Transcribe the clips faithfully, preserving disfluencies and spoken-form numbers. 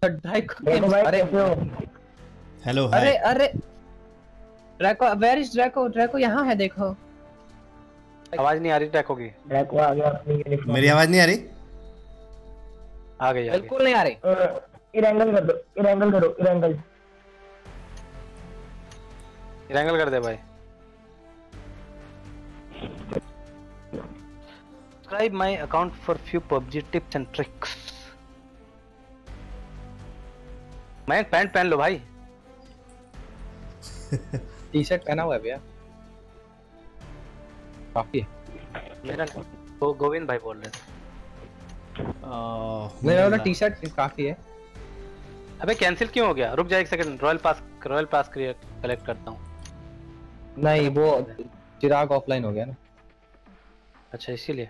अच्छा ड्रैको, अरे हेलो अरे अरे Draco, where is Draco? Draco यहाँ है, देखो। आवाज नहीं आ रही ड्रैको की। ड्रैको आ गया अपनी यूनिफॉर्म। मेरी आवाज नहीं आ रही? आ गई, बिल्कुल नहीं आ रही। इरेंगल कर दो, इरेंगल करो, इरेंगल इरेंगल कर दे भाई। Subscribe my account for few PUBG tips and tricks। मैं पैंट पहन लो भाई। टी शर्ट पहना हुआ है भैया, काफी है। मेरा वो गोविंद भाई बोल रहे थे। मेरा वाला टी शर्ट काफी है। अबे कैंसिल क्यों हो गया? रुक जा एक second, royal pass royal pass collect करता हूँ। नहीं वो चिराग ऑफलाइन हो गया ना। अच्छा इसीलिए।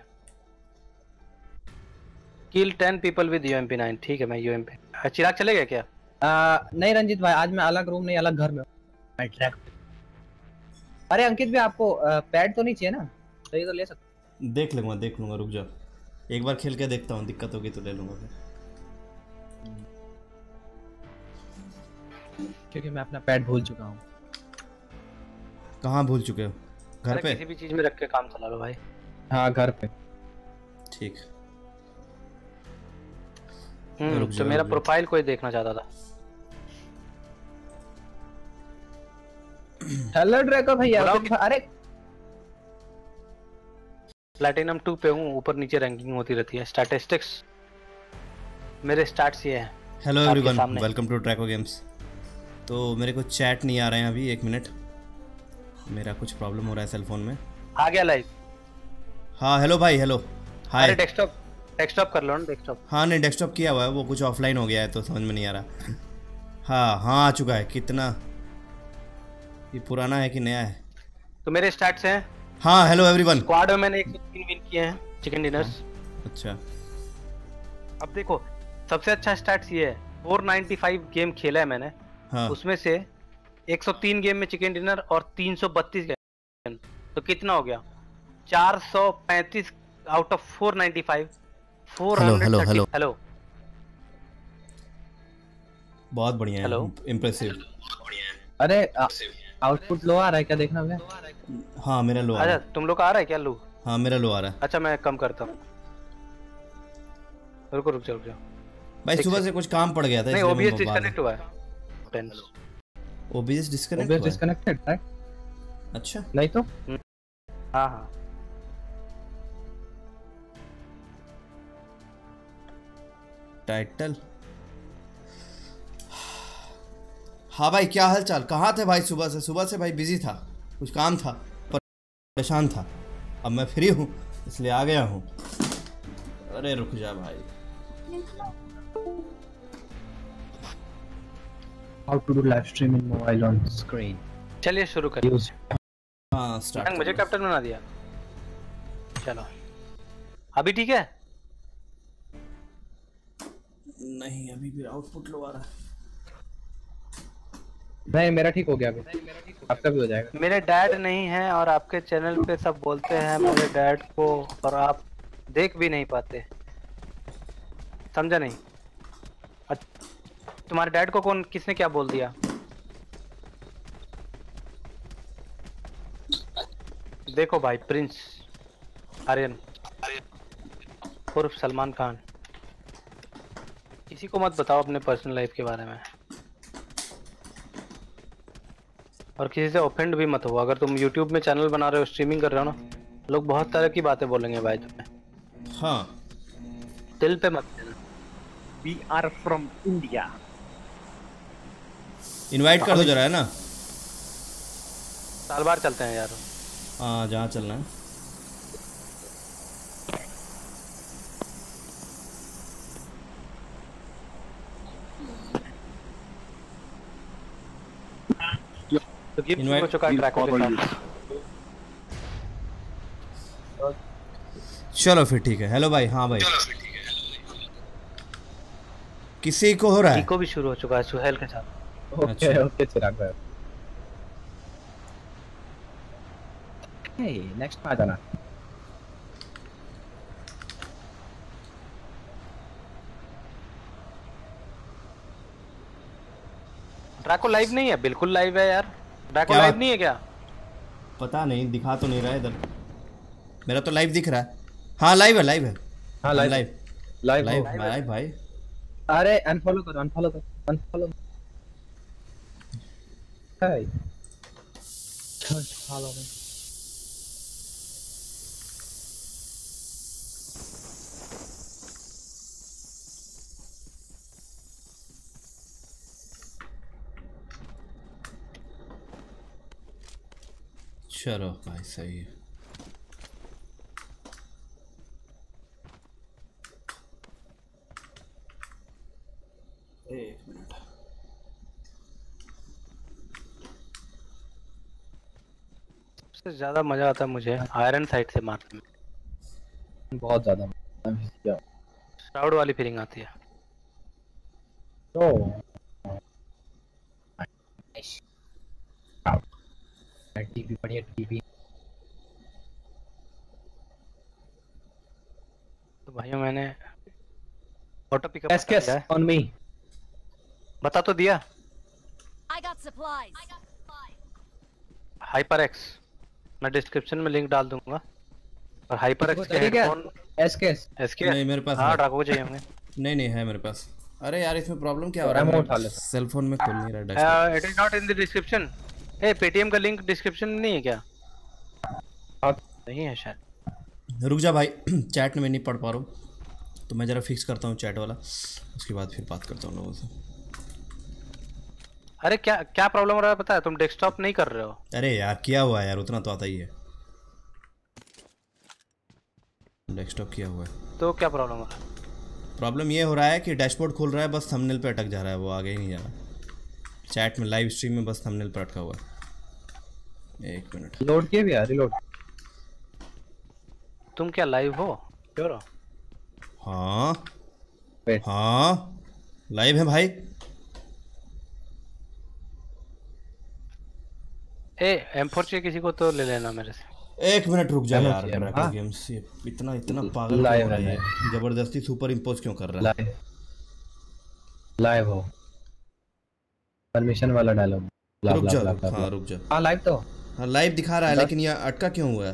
Kill ten people with UMP nine. ठीक है मैं यूएमपी। चिराग चले गए क्या? आ, नहीं रंजीत भाई, आज मैं अलग रूम नहीं, अलग घर में हूँ। अरे अंकित भी आपको पैड तो नहीं चाहिए ना? सही तो ले सकते। देख लूंगा देख लूंगा, रुक जा एक बार खेल के देखता हूँ, दिक्कत होगी तो ले लूंगा फिर। क्योंकि मैं अपना पैड भूल चुका हूँ। कहाँ भूल चुके हो? घर पे? किसी भी चीज में रख के काम चला लो भाई। हाँ घर पे। ठीक। हम्म तो मेरा प्रोफाइल कोई देखना चाहता था। हेलो ड्रैको भैया। अरे प्लैटिनम टू पे हूँ, ऊपर नीचे रैंकिंग होती रहती है। स्टैटिस्टिक्स मेरे स्टार्ट्स ये हैं। Hello everyone, welcome to Draco games. तो मेरे को चैट नहीं आ रहे हैं अभी, एक मिनट, मेरा कुछ प्रॉब्लम हो रहा है सेल फोन में। आ गया लाइव। हाँ हेलो भाई, हेलो हाय। अरे डेस्कटॉप डेस्कटॉप कर लो ना डेस्कटॉप। हाँ नहीं डेस्कटॉप किया हुआ है, वो कुछ ऑफलाइन हो गया है तो समझ में नहीं आ रहा। हाँ हाँ आ चुका है। कितना ये पुराना है कि नया है? तो मेरे स्टार्ट्स हैं। हाँ हेलो एवरीवन। स्क्वाड में मैंने एक सौ तीन विन किए हैं चिकन डिनर्स। अच्छा अब देखो सबसे अच्छा स्टार्ट्स ये है, चार सौ पचानवे गेम खेला है मैंने। हाँ। उसमें से एक सौ तीन गेम में चिकन डिनर और तीन सौ बत्तीस गेम, तो कितना हो गया? चार सौ पैंतीस आउट ऑफ चार सौ पचानवे। हेलो हेलो हेलो हेलो बहुत बढ़िया है। Hello impressive. अरे आउटपुट लो आ रहा है क्या, देखना भैया? हाँ मेरा लो आ रहा है। अच्छा तुम लोग का आ रहा है क्या लो? हाँ मेरा लो आ रहा है। अच्छा मैं कम करता हूँ, रुको रुक जाओ रुक जाओ भाई, सुबह से कुछ काम पड़ गया था। नहीं ओबीएस डिस्कनेक्ट हुआ है। ओबीएस डिस्कनेक्ट हुआ है? डिस्कनेक्टेड है। अच्छा नहीं तो हाँ हाँ टाइटल। हाँ भाई क्या हाल चाल? कहाँ थे भाई? सुबह से सुबह से भाई बिजी था, कुछ काम था, परेशान था। अब मैं फ्री हूँ इसलिए आ गया हूँ। अरे रुक जा भाई। How to do live stream in mobile on screen. चलिए शुरू करिए। हाँ स्टार्ट। मुझे कैप्टन बना दिया। चलो अभी ठीक है? नहीं अभी भी आउटपुट लो आ रहा है। नहीं मेरा ठीक हो गया अभी, आपका भी हो जाएगा। मेरे डैड नहीं है और आपके चैनल पे सब बोलते हैं मेरे डैड को, और आप देख भी नहीं पाते। समझा नहीं? तुम्हारे डैड को कौन किसने क्या बोल दिया? देखो भाई प्रिंस आर्यन उर्फ सलमान खान, किसी को मत बताओ अपने पर्सनल लाइफ के बारे में, और किसी से ऑफेंड भी मत हो। अगर तुम यूट्यूब में चैनल बना रहे हो, स्ट्रीमिंग कर रहे हो ना, लोग बहुत तरह की बातें बोलेंगे भाई तुम्हें। हाँ दिल पे मत लेना। We are from India. Invite कर दो जरा, है ना? साल बार चलते हैं यार। हाँ जहाँ चलना है। तो गिफ्ट हो चुका है ट्रैक के साथ। चलो फिर ठीक है। हेलो भाई। हाँ भाई किसी को हो रहा है? को भी शुरू हो चुका है सुहेल के साथ। ओके ओके चिराग भाई। हे नेक्स्ट पे आ जाना। ड्रैको लाइव नहीं है? बिल्कुल लाइव है यार। ड्रैको क्या लाइव बात? नहीं है क्या? पता नहीं, दिखा तो नहीं रहा है इधर। मेरा तो लाइव दिख रहा है। हाँ लाइव है, लाइव है। हाँ लाइव लाइव लाइव लाइव हो। लाइव भाई। अरे अनफॉलो करो, अनफॉलो करो, अनफॉलो हाय फॉलो मी। चलो भाई सही है। एक मिनट। सबसे ज्यादा मजा आता है मुझे आयरन साइड से मारने में। बहुत ज्यादा श्राउड वाली फीलिंग आती है। तो टीपी बढ़िया टीपी। तो भाइयों मैंने ऑटो पिकअप एस बता दिया है। On me. बता तो दिया। I got supplies. Hyper X मैं डिस्क्रिप्शन में लिंक डाल दूंगा। और हाइपर एक्स के ठीक है हेडफोन एसकेएस एसके नहीं मेरे पास हाँ है। ड्रैको को चाहिए होंगे। नहीं नहीं है मेरे पास। अरे यार इसमें प्रॉब्लम क्या हो रहा एमो है? उठा ले। सेल फोन में खुल नहीं रहा dashboard. It is not in the description. ए पेटीएम का लिंक डिस्क्रिप्शन में नहीं है क्या? नहीं है शायद। रुक जा भाई चैट में नहीं पढ़ पा रहा हूँ तो मैं ज़रा फिक्स करता हूँ चैट वाला, उसके बाद फिर बात करता हूँ लोगों से। अरे क्या क्या प्रॉब्लम हो रहा है पता है? तुम डेस्कटॉप नहीं कर रहे हो। अरे यार किया हुआ है यार, उतना तो आता ही है। डेस्कटॉप किया हुआ है। तो क्या प्रॉब्लम हो रहा है? प्रॉब्लम ये हो रहा है कि डैशबोर्ड खोल रहा है बस थंबनेल पे अटक जा रहा है, वो आगे ही नहीं जा रहा। चैट में लाइव स्ट्रीम में बस थंबनेल पर अटका हुआ है। एक मिनट लोड किए भी यार, रिलोड। तुम क्या लाइव हो? श्योर हो? हाँ Wait. हाँ लाइव है भाई। ए एम फोर चाहिए किसी को तो ले लेना मेरे से। एक मिनट रुक जा चलो यार। चाहिए, ड्रैगन हाँ। गेम्स ये इतना इतना पागल Live क्यों हो रहा है, है? जबरदस्ती सुपर इम्पोज क्यों कर रहा है? लाइव लाइव हो। परमिशन वाला डायलॉग। रुक जा रुक, हाँ रुक जा। हाँ लाइव तो हाँ लाइव दिखा रहा है दस- लेकिन ये अटका क्यों हुआ है?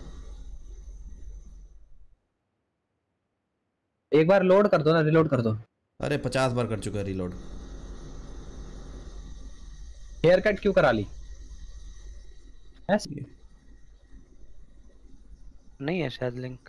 एक बार लोड कर दो ना, रिलोड कर दो। अरे पचास बार कर चुका है रीलोड। हेयर कट क्यों करा ली? ऐसे नहीं है शायद लिंक।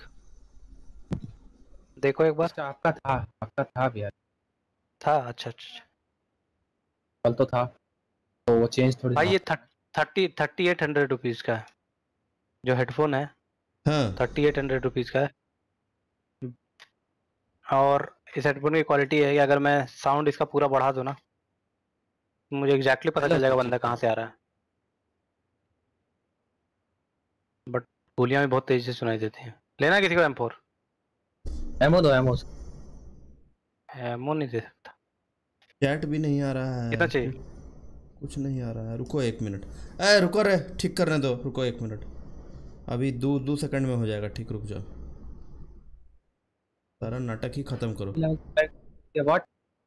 देखो एक बार। अच्छा, आपका था आपका था भी यार, था अच्छा अच्छा। कल तो था तो वो चेंज थोड़ी भाई था। ये thirty thirty eight hundred rupees का है जो हेडफोन है। हाँ थर्टी एट हंड्रेड रुपीज का है। और इस हेडफोन की क्वालिटी है कि अगर मैं साउंड इसका पूरा बढ़ा दूं ना तो मुझे एग्जैक्टली पता चल जाएगा बंदा कहाँ से आ रहा है। बट गोलियां भी बहुत तेजी से सुनाई देती हैं। लेना किसी को एम फोर? एमो दो, एमो। एमो नहीं दे सकता। चैट भी नहीं आ रहा है। कितना चाहिए? कुछ नहीं आ रहा है। रुको एक मिनट। अरे रुको रे, ठीक करने दो, रुको एक मिनट। अभी दो दो सेकंड में हो जाएगा ठीक, रुक जाओ। सारा नाटक ही खत्म करो। ये व्हाट?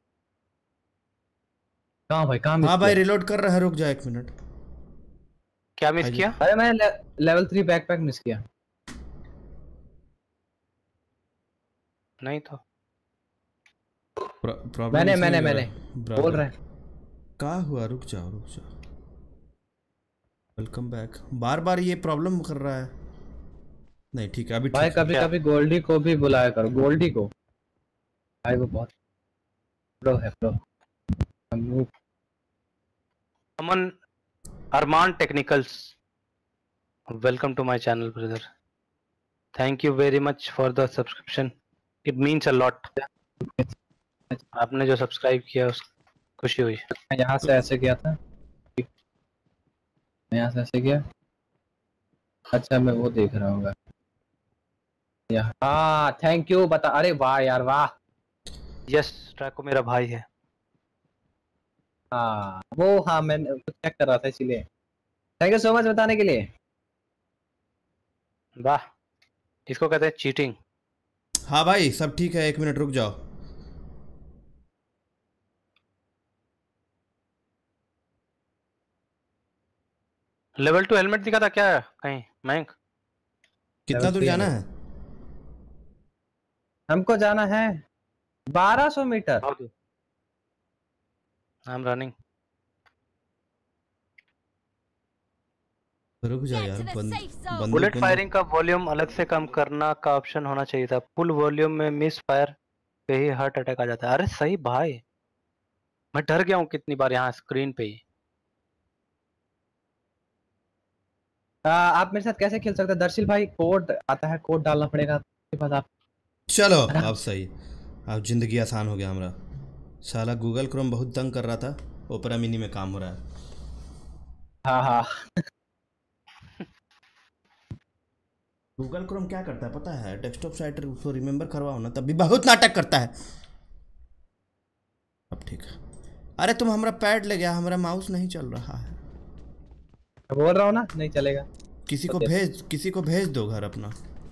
कहाँ भाई, कहाँ मिस हाँ भाई किया? रिलोड कर रहा है, रुक जा एक मिनट। क्या मिस किया? अरे मैंने ले, लेवल थ्री बैकपैक मिस किया। नहीं तो प्रॉब्लम मैंने इसमें मैंने ही हो मैंने रहा है। बोल रहे हैं। कहाँ हुआ? रुक जाओ रुक जाओ। Welcome back. बार बार ये प्रॉब्लम कर रहा है। नहीं ठीक है अभी भाई ठीक है। कभी कभी गोल्डी को भी बुलाया करो, गोल्डी को। भाई वो बहुत प्रो है, प्रो। हम Aman Armaan technicals, welcome to my channel brother. Thank you very much for the subscription, it means a lot. आपने जो सब्सक्राइब किया उस खुशी हुई। मैं यहाँ से ऐसे गया था, मैं यहाँ से ऐसे गया। अच्छा मैं वो देख रहा हूँ। हाँ थैंक यू बता। अरे वाह यार वाह। यस ट्रैको मेरा भाई है। हाँ वो, हाँ मैं चेक कर रहा था इसीलिए। थैंक यू सो मच बताने के लिए। वाह इसको कहते हैं चीटिंग। हाँ भाई सब ठीक है, एक मिनट रुक जाओ। लेवल टू हेलमेट दिखा था क्या कहीं मयंक? कितना दूर जाना है? हमको जाना है बारह सौ मीटर। I am running. रुक जा Get यार, to the बंद safe zone. बंदूक बुलेट बंदूक- फायरिंग का वॉल्यूम अलग से कम करना का ऑप्शन होना चाहिए था। फुल वॉल्यूम में मिस फायर पे ही हार्ट अटैक आ जाता है। अरे सही भाई, मैं डर गया हूँ कितनी बार यहाँ स्क्रीन पे ही। आ, आप मेरे साथ कैसे खेल सकते हैं दर्शिल भाई? कोड आता है, कोड डालना पड़ेगा आपके पास। आप चलो अब सही, अब जिंदगी आसान हो गया हमारा। साला गूगल क्रोम बहुत तंग कर रहा था, ओपेरा मिनी में काम हो रहा है। हाँ हाँ। गूगल क्रोम क्या करता है पता है? डेस्कटॉप साइट उसको रिमेंबर करवाओ ना, तब भी बहुत नाटक करता है। अब ठीक है। अरे तुम हमारा पैड ले गया, हमारा माउस नहीं चल रहा है। बोल रहा हूँ ना, नहीं चलेगा। किसी को भेज किसी को भेज दो घर अपना,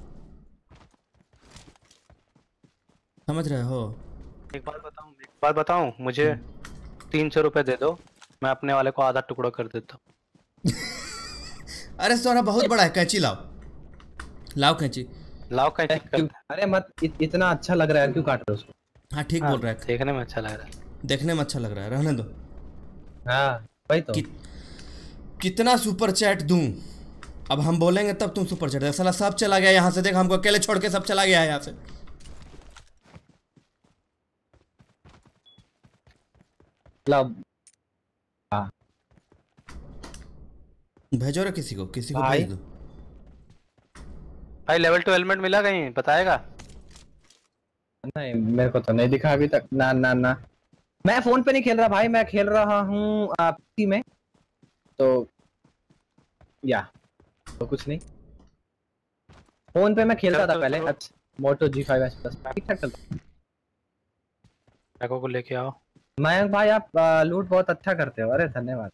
समझ रहे हो? एक बात बताऊं एक बात बताऊं मुझे तीन सौ रुपए दे दो, मैं अपने वाले को आधा टुकड़ा कर देता हूँ। अरे तुम्हारा बहुत बड़ा है, कैंची लाओ, लाओ कैंची। लाओ कहीं ठीक कर। अरे मत, इत, इतना अच्छा लग रहा है, क्यों काट रहे हो उसको? हाँ ठीक बोल रहा है, देखने में अच्छा लग रहा है। देखने में अच्छा लग रहा है, रहने दो। हाँ वही तो। कि, कितना सुपर चैट दूं? अब हम बोलेंगे तब तुम सुपर चैट। साला सब चला गया यहाँ से, देख हमको अकेले छोड़ के सब चला गया है यहाँ से। लाओ। हाँ भेजो रे किसी को, किसी को भाई। भेज दो। भाई लेवल टू हेलमेट मिला कहीं बताएगा? नहीं मेरे को तो नहीं दिखा अभी तक। ना ना ना, मैं फोन पे नहीं खेल रहा भाई, मैं खेल रहा हूँ पीसी में। तो या तो कुछ नहीं, फोन पे मैं खेलता था पहले। अच्छा, Moto G five S plus ठीक ठाक चलता। टैको को लेके आओ। मयंक भाई आप आ, लूट बहुत अच्छा करते हो, अरे धन्यवाद।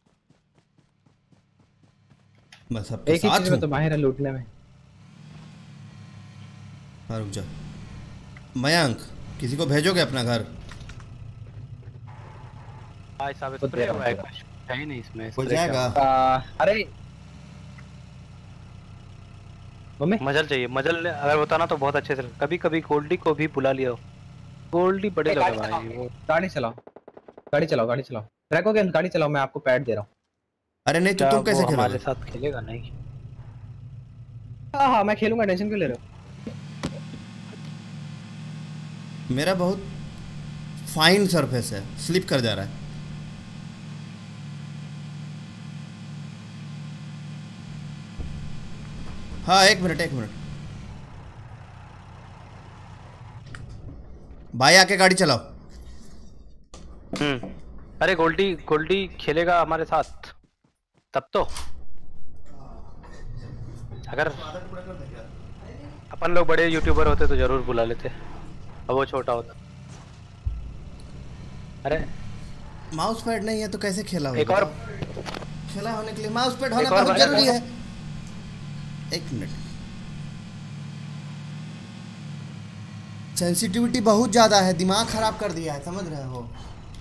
बस आपके एक ही साथ चीज में हूँ। तो माहिर है, लूटने में। हाँ रुक जा मयंक, किसी को भेजोगे अपना घर? भाई साहब तो स्प्रे दे हुआ है, रहा कुछ है ही नहीं इसमें। हो स्प्रे जाएगा। आ, अरे मम्मी मजल चाहिए, मजल अगर होता ना तो बहुत अच्छे से। कभी कभी गोल्डी को भी बुला लिया। गोल्डी बड़े लोग हैं भाई वो। गाड़ी चलाओ, गाड़ी चलाओ, गाड़ी चलाओ। ट्रैको के गाड़ी चलाओ, मैं आपको पैड दे रहा हूँ। अरे नहीं तो क्या तुम कैसे वो हमारे खेलोगे? साथ खेलेगा? नहीं हाँ हाँ मैं खेलूंगा, टेंशन क्यों ले रहे हो? मेरा बहुत फाइन सरफेस है, स्लिप कर जा रहा है। हाँ एक मिनट एक मिनट भाई, आके गाड़ी चलाओ। हम्म अरे गोल्डी गोल्डी खेलेगा हमारे साथ तब तो। अगर अपन लोग बड़े यूट्यूबर होते तो जरूर बुला लेते, अब वो छोटा होता। अरे माउस पैड नहीं है तो कैसे खेला होगा? एक और खेला होने के लिए माउस पैड होना एक और बहुत भाई- जरूरी है। एक मिनट, सेंसिटिविटी बहुत ज्यादा है, दिमाग खराब कर दिया है, समझ रहे हो?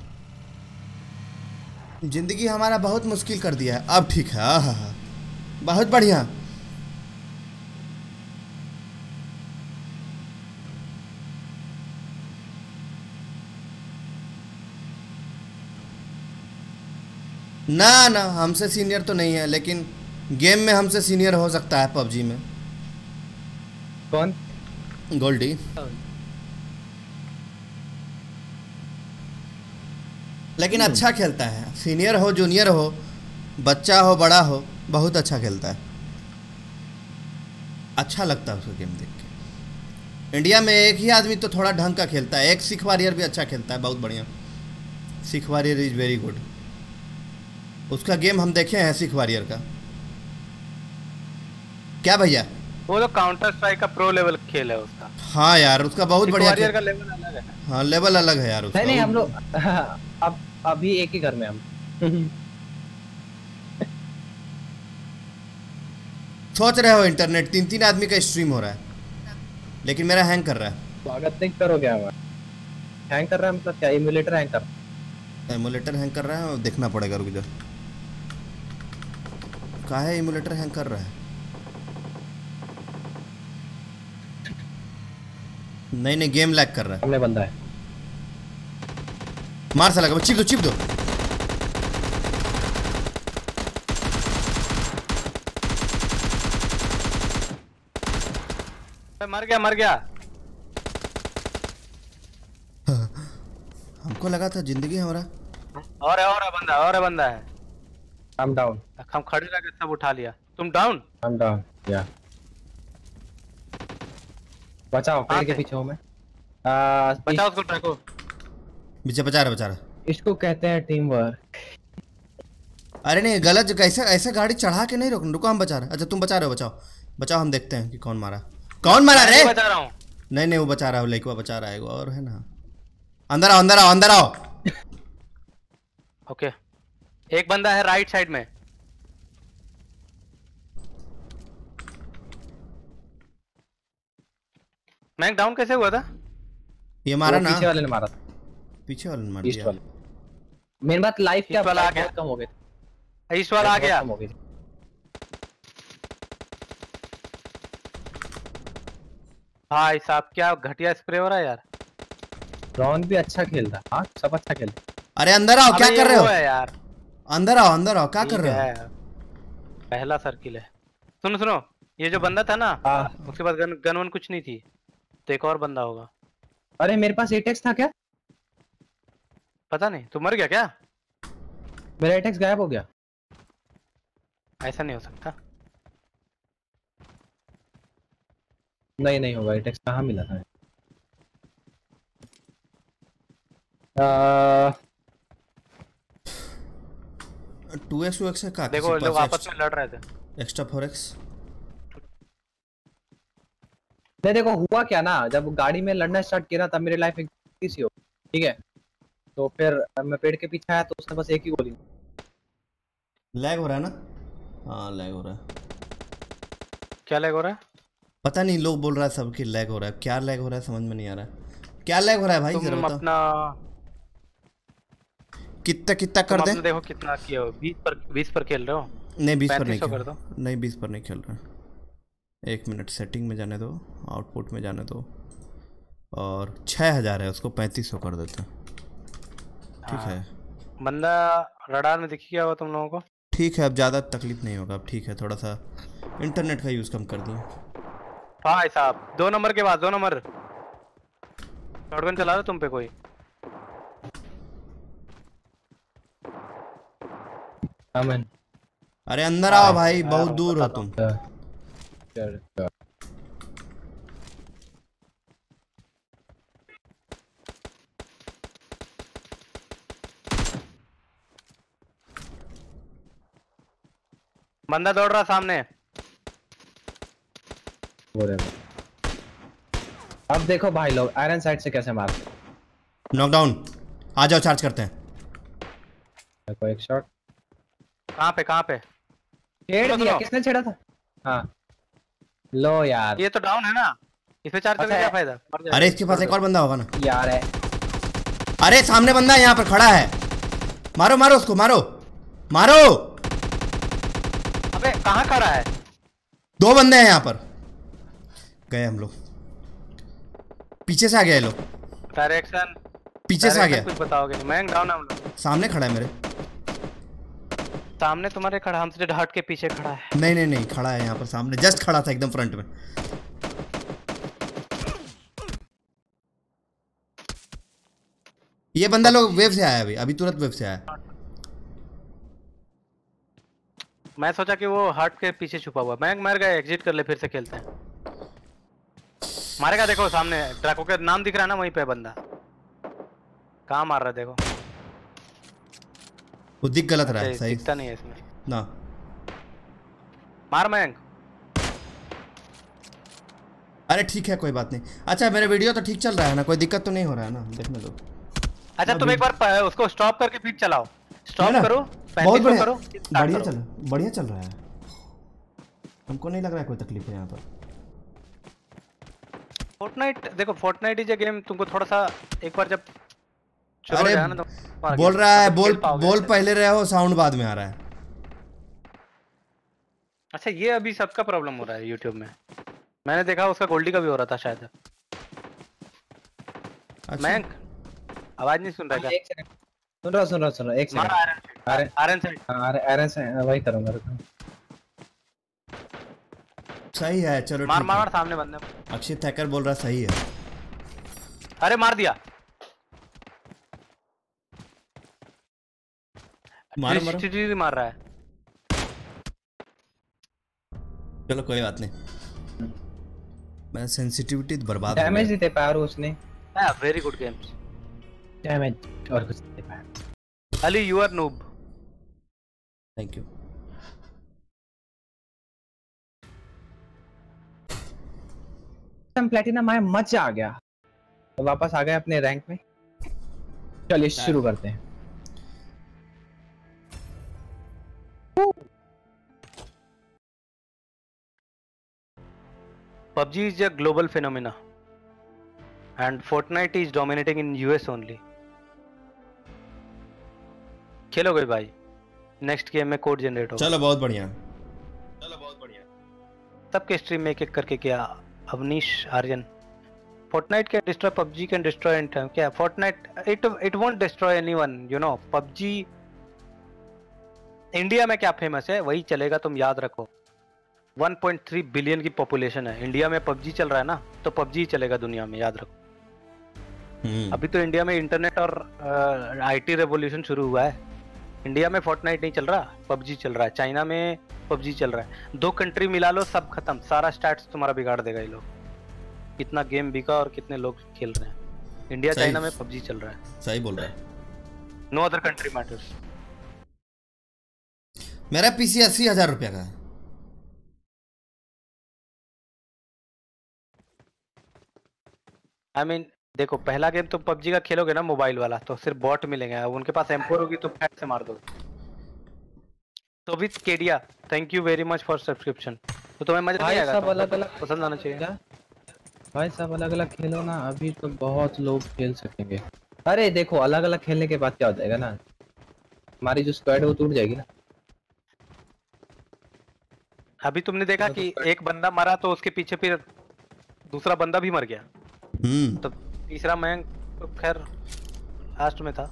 जिंदगी हमारा बहुत मुश्किल कर दिया है। अब ठीक है, आहा हा, बहुत बढ़िया। ना ना हमसे सीनियर तो नहीं है, लेकिन गेम में हमसे सीनियर हो सकता है पबजी में। कौन? गोल्डी। लेकिन अच्छा खेलता है, सीनियर हो जूनियर हो, बच्चा हो बड़ा हो, बहुत अच्छा खेलता है। अच्छा लगता है उसको गेम देख के। इंडिया में एक ही आदमी तो थोड़ा ढंग का खेलता है, एक सिख वारियर भी अच्छा खेलता है, बहुत बढ़िया। Sikh warrior is very good. उसका गेम हम देखे हैं, सिख वारियर का। क्या भैया? वो तो काउंटर स्ट्राइक का प्रो लेवल खेल है उसका। हाँ यार उसका बहुत बढ़िया वॉरियर खेल। का लेवल अलग है। हाँ लेवल अलग है यार उसका। नहीं नहीं हम लोग अब अभी एक ही घर में हम। सोच रहे हो इंटरनेट तीन तीन आदमी का स्ट्रीम हो रहा है, लेकिन मेरा हैंग कर रहा है। स्वागत नहीं करोगे हमारा? हैंग कर रहा है मतलब क्या? इमुलेटर हैंग कर एमुलेटर हैंग कर रहा है, देखना पड़ेगा, रुक जा। काहे इमुलेटर हैंग कर रहा है? नहीं नहीं गेम लैग कर रहा है। सामने बंदा है। मार साला को, चिप दो चिप दो। मर गया मर गया। हमको लगा था जिंदगी हमारा। और है और है बंदा और है बंदा है। I'm down. हम खड़े रह के सब उठा लिया। तुम डाउन? I'm down. Yeah. बचाओ, पेड़ के पे? पीछे हूँ मैं। आ, बचाओ उसको, ट्रैको। पीछे बचा रहा बचा रहा। इसको कहते हैं टीम वर्क। अरे नहीं गलत जगह, ऐसे ऐसे गाड़ी चढ़ा के नहीं रोकना। रुको हम बचा रहे हैं। अच्छा तुम बचा रहे हो, बचाओ बचाओ, हम देखते हैं कि कौन मारा। कौन मारा रे? बचा रहा हूँ। नहीं नहीं वो बचा रहा है, लड़का बचा रहा है, और है ना। अंदर आओ अंदर आओ अंदर आओ। ओके एक बंदा है राइट साइड में। मैं डाउन कैसे हुआ था? ये मारा ना, पीछे वाले ने मारा था। पीछे वाले ने मार ईस्ट दिया। वाले। मेन बात लाइफ क्या वाला आ गया। बहुत कम हो गए। ईस्ट वाला आ गया। कम हो गई। भाई साहब क्या घटिया स्प्रे हो रहा है यार। रॉन भी अच्छा खेल रहा। हाँ सब अच्छा खेल। अरे अंदर आओ, क्या अबे कर ये रहे वो हो है यार। अंदर आओ अंदर आओ, क्या कर ठीक रहे हो? है, पहला सर्किल है। सुनो सुनो ये जो बंदा था ना, हाँ। उसके पास गन गन वन कुछ नहीं थी, तो एक और बंदा होगा। अरे मेरे पास एटेक्स था क्या? पता नहीं तू मर गया क्या? मेरा एटेक्स गायब हो गया। ऐसा नहीं हो सकता। नहीं नहीं होगा, एटेक्स कहाँ मिला था? आ, टू एक्स टू एक्स है का? देखो लोग आपस में लड़ रहे थे। Extra four X. नहीं देखो हुआ क्या ना, जब गाड़ी में लड़ना स्टार्ट किया ना तब मेरी लाइफ एक सी हो, ठीक है। तो फिर मैं पेड़ के पीछे आया तो उसने बस एक ही गोली। लैग हो रहा है ना? हाँ लैग हो रहा है। क्या लैग हो रहा है? पता नहीं, लोग बोल रहा है सब कि लैग हो रहा है। क्या लैग हो रहा है समझ में नहीं आ रहा है। क्या लैग हो रहा है भाई? तुम अपना कितना कितना कर दे। देखो कितना किया हो। बीस पर बीस पर खेल रहे हो? नहीं बीस पर नहीं कर दो। नहीं बीस पर नहीं खेल रहे। एक मिनट सेटिंग में जाने दो, आउटपुट में जाने दो, और छः हज़ार है उसको पैंतीस सौ कर देते हैं। ठीक हाँ। है बंदा रडार में दिख गया हो तुम लोगों को? ठीक है अब ज़्यादा तकलीफ नहीं होगा अब। ठीक है थोड़ा सा इंटरनेट का यूज़ कम कर दिए। भाई साहब दो नंबर के बाद दो नंबर शॉटगन चला रहे तुम पे कोई? अमन अरे अंदर आओ भाई, बहुत दूर हो तुम। चल चल। बंदा दौड़ रहा सामने। वो रहे। अब देखो भाई लोग आयरन साइड से कैसे मारते। नॉकडाउन आ जाओ, चार्ज करते हैं। देखो एक शॉट। कहाँ पे कहाँ पे? छेड़ दिया, किसने छेड़ा था? हाँ लो यार, ये तो डाउन है ना, इसमें चार्ज करने अच्छा क्या है। फायदा? अरे इसके पास एक और बंदा होगा ना यार है। अरे सामने बंदा है यहाँ पर खड़ा है, मारो मारो उसको, मारो मारो। अबे कहाँ खड़ा है? दो बंदे हैं यहाँ पर। गए हम लोग, पीछे से आ गया ये लोग, डायरेक्शन पीछे से आ गया। कुछ बताओगे? मैं डाउन है हम लोग। सामने खड़ा है मेरे सामने तुम्हारे खड़ा, हमसे हट के पीछे खड़ा है। नहीं नहीं नहीं खड़ा है यहाँ पर सामने, जस्ट खड़ा था एकदम फ्रंट में। ये बंदा लोग वेव से आया अभी अभी तुरंत वेव से आया। मैं सोचा कि वो हट के पीछे छुपा हुआ। मैं मर गया, एग्जिट कर ले, फिर से खेलते हैं। मारेगा देखो सामने, ट्रकों का नाम दिख रहा है ना, वहीं पे बंदा। कहाँ मार रहा है देखो, वो दिख गलत रहा है सही दिखता नहीं है इसमें ना। मार मयंक। अरे ठीक है कोई बात नहीं। अच्छा मेरा वीडियो तो ठीक चल रहा है ना, कोई दिक्कत तो नहीं हो रहा है ना? देखने दो। अच्छा तुम एक बार प- उसको स्टॉप करके फिर चलाओ। है स्टॉप ना? करो, बहुत पैंतीस बढ़िया करो, बढ़िया करो। चल बढ़िया चल रहा है। हमको नहीं लग रहा है कोई तकलीफ है यहाँ पर। फोर्टनाइट देखो, फोर्टनाइट इज अ गेम, तुमको थोड़ा सा एक बार जब शुरू हो अरे जाए ना तो बोल रहा है, तब बोल खेल पाओगे बोल अच्छे से। पहले रहे हो, साउंड बाद में आ रहा है। अच्छा ये अभी सबका प्रॉब्लम हो रहा है यूट्यूब में। मैंने देखा उसका गोल्डी का भी हो रहा था शायद। अच्छा मैं आवाज नहीं सुन रहा क्या? एक सेकंड सुन रहा सुन रहा सुन रहा एक मार सेकंड। आयरन आयरन से। अरे अरे से वही करूंगा रुको। सही है, चलो मार ठीक मार है। मार सामने बंदे। अक्षित हैकर बोल रहा सही है। अरे मार दिया। मारो मारो, ट्रिस्टिटी मार रहा है। चलो कोई बात नहीं। मैं सेंसिटिविटी बर्बाद हो डैमेज गया। नहीं दे पाया उसने। हां वेरी गुड गेम्स। डैमेज और कुछ नहीं दे पाया। Ali you are noob. Thank you. हम प्लेटिनम आया मजा आ गया तो वापस आ गए अपने रैंक में। चलिए शुरू करते हैं। P U B G is a global phenomena and Fortnite is dominating in U S only. खेलोगे भाई? नेक्स्ट गेम में कोड जनरेट होगा। चलो बहुत बढ़िया। चलो बहुत बढ़िया। सबके स्ट्रीम में एक एक करके किया। Avneesh Aryan. Fortnite can destroy P U B G can destroy in time. क्या Fortnite it it won't destroy anyone. You know P U B G India में क्या फेमस है वही चलेगा, तुम याद रखो। वन पॉइंट थ्री बिलियन की पॉपुलेशन है इंडिया में। पबजी चल रहा है ना तो पबजी चलेगा दुनिया में, याद रखो। हम्म अभी तो इंडिया में इंटरनेट और आईटी रेवोल्यूशन शुरू हुआ है। इंडिया में फोर्टनाइट नहीं चल रहा, पबजी चल रहा है। चाइना में पबजी चल रहा है। दो कंट्री मिला लो सब खत्म, सारा स्टैट्स तुम्हारा बिगाड़ देगा ये लोग। कितना गेम बिका और कितने लोग खेल रहे हैं। इंडिया सही। चाइना में पबजी चल रहा है। सही बोल रहा है। No other country matters. मेरा पीसी अस्सी हजार रुपया का है। आई I मीन mean, देखो पहला गेम तुम पबजी का खेलोगे ना मोबाइल वाला तो सिर्फ बॉट मिलेंगे। अब उनके पास एम फोर होगी तो फैट से मार दो। तो with Kedia thank you very much for subscription. तो तुम्हें मजा नहीं आएगा? सब अलग अलग पसंद आना चाहिए। क्या भाई सब अलग अलग खेलो ना, अभी तो बहुत लोग खेल सकेंगे। अरे देखो अलग अलग खेलने के बाद क्या हो जाएगा ना, हमारी जो स्क्वाड है वो टूट जाएगी ना। अभी तुमने देखा कि एक बंदा मरा तो उसके पीछे फिर दूसरा बंदा भी मर गया। हम्म तो तीसरा मैं तो खैर लास्ट में था।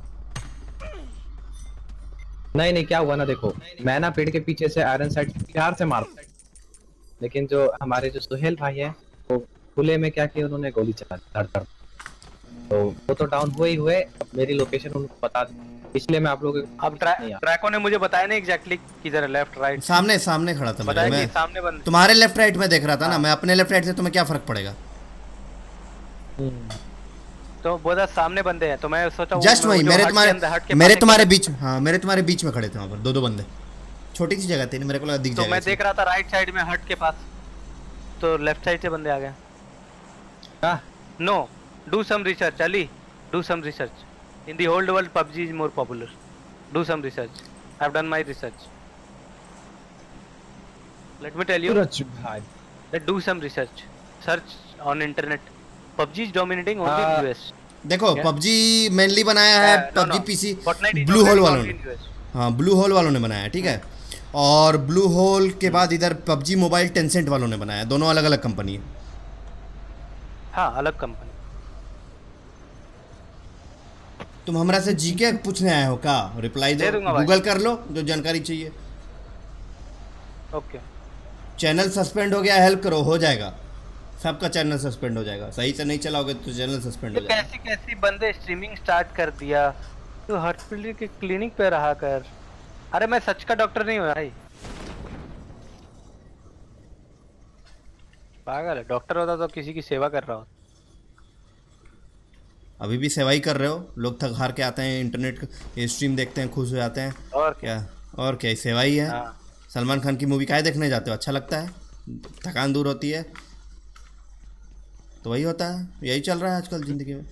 नहीं नहीं क्या हुआ ना, देखो मैं ना पेड़ के पीछे से आयरन साइड प्यार से मार, लेकिन जो हमारे जो सुहेल भाई है वो खुले में क्या किया उन्होंने गोली चला धड़ धड़, तो वो तो डाउन हुए ही हुए। अब मेरी लोकेशन उनको बता दी, इसलिए मैं आप लोगों को अब ट्रैको ने मुझे बताया नहीं एग्जैक्टली किधर लेफ्ट राइट। सामने सामने खड़ा था मेरे। बताया मैं कि सामने बंद। तुम्हारे लेफ्ट राइट में देख रहा था ना, मैं अपने लेफ्ट राइट से तुम्हें क्या फर्क पड़ेगा। तो बोला सामने बंदे हैं तो मैं सोचा जस्ट वही मेरे तुम्हारे मेरे तुम्हारे बीच, हाँ मेरे तुम्हारे बीच में खड़े थे वहाँ पर दो दो बंदे। छोटी सी जगह थी, मेरे को लगा दिख तो जाएगा। मैं देख रहा था राइट साइड में हट के पास, तो लेफ्ट साइड से बंदे आ गए। हाँ no do some research Ali, do some research in the whole world PUBG is more popular. Do some research. I have done my research. Let me tell you भाई let do some research. Search on internet. PUBG is dominating only in US. देखो PUBG mainly बनाया है PUBG PC blue hole वालों ने। हाँ blue hole वालों ने बनाया है, ठीक है। और ब्लू होल के बाद इधर पबजी मोबाइल टेंसेंट वालों ने बनाया, दोनों अलग अलग कंपनी है। हाँ अलग कंपनी। तुम हमरा से जीके पूछने आए हो का? रिप्लाई दो, गूगल कर लो जो जानकारी चाहिए। ओके चैनल सस्पेंड हो गया, हेल्प करो, हो जाएगा। सबका चैनल सस्पेंड हो जाएगा, सही से नहीं चलाओगे तो चैनल सस्पेंड हो जाएगा। कैसी कैसी बंदे स्ट्रीमिंग स्टार्ट कर दिया, तो हॉस्पिटल के क्लिनिक पे रहा कर। अरे मैं सच का डॉक्टर नहीं हूँ भाई, पागल है। डॉक्टर होता तो किसी की सेवा कर रहा हो। अभी भी सेवा ही कर रहे हो। लोग थक हार के आते हैं, इंटरनेट स्ट्रीम देखते हैं, खुश हो जाते हैं। और क्या और क्या सेवा ही है। हाँ। सलमान खान की मूवी काहे देखने जाते हो? अच्छा लगता है, थकान दूर होती है, तो वही होता है। यही चल रहा है आजकल जिंदगी में,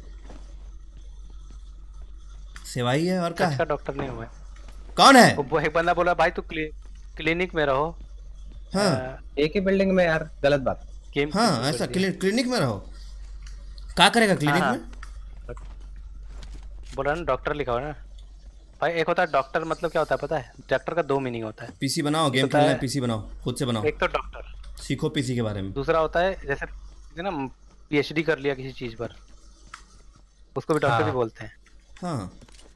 सेवा ही है और क्या है। डॉक्टर नहीं हुआ। कौन है वो एक बंदा बोला भाई तू क्लि, क्लिनिक में रहो। हाँ एक ही बिल्डिंग में यार, गलत बात। गेम हाँ ऐसा क्लिनिक में रहो, क्या करेगा क्लिनिक हाँ, में? बोला ना डॉक्टर लिखा हुआ ना। भाई एक होता है डॉक्टर, मतलब क्या होता है पता है? डॉक्टर का दो मीनिंग होता है। पीसी बनाओ, गेम होता खेलना है- है पीसी बनाओ, खुद से बनाओ, एक तो डॉक्टर, सीखो पीसी के बारे में। दूसरा होता है जैसे है ना पीएचडी कर लिया किसी चीज पर, उसको भी डॉक्टर ही हाँ। बोलते हैं। हाँ,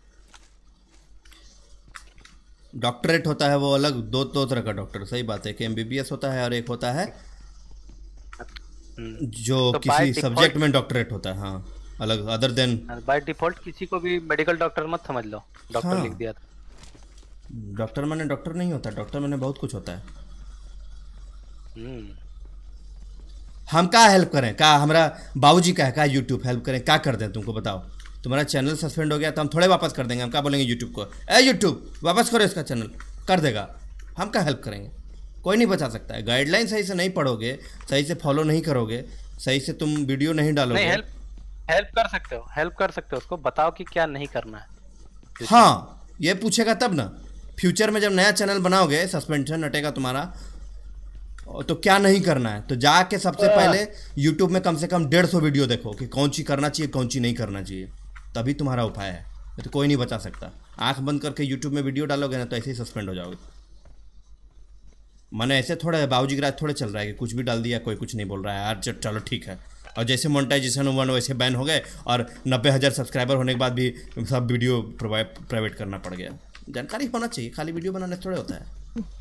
डॉक्टरेट होता है वो अलग, दो दो तरह का डॉक्टर, सही बात है कि एमबीबीएस होता है और एक होता है हम्म। जो तो by किसी default- सब्जेक्ट में डॉक्टरेट होता है। हाँ, अलग, अदर देन बाय डिफॉल्ट किसी को भी मेडिकल डॉक्टर मत समझ लो, डॉक्टर हाँ। लिख दिया था। डॉक्टर माने डॉक्टर नहीं होता, डॉक्टर माने बहुत कुछ होता है। हम्म। हम क्या हेल्प करें, क्या हमारा बाबूजी का है, क्या यूट्यूब हेल्प करें, क्या कर दें तुमको बताओ? तुम्हारा चैनल सस्पेंड हो गया तो हम थोड़े वापस कर देंगे, हम क्या बोलेंगे यूट्यूब को, ए यूट्यूब वापस करो इसका चैनल, कर देगा। हम क्या हेल्प करेंगे? कोई नहीं बचा सकता है। गाइडलाइन सही से नहीं पढ़ोगे, सही से फॉलो नहीं करोगे, सही से तुम वीडियो नहीं डालोगे। नहीं, हेल्प हेल्प कर सकते हो, हेल्प कर सकते हो, उसको बताओ कि क्या नहीं करना है। हाँ, ये पूछेगा तब ना, फ्यूचर में जब नया चैनल बनाओगे, सस्पेंशन हटेगा तुम्हारा, तो क्या नहीं करना है, तो जाके सबसे पहले यूट्यूब में कम से कम डेढ़ सौ वीडियो देखो कि कौन सी करना चाहिए, कौन सी नहीं करना चाहिए, तभी तुम्हारा उपाय है। तो कोई नहीं बचा सकता। आंख बंद करके यूट्यूब में वीडियो डालोगे ना तो ऐसे ही सस्पेंड हो जाओगे। मैंने ऐसे थोड़ा बाबूजी की राज थोड़े चल रहा है कि कुछ भी डाल दिया कोई कुछ नहीं बोल रहा है यार, चलो ठीक है। और जैसे मोनेटाइजेशन हुआ ना वैसे बैन हो गए, और नब्बे हज़ार सब्सक्राइबर होने के बाद भी सब वीडियो प्राइवेट करना पड़ गया। जानकारी होना चाहिए, खाली वीडियो बनाने से थोड़े होता है,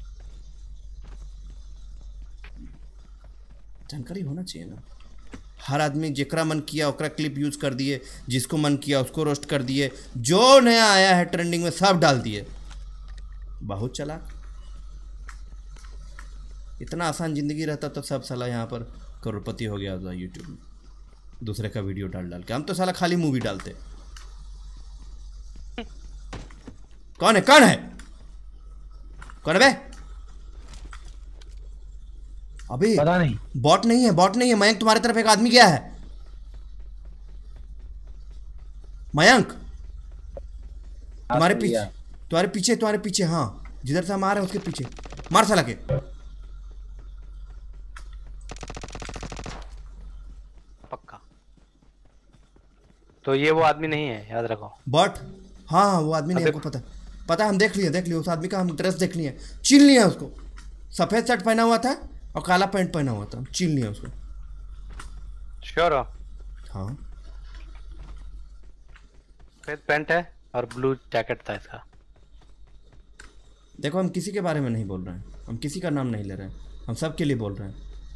जानकारी होना चाहिए ना। हर आदमी जेकरा मन किया ओकरा क्लिप यूज कर दिए, जिसको मन किया उसको रोस्ट कर दिए, जो नया आया है ट्रेंडिंग में सब डाल दिए। बहुत चालाक। इतना आसान जिंदगी रहता तो सब साला यहाँ पर करोड़पति हो गया होता यूट्यूब में, दूसरे का वीडियो डाल डाल के। हम तो साला खाली मूवी डालते। कौन है कौन है कौन है बे? अभी पता नहीं। बॉट नहीं है, बॉट नहीं है मयंक, तुम्हारी तरफ एक आदमी गया है। मयंक तुम्हारे हाँ, पीछे, भैया। तुम्हारे पीछे, तुम्हारे पीछे, हाँ जिधर से हम आ रहे हैं उसके पीछे, मार साला के। पक्का। तो ये वो आदमी नहीं है, याद रखो। बॉट, हाँ हाँ वो आदमी नहीं, अबे- हमको पता पता हम देख लिए देख लिए उस आदमी का हम ड्रेस देख लिए, चिन लिया उसको। सफेद शर्ट पहना हुआ था और काला पैंट पहना हुआ था, हम चिन लिया उसको। श्योर हो? हाँ सफेद पैंट है और ब्लू जैकेट था इसका। देखो, हम किसी के बारे में नहीं बोल रहे हैं, हम किसी का नाम नहीं ले रहे हैं, हम सब के लिए बोल रहे हैं।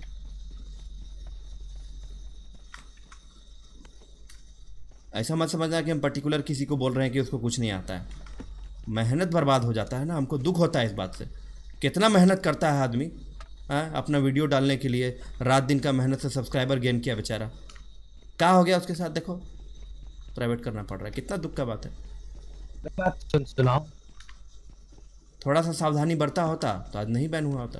ऐसा मत समझना कि हम पर्टिकुलर किसी को बोल रहे हैं कि उसको कुछ नहीं आता है। मेहनत बर्बाद हो जाता है ना, हमको दुख होता है इस बात से। कितना मेहनत करता है आदमी हाँ अपना वीडियो डालने के लिए, रात दिन का मेहनत से सब्सक्राइबर गेन किया बेचारा, क्या हो गया उसके साथ? देखो प्राइवेट करना पड़ रहा है, कितना दुख का बात है। बात सुन सुनाओ। थोड़ा सा सावधानी बरता होता तो आज नहीं बैन हुआ होता।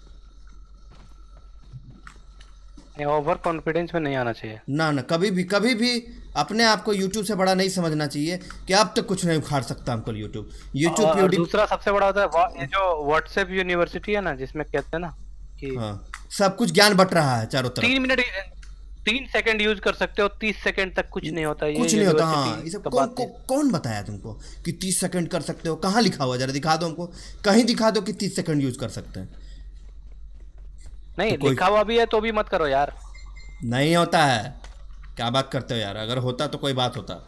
ओवर कॉन्फिडेंस में नहीं आना चाहिए ना ना, कभी भी कभी भी अपने आप को यूट्यूब से बड़ा नहीं समझना चाहिए कि अब तो कुछ नहीं उखाड़ सकता हमको यूट्यूब। यूट्यूब और प्यूडी दूसरा सबसे बड़ा होता है वा- ये जो व्हाट्सएप यूनिवर्सिटी है ना, जिसमें कहते हैं ना कि हाँ, सब कुछ ज्ञान बट रहा है चारों तरफ। तीन मिनट तीन सेकंड यूज कर सकते हो, तीस सेकंड तक कुछ नहीं होता। ये कुछ नहीं होता। हाँ, university ये सब का कौन बात कौ, है। कौन बताया तुमको कि तीस सेकंड कर सकते हो? कहाँ लिखा हुआ, जरा दिखा दो हमको, कहीं दिखा दो कि तीस सेकंड यूज कर सकते हैं। नहीं तो कोई- लिखा हुआ भी है तो भी मत करो यार। नहीं होता है, क्या बात करते हो यार? अगर होता तो कोई बात होता।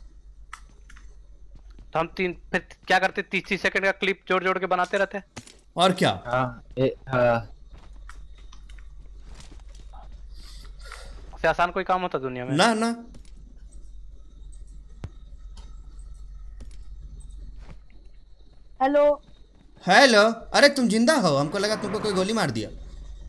तो हम तीन फिर क्या करते, तीस तीस सेकंड का क्लिप जोड़ जोड़ के बनाते रहते। और क्या, हाँ ए, हाँ। इससे आसान कोई काम होता दुनिया में? ना ना। हेलो हेलो, अरे तुम जिंदा हो? हमको लगा तुमको कोई गोली मार दिया।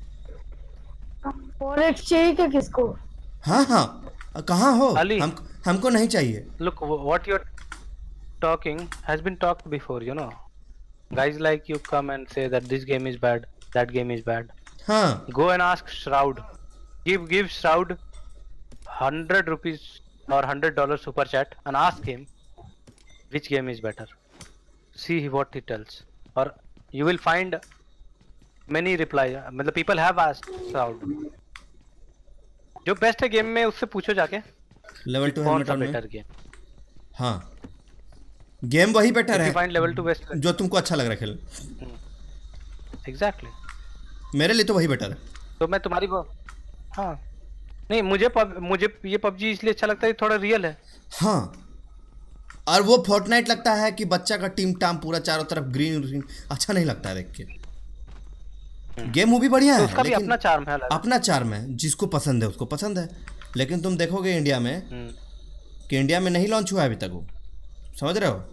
फॉरेक्स चाहिए क्या किसको? हाँ हाँ, कहाँ हो? अली। हम हमको नहीं चाहिए। Look, what you're talking has been talked before, you know. Guys like you come and say that this game is bad, that game is bad. हाँ Go and ask Shroud. Give give Shroud hundred rupees or hundred dollars super chat and ask him which game is better. See what he tells, or you will find many reply. मतलब people have asked Shroud. जो best है game में उससे पूछो जाके level two कौन helmet सा on में। Better game. हाँ गेम वही बेटर है फाइंड लेवल टू बेस्ट जो तुमको अच्छा लग रहा है खेलना। एग्जैक्टली, मेरे लिए तो वही बेटर है। तो मैं तुम्हारी वो हाँ नहीं, मुझे पब, मुझे ये पबजी इसलिए अच्छा लगता है, थोड़ा रियल है। हाँ, और वो फोर्टनाइट लगता है कि बच्चा का टीम टाम पूरा चारों तरफ ग्रीन ग्रीन, अच्छा नहीं लगता है देख के। गेम मूवी बढ़िया तो है, उसका भी लेकिन अपना चार्म है अलग। अपना चार्म है, जिसको पसंद है उसको पसंद है। लेकिन तुम देखोगे इंडिया में कि इंडिया में नहीं लॉन्च हुआ है अभी तक वो, समझ रहे हो?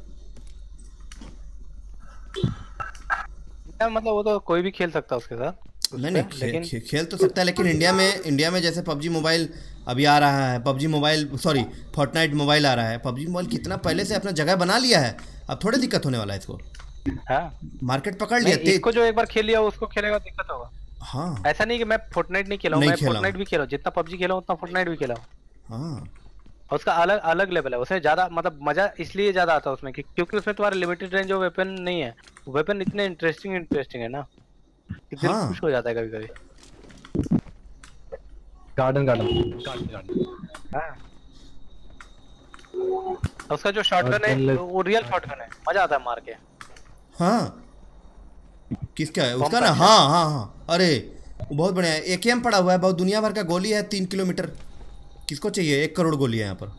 मतलब वो तो कोई भी खेल सकता है उसके साथ। नहीं नहीं खे, लेकिन... खे, खेल तो सकता है, लेकिन इंडिया में इंडिया में जैसे पबजी मोबाइल अभी आ रहा है, PUBG mobile sorry Fortnite mobile आ रहा है। पबजी मोबाइल कितना पहले से अपना जगह बना लिया है, अब थोड़ी दिक्कत होने वाला है इसको। हाँ, मार्केट पकड़ लिया। इसको जो एक बार खेल लिया उसको खेलेगा दिक्कत होगा। हाँ, ऐसा नहीं कि मैं फोर्टनाइट नहीं खेला हूँ, मैं फोर्टनाइट भी खेला हूँ, जितना पबजी खेला हूँ उतना फोर्टनाइट भी खेला हूँ। हाँ, और उसका अलग अलग लेवल है, उसमें ज्यादा मतलब मजा इसलिए ज्यादा आता है उसमें क्योंकि उसमें तुम्हारा लिमिटेड रेंज ऑफ वेपन नहीं है। वेपन इतने इंटरेस्टिंग इंटरेस्टिंग है ना कि दिल हाँ। खुश हो जाता है कभी कभी। गार्डन गार्डन गार्डन गार्डन हाँ, उसका जो शॉटगन है वो रियल शॉटगन है, मजा आता है मार के। हाँ, किसका है उसका ना? हाँ हाँ हाँ, अरे वो बहुत बढ़िया है। एकेएम पड़ा हुआ है, बहुत दुनिया भर का गोली है, तीन किलोमीटर। किसको चाहिए? एक करोड़ गोली है यहाँ पर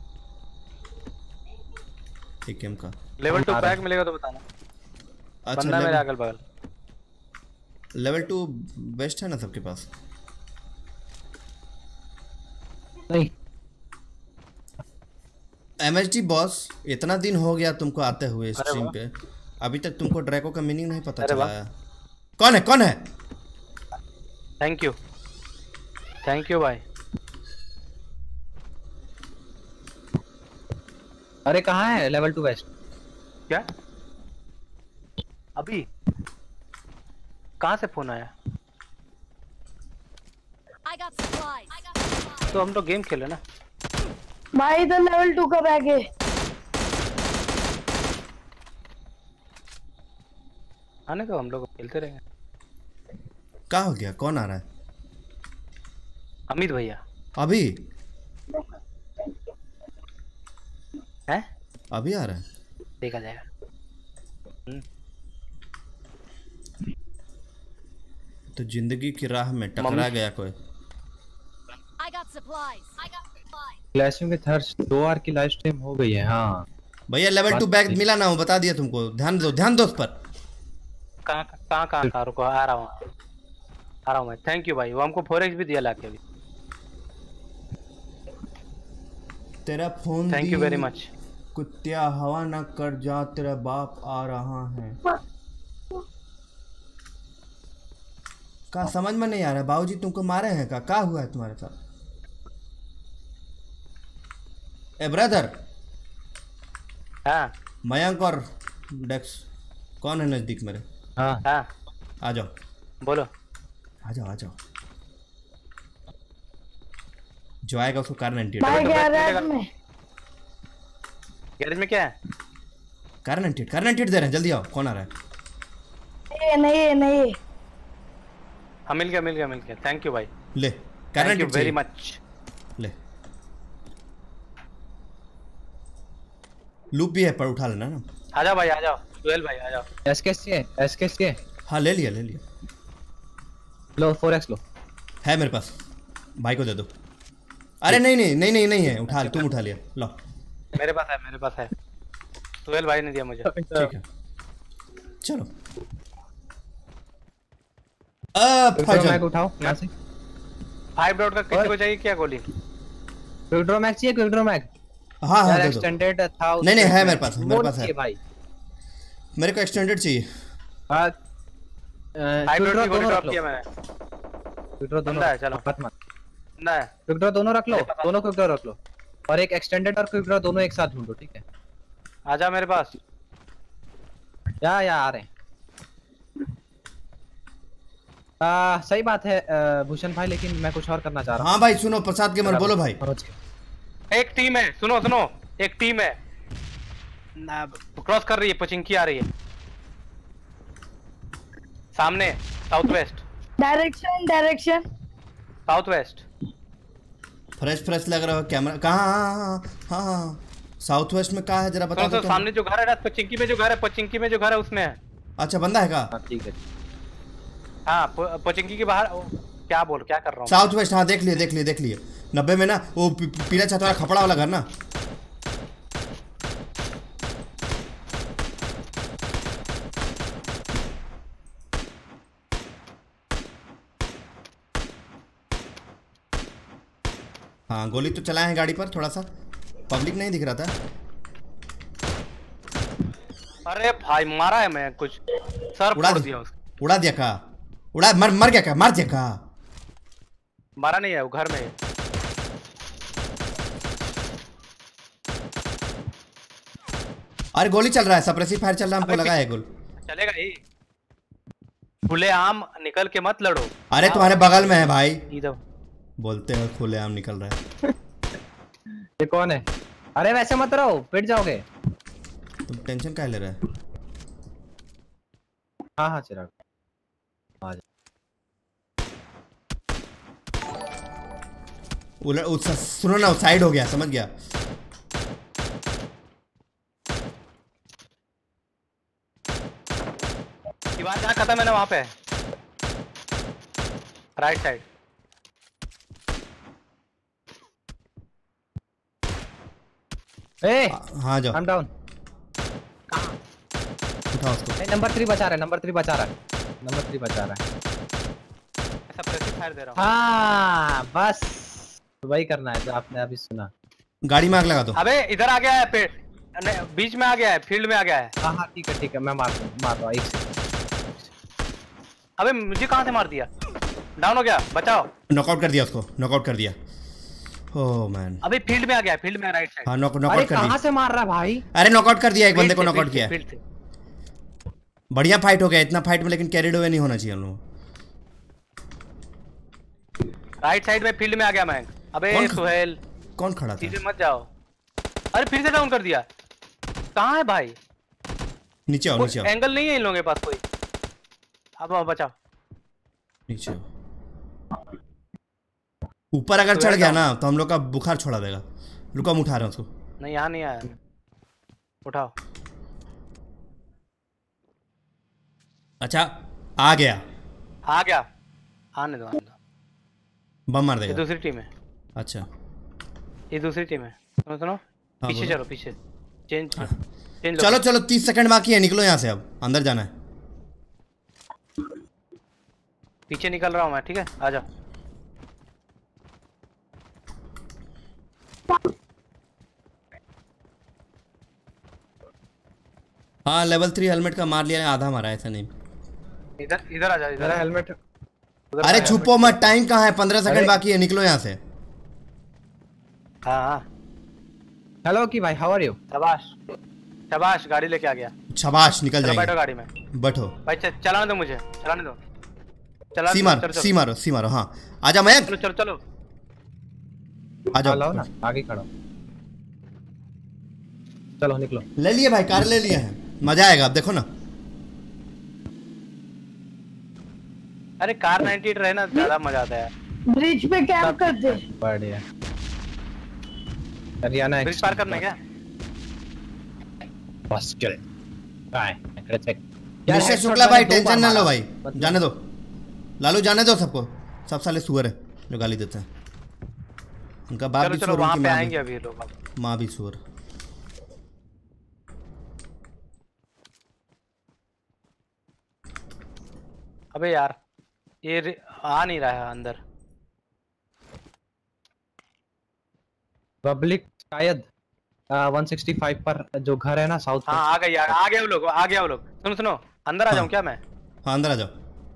एकेएम का। लेवल टू पैक मिलेगा तो बताना। अच्छा, बंदा मेरे अगल बगल। लेवल टू बेस्ट है ना सबके पास? नहीं, एमएचडी बॉस, इतना दिन हो गया तुमको आते हुए स्ट्रीम पे, अभी तक तुमको ड्रैको का मीनिंग नहीं पता चला है। कौन है कौन है? थैंक यू थैंक यू भाई। अरे कहाँ है लेवल टू वेस्ट? क्या अभी कहाँ से फोन आया? I got supplies. I got supplies. तो हम लोग गेम खेले ना भाई, इधर लेवल टू का बैग है। आने को हम लोग खेलते रहेंगे। क्या हो गया? कौन आ रहा है? अमित भैया। अभी हैं? अभी आ रहा है? देखा जाएगा। तो जिंदगी की राह में टकरा गया कोई। I got supplies. I got supplies. Clashing with Harsh दो आर की लाइव स्ट्रीम हो गई है। हाँ भैया लेवल टू बैग मिला ना, वो बता दिया तुमको, ध्यान दो ध्यान दो उस पर। कहाँ कहाँ कहाँ कहाँ रुको, आ रहा हूँ आ रहा हूँ मैं। थैंक यू भाई, वो हमको फोर एक्स भी दिया लाके अभी। तेरा phone thank you very much. कुत्तिया हवा ना कर जा, तेरा बाप आ रहा है। का समझ में नहीं आ रहा? बाबूजी तुमको मारे हैं का? क्या हुआ है तुम्हारे साथ? ए ब्रदर। हाँ मयंक और डेक्स कौन है नजदीक मेरे? हाँ हाँ आ जाओ बोलो। आ जाओ आ जाओ। जो आएगा उसको कार नाइनटी एट। भाई गैरेज में गैरेज में क्या है? Car ninety eight car ninety eight दे रहे हैं, जल्दी आओ। कौन आ रहा है? ये नहीं नहीं हाँ मिल गया मिल गया मिल गया। थैंक यू भाई। ले car thank ninety you eight very चाहिए। मच। ले लूप भी है पर उठा लेना ना। आ जाओ भाई आ जाओ, सुहेल भाई आ जाओ। एसकेएस है एसकेएस है। हाँ ले लिया ले लिया। लो फोर एक्स लो। है मेरे पास, भाई को दे दो। अरे नहीं नहीं नहीं नहीं नहीं है, उठा तुम उठा लिया। लो मेरे पास है मेरे पास है, सुहेल भाई ने दिया मुझे। ठीक है चलो। अब मैग उठाओ यहाँ से। फाइव डॉट का किसी को चाहिए क्या गोली? क्विक मैग चाहिए? क्विक मैग हाँ हाँ यार दे दो। एक्सटेंडेड था नहीं नहीं है मेरे पास, मेरे पास है भाई। मेरे को एक्सटेंडेड चाहिए। हां फाइव डॉट की गोली ड्रॉप किया मैंने। क्विक दोनों बंदा है, चलो मत मत ना है। क्विक दोनों रख लो, दोनों क्विक रख लो और एक एक्सटेंडेड और क्विक दोनों एक साथ ढूंढो, ठीक है? आ जा मेरे पास। या या आ रहे हैं। आ, सही बात है भूषण भाई, लेकिन मैं कुछ और करना चाह रहा हूँ। हाँ भाई सुनो, प्रसाद के मन बोलो भाई। एक टीम है, सुनो सुनो, एक टीम है क्रॉस कर रही है, पचिंकी आ रही है सामने, south west. Direction direction south west. Fresh fresh लग रहा हो कैमरा। कहाँ? हाँ हाँ हाँ हाँ साउथ वेस्ट में कहाँ है जरा बता तो, दो तो सामने जो घर है ना पचिंकी में जो घर है पचिंकी में जो घर है उसमें है। अच्छा बंदा है का? हाँ ठीक है। हाँ पचिंकी के बाहर ओ, क्या बोल क्या कर रहा हूँ साउथ वेस्ट, हाँ देख लिए देख लिए देख लिए नब्बे में ना वो पी, पीला छत वाला खपड़ा वाला घर ना। हाँ गोली तो चलाए हैं गाड़ी पर, थोड़ा सा पब्लिक नहीं दिख रहा था। अरे भाई मारा है मैं कुछ सर उड़ा फोड़ दि- दिया उसका। उड़ा दिया का? उड़ा मर मर गया का? मार दिया का? मारा नहीं है वो घर में है। अरे गोली चल रहा है, सप्रेसिव फायर चल रहा है, हमको अबे लगा है गोल। चलेगा ही खुले आम निकल के मत लड़ो। अरे तुम्हारे बगल में है भाई, इधर बोलते हैं खुले आम निकल रहा है। ये कौन है? अरे वैसे मत रहो, पिट जाओगे। तुम टेंशन काहे ले रहा है? हाँ हाँ चिराग आ जा। उलट उस सुनो ना, साइड हो गया, समझ गया। दीवार जहाँ खत्म है ना वहाँ पे है राइट साइड। ए हाँ जाओ, I'm down। उठाओ उसको। नंबर थ्री बचा रहा है, नंबर थ्री बचा रहा है, नंबर थ्री बचा रहा है। ऐसा प्रेसिव फायर दे रहा हूँ। हाँ बस वही करना है जो आपने अभी सुना। गाड़ी में आग लगा दो। अबे इधर आ गया है पेड़ नहीं, बीच में आ गया है, फील्ड में आ गया है। हाँ हाँ ठीक है ठीक है, मैं मार मार रहा हूँ एक से। अबे मुझे कहाँ से मार दिया? डाउन हो गया, बचाओ। नॉकआउट कर दिया उसको, नॉकआउट कर दिया। Oh man. अबे फील्ड में आ गया है, फील्ड में राइट साइड। हाँ नॉक अरे नॉकआउट कर कहाँ दिया। से मार रहा भाई? अरे नॉकआउट कर दिया, एक बंदे को नॉकआउट किया। फील्ड से। बढ़िया फाइट हो गया, इतना फाइट में लेकिन कैरिड अवे नहीं होना चाहिए हम लोग। राइट साइड में फील्ड में आ गया मैं। अबे कौन ख- सुहेल कौन खड़ा था? सीधे मत जाओ। अरे फिर से डाउन कर दिया। कहाँ है भाई? नीचे आओ, नीचे आओ, एंगल नहीं है इन लोगों के पास कोई। अब अब बचाओ। नीचे आओ। ऊपर अगर चढ़ गया ना तो हम लोग का बुखार छोड़ा देगा। रुको हम उठा रहे हैं उसको। नहीं यहाँ नहीं आया। उठाओ। अच्छा आ गया, आ गया, आने दो आने दो। बम मार ये देगा। दूसरी टीम है, अच्छा ये दूसरी टीम है। सुनो सुनो पीछे बोलो। चलो, पीछे चेंज चेंज चलो चलो तीस सेकंड बाकी है, निकलो यहाँ से, अब अंदर जाना है। पीछे निकल रहा हूँ मैं, ठीक है आ जाओ। हाँ लेवल थ्री हेलमेट का मार लिया है, आधा मारा है, ऐसा नहीं। इधर इधर आ जाओ, इधर मेरा हेलमेट उधर अरे आ जाओ। छुपो मत, टाइम कहाँ है? पंद्रह सेकंड अरे। बाकी है, निकलो यहाँ से। हाँ हाँ हेलो की भाई, हाउ आर यू? शाबाश शाबाश, गाड़ी लेके आ गया। शाबाश, निकल चलो बैठो जाएंगे। गाड़ी में। बैठो। भाई च- चलाने दो मुझे, चलाने दो। चला सी मारो, चलो, चलो, सी मारो, सी मारो। हाँ आजा मयंक, चलो चलो चलो। आ हाँ लाओ जाओ। ना, आगे खड़ा हूँ। चलो निकलो। ले लिए भाई, कार ले लिए हैं, मजा आएगा अब देखो ना। अरे कार अट्ठानवे रहे ना ज्यादा मजा आता है। ब्रिज पे कैंप कर दे। बढ़िया। हरियाणा ब्रिज पार करना है क्या? बस चल बाय। चेक मिस्टर शुक्ला भाई टेंशन ना लो भाई, जाने दो लालू, जाने दो सबको। सब साले सुअर है जो गाली देते हैं। उनका बाप चलो भी चलो सुअर, वहाँ उनकी पे माँ आएंगे भी, अभी लोग। माँ भी सुअर। अबे यार ये रे- आ नहीं रहा है अंदर। पब्लिक शायद वन सिक्सटी फाइव पर जो घर है ना साउथ हाँ आ गई, आ आ गए वो लोग, आ गया वो लोग। सुनो सुनो अंदर आ हाँ। जाऊँ क्या मैं? हाँ अंदर आ जाओ।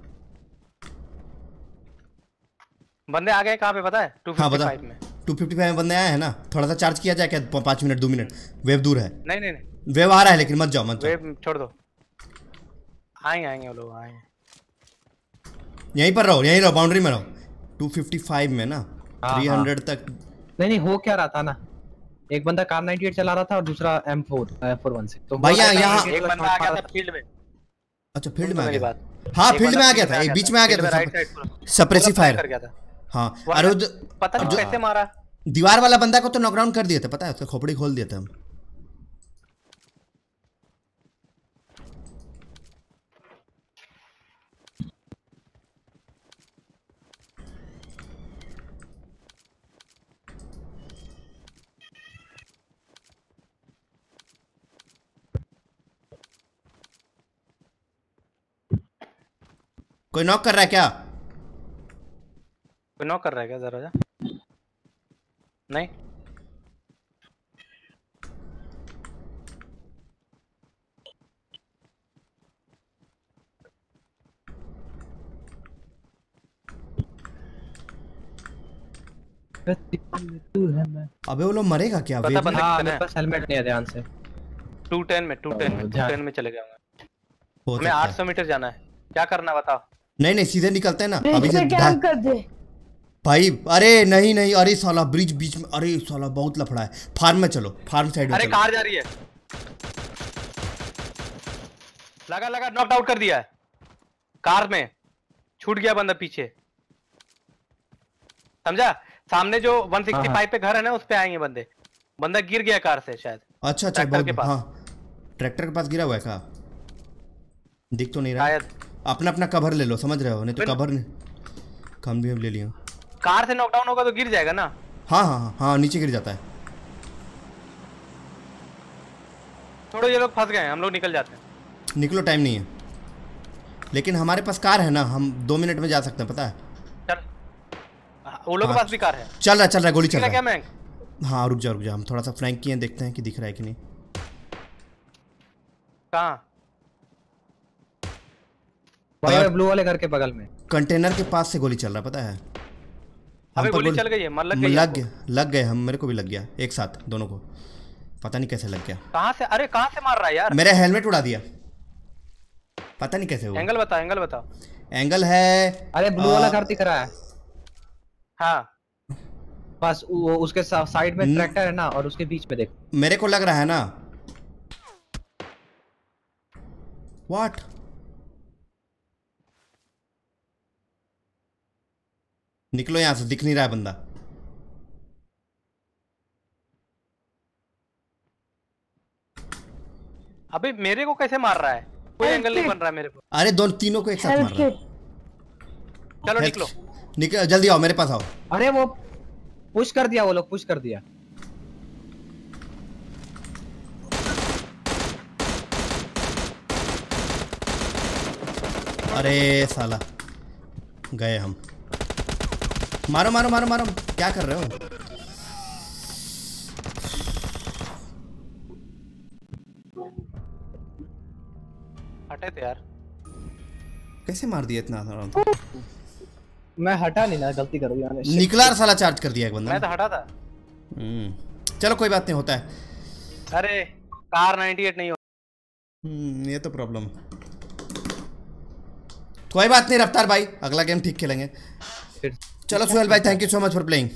बंदे आ गए कहाँ पे पता है? हाँ बता। टू फिफ्टी फाइव में। टू फिफ्टी फाइव में बंदे आए हैं ना, थोड़ा सा चार्ज किया जाए क्या? प- पाँच मिनट दो मिनट, वेव दूर है। नहीं नहीं नहीं, वेव आ रहा है लेकिन मत जाओ, मत जाओ। वे छोड़ दो। आएंगे आएंगे वो लोग आएंगे। यहीं पर रहो, यहीं रहो, बाउंड्री में रहो। टू फिफ्टी फाइव में ना हाँ, थ्री हंड्रेड तक। नहीं नहीं हो क्या रहा था ना, एक बंदा कार नाइंटी एट चला रहा था और दूसरा M four four one six. तो भैया, यहाँ- एक बंदा आ गया था फील्ड में। अच्छा फील्ड में आ मेरी गया। बात। हाँ एक फील्ड बंदा में आ गया था, एक बीच में आ गया फील्ड था, राइट साइड पूरा। सप्रेसिव पूरा कर फायर। गया था। हाँ वो अरे वो जो- पता नहीं जो- कैसे मारा। दीवार वाला बंदा को तो नॉकडाउन कर दिए थे, पता है? उसका खोपड़ी खोल दिया था हम। कोई नॉक कर रहा है क्या? कोई नॉक कर रहा है क्या दरवाजा? नहीं अबे वो लोग मरेगा क्या? पता वेव में? बंदे हाँ कितने मेरे पास हेलमेट नहीं है ध्यान से। टू टेन में टू टेन में टू ध्यान- टेन में चले गए होंगे। हो हमें सकता आठ है। सौ मीटर जाना है, क्या करना है बताओ? नहीं नहीं सीधे निकलते हैं ना अभी ब्रिज से। पे ढा- कैंप कर दे। भाई अरे नहीं नहीं, अरे साला ब्रिज बीच में, अरे साला बहुत लफड़ा है। फार्म में चलो, फार्म साइड में अरे चलो। कार जा रही है, लगा लगा नॉक आउट कर दिया है। कार में छूट गया बंदा पीछे, समझा? सामने जो वन सिक्सटी फाइव पे घर है ना, उस पे आएंगे बंदे। बंदा गिर गया कार से शायद। अच्छा अच्छा, ट्रैक्टर के बहुत पास। हाँ, ट्रैक्टर के पास गिरा हुआ है क्या? दिख तो नहीं रहा। शायद अपना अपना कवर ले लो, समझ रहे हो? नहीं तो बिल- कवर नहीं, हम भी ले लिया। कार से नॉकडाउन होगा तो गिर जाएगा ना। हाँ हाँ हाँ हाँ, नीचे गिर जाता है। छोड़ो, ये लोग फंस गए हैं, हम लोग निकल जाते हैं। निकलो, टाइम नहीं है। लेकिन हमारे पास कार है ना, हम दो मिनट में जा सकते हैं, पता है? चल, वो लोग के हाँ, पास भी कार है। चल रहा है, चल रहा है, गोली चल क्या रहा मैं है। हाँ रुक जा रुक जा, हम थोड़ा सा फ्रैंक किए, देखते हैं कि दिख रहा है कि नहीं। कहाँ? वही ब्लू वाले घर के बगल में। कंटेनर के पास से गोली चल रहा है, पता है? हम अबे पर गोली चल गई है, मन लग गई है लग हमको। गया, लग गए हम, मेरे को भी लग गया एक साथ, दोनों को। पता नहीं कैसे लग गया। कहाँ से? अरे कहाँ से मार रहा है यार? मेरा हेलमेट उड़ा दिया, पता नहीं कैसे हुआ। एंगल बताओ, एंगल बताओ। एंगल है। अरे ब्लू वाला घर दिख रहा है, हाँ बस वो उसके साइड में हम्म। ट्रैक्टर है ना, और उसके बीच में देख। मेरे को लग रहा है ना। व्हाट? निकलो यहां से, दिख नहीं रहा है बंदा। अबे मेरे को कैसे मार रहा है? कोई एंगल नहीं बन रहा है मेरे को। अरे दोनों तीनों को एक साथ मार हेल्प रहा है। किट। चलो निकलो। निकल जल्दी आओ, मेरे पास आओ। अरे वो पुश कर दिया, वो लोग पुश कर दिया। अरे साला, गए हम। मारो मारो मारो मारो, क्या कर रहे हो? हटे थे यार। कैसे मार दिया इतना आराम? मैं हटा नहीं ना, गलती कर दिया मैंने। निकला साला, चार्ज कर दिया एक बंदा मैं तो ने। हटा था। हम्म, चलो कोई बात नहीं, होता है। अरे कार अट्ठानवे नहीं हो। हम्म, ये तो प्रॉब्लम। कोई बात नहीं रफ्तार भाई, अगला गेम ठीक खेलेंगे। फिर- चलो सुहेल भाई, thank you so much for playing.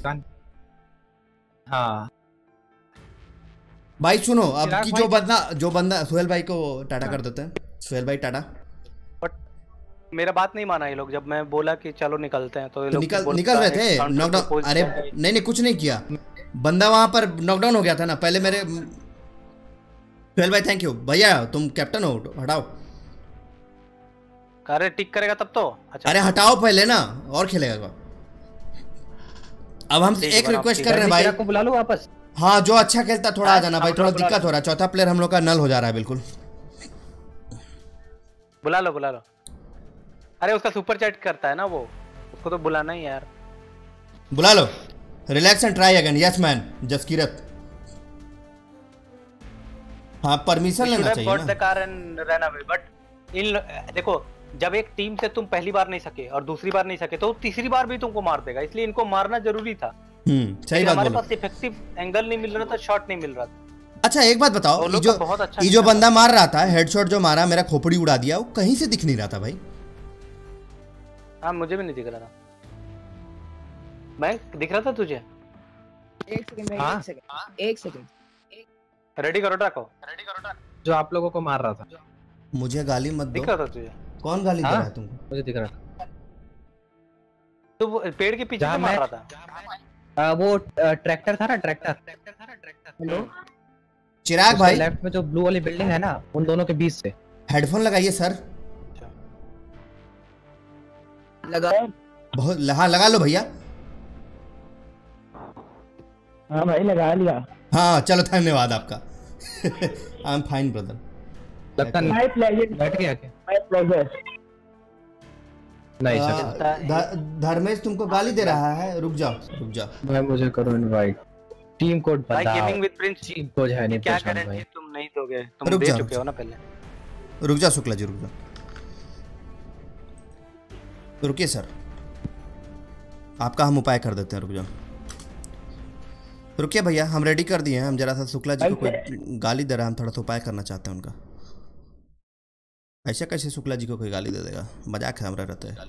हाँ भाई सुनो, अब चिराग की भाई- जो बंदा जो बंदा सुहेल भाई को टाटा कर देते हैं। सुहेल भाई टाटा। बट मेरा बात नहीं माना ये लोग, जब मैं बोला कि चलो निकलते हैं तो ये तो लोग निकल बोलता निकल रहे है, थे counter नॉकडाउन। propose अरे किया है। नहीं नहीं, कुछ नहीं किया, बंदा वहां पर नॉकडाउन हो गया था ना पहले मेरे। सुहेल भाई थैंक यू भैया, तुम कैप्टन हो, हटाओ। अरे टिक करेगा तब तो अच्छा। अरे हटाओ पहले ना, और खेलेगा। अब हम ठीक है, एक बनाओ, रिक्वेस्ट ठीक कर रहे हैं भाई। चिराग को बुला लो वापस। हाँ जो अच्छा खेलता थोड़ा आ जाना भाई, हम थोड़ा लोग बुला दिक्कत हो रहा है। चौथा प्लेयर हम लोग का नल हो जा रहा है बिल्कुल। बुला लो बुला लो। अरे उसका सुपर चैट करता है ना वो, उसको तो बुलाना ही यार। बुला लो। Relax and try again. Yes man Jaskirat. हाँ परमिशन लेना चाहिए गॉट ना। The car and run away. But in देखो, जब एक टीम से तुम पहली बार नहीं सके और दूसरी बार नहीं सके तो तीसरी बार भी तुमको मार देगा, इसलिए इनको मारना जरूरी था। हम्म, सही बात हमारे बोलो। पास इफेक्टिव एंगल नहीं मिल रहा था, शॉट नहीं मिल रहा था। अच्छा एक बात बताओ, वो ये लोग जो तो बहुत अच्छा ये जो खेला बंदा मार रहा था, हेडशॉट जो मारा, मेरा खोपड़ी उड़ा दिया, वो कहीं से दिख नहीं रहा था भाई। हाँ मुझे भी नहीं दिख रहा था। मैं दिख रहा था तुझे? एक सेकंड हाँ? एक सेकंड एक सेकंड रेडी करो ट्रक को, रेडी करो ट्रक। जो आप लोगों को मार रहा था, मुझे गाली मत दिख दो। रहा था तुझे? कौन गाली दे हाँ? रहा है तुमको? मुझे दिख रहा था। तो वो पेड़ के पीछे जहाँ से मार मैं- रहा था। आ, वो आ, ट्रैक्टर था ना, ट्रैक्टर हेलो चिराग भाई लेफ्ट में जो ब्लू वाली बिल्डिंग है ना, उन दोनों के बीच से। हेडफोन लगाइए सर। लगा। बहुत हाँ लगा लो भैया। हाँ भाई लगा लिया। हाँ चलो धन्यवाद आपका। I am fine brother. लगता नहीं माय प्लेजर बैठ गया क्या? My pleasure. नहीं आ, सर ध- धर्मेश तुमको गाली दे रहा है, रुक जाओ रुक जाओ भाई, मुझे करो इनवाइट। टीम कोड भाई बताओ। Gaming with Prince team code है नहीं क्या पहचान गारंटी भाई। तुम नहीं दोगे? तुम रुक दे जाओ, चुके रुक हो ना पहले। रुक जाओ शुक्ला जी, रुक जाओ, रुकिए सर, आपका हम उपाय कर देते हैं, रुक जाओ, रुकिए भैया, हम रेडी कर दिए हैं। हम जरा सा शुक्ला जी को कोई गाली दे रहा है, हम थोड़ा सा उपाय करना चाहते हैं उनका। ऐसा कैसे शुक्ला जी को कोई गाली दे देगा? मजाक है, हमरा रहते हैं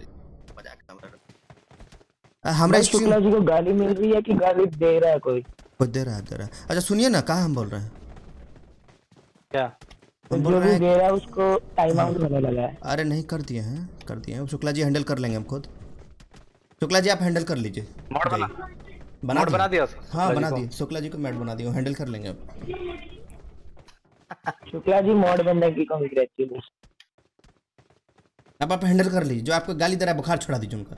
हमरा भाई शुक्ला जी को गाली मिल रही है कि गाली दे रहा है कोई? कोई दे रहा है, दे रहा है। अच्छा सुनिए ना, कहाँ हम बोल रहे हैं? क्या हम बोल जो रहे भी हैं, दे रहा है उसको टाइम आउट होने लगा है। अरे नहीं कर दिए हैं, कर दिए हैं, शुक्ला जी हैंडल कर लेंगे हम खुद। शुक्ला जी आप हैंडल कर लीजिए। मॉड बना बना मॉड दिया? बना दिया उसको? हाँ शुक्ला बना जी को? दिए, शुक्ला जी को मैट बना दिया, हैंडल कर लेंगे अब। शुक्ला जी मॉड बनने की कांग्रेचुलेशन। अब आप हैंडल कर लीजिए, जो आपको गाली दे रहा है बुखार छुड़ा दीजिए उनका।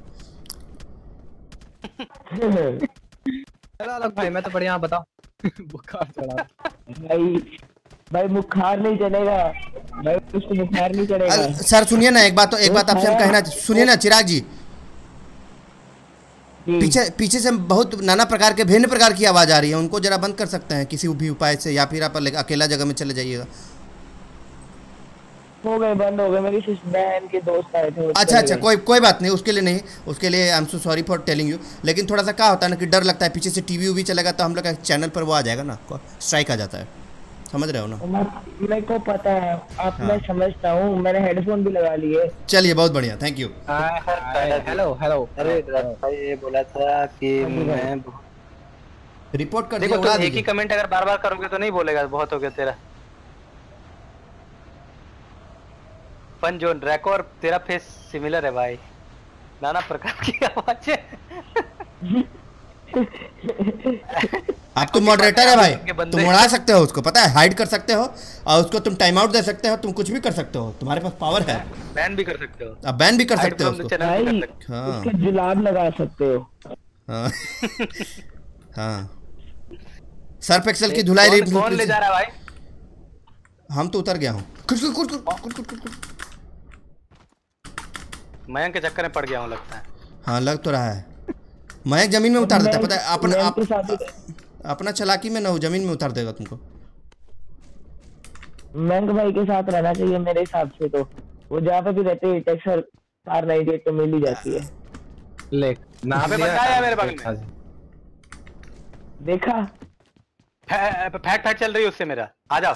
चलो अलग भाई, मैं तो बढ़िया, बताओ। बुखार चढ़ा। भाई भाई बुखार नहीं चलेगा भाई, उसको बुखार नहीं चढ़ेगा। अ, सर सुनिए ना, एक बात तो एक बात आपसे हम कहना, सुनिए ना चिराग जी, जी। पीछे पीछे से बहुत नाना प्रकार के भिन्न प्रकार की आवाज आ रही है, उनको जरा बंद कर सकते हैं किसी भी उपाय से, या फिर आप अकेला जगह में चले जाइएगा। हो गए, बंद हो गए। मेरी सिस्टर बहन के दोस्त आए थे। अच्छा अच्छा, कोई कोई बात नहीं, उसके लिए नहीं, उसके लिए I am so sorry for telling you. लेकिन थोड़ा सा क्या होता है ना कि डर लगता है, पीछे से टीवी उवी चलेगा तो हम लोग का चैनल पर वो आ जाएगा ना, स्ट्राइक आ जाता है, समझ रहे हो ना? मेरे को पता है, आप मैं समझता हूँ, मैंने हेडफोन भी लगा लिए। चलिए बहुत बढ़िया, थैंक यू। Hello hello. अरे भाई ये बोला था कि मैं रिपोर्ट कर देखो, दिया, उड़ा तुम एक ही दीजिए। कमेंट अगर बार बार करोगे तो नहीं बोलेगा, बहुत हो गया तेरा फन जोन। ड्रैको और तेरा फेस सिमिलर है भाई, नाना प्रकार की आवाजें। आप तो मॉडरेटर है भाई, तुम उड़ा सकते हो उसको, पता है, हाइड कर सकते हो और उसको तुम टाइम आउट दे सकते हो, तुम कुछ भी कर सकते हो, तुम्हारे पास पावर है। बैन भी कर सकते हो, आप बैन भी कर सकते हो उसको। भाई हाँ उसके जुलाब लगा सकते हो। हाँ हाँ, सर्फ एक्सेल की धुलाई कौन, रिप- कौन ले जा रहा है भाई? हम तो उतर गया हूँ। कुछ कुछ कुछ कुछ कुछ कुछ कुछ। मयंक के चक्कर में पड़ गया हूँ लगता है। हाँ लग तो रहा है, मयंक जमीन में उतार देता है, पता है, अपना मयंक के साथ आप, अपना चलाकी में ना हो, जमीन में उतार देगा तुमको। मयंक भाई के साथ रहना चाहिए मेरे हिसाब से, तो वो जहाँ पे भी रहते हैं टेक्सर कार नहीं देख तो मिल ही जाती है। ले नाम पे दिया बंदा आया मेरे बगल हाँ में। जी। देखा फैट फैट चल रही है उससे, मेरा आ जाओ।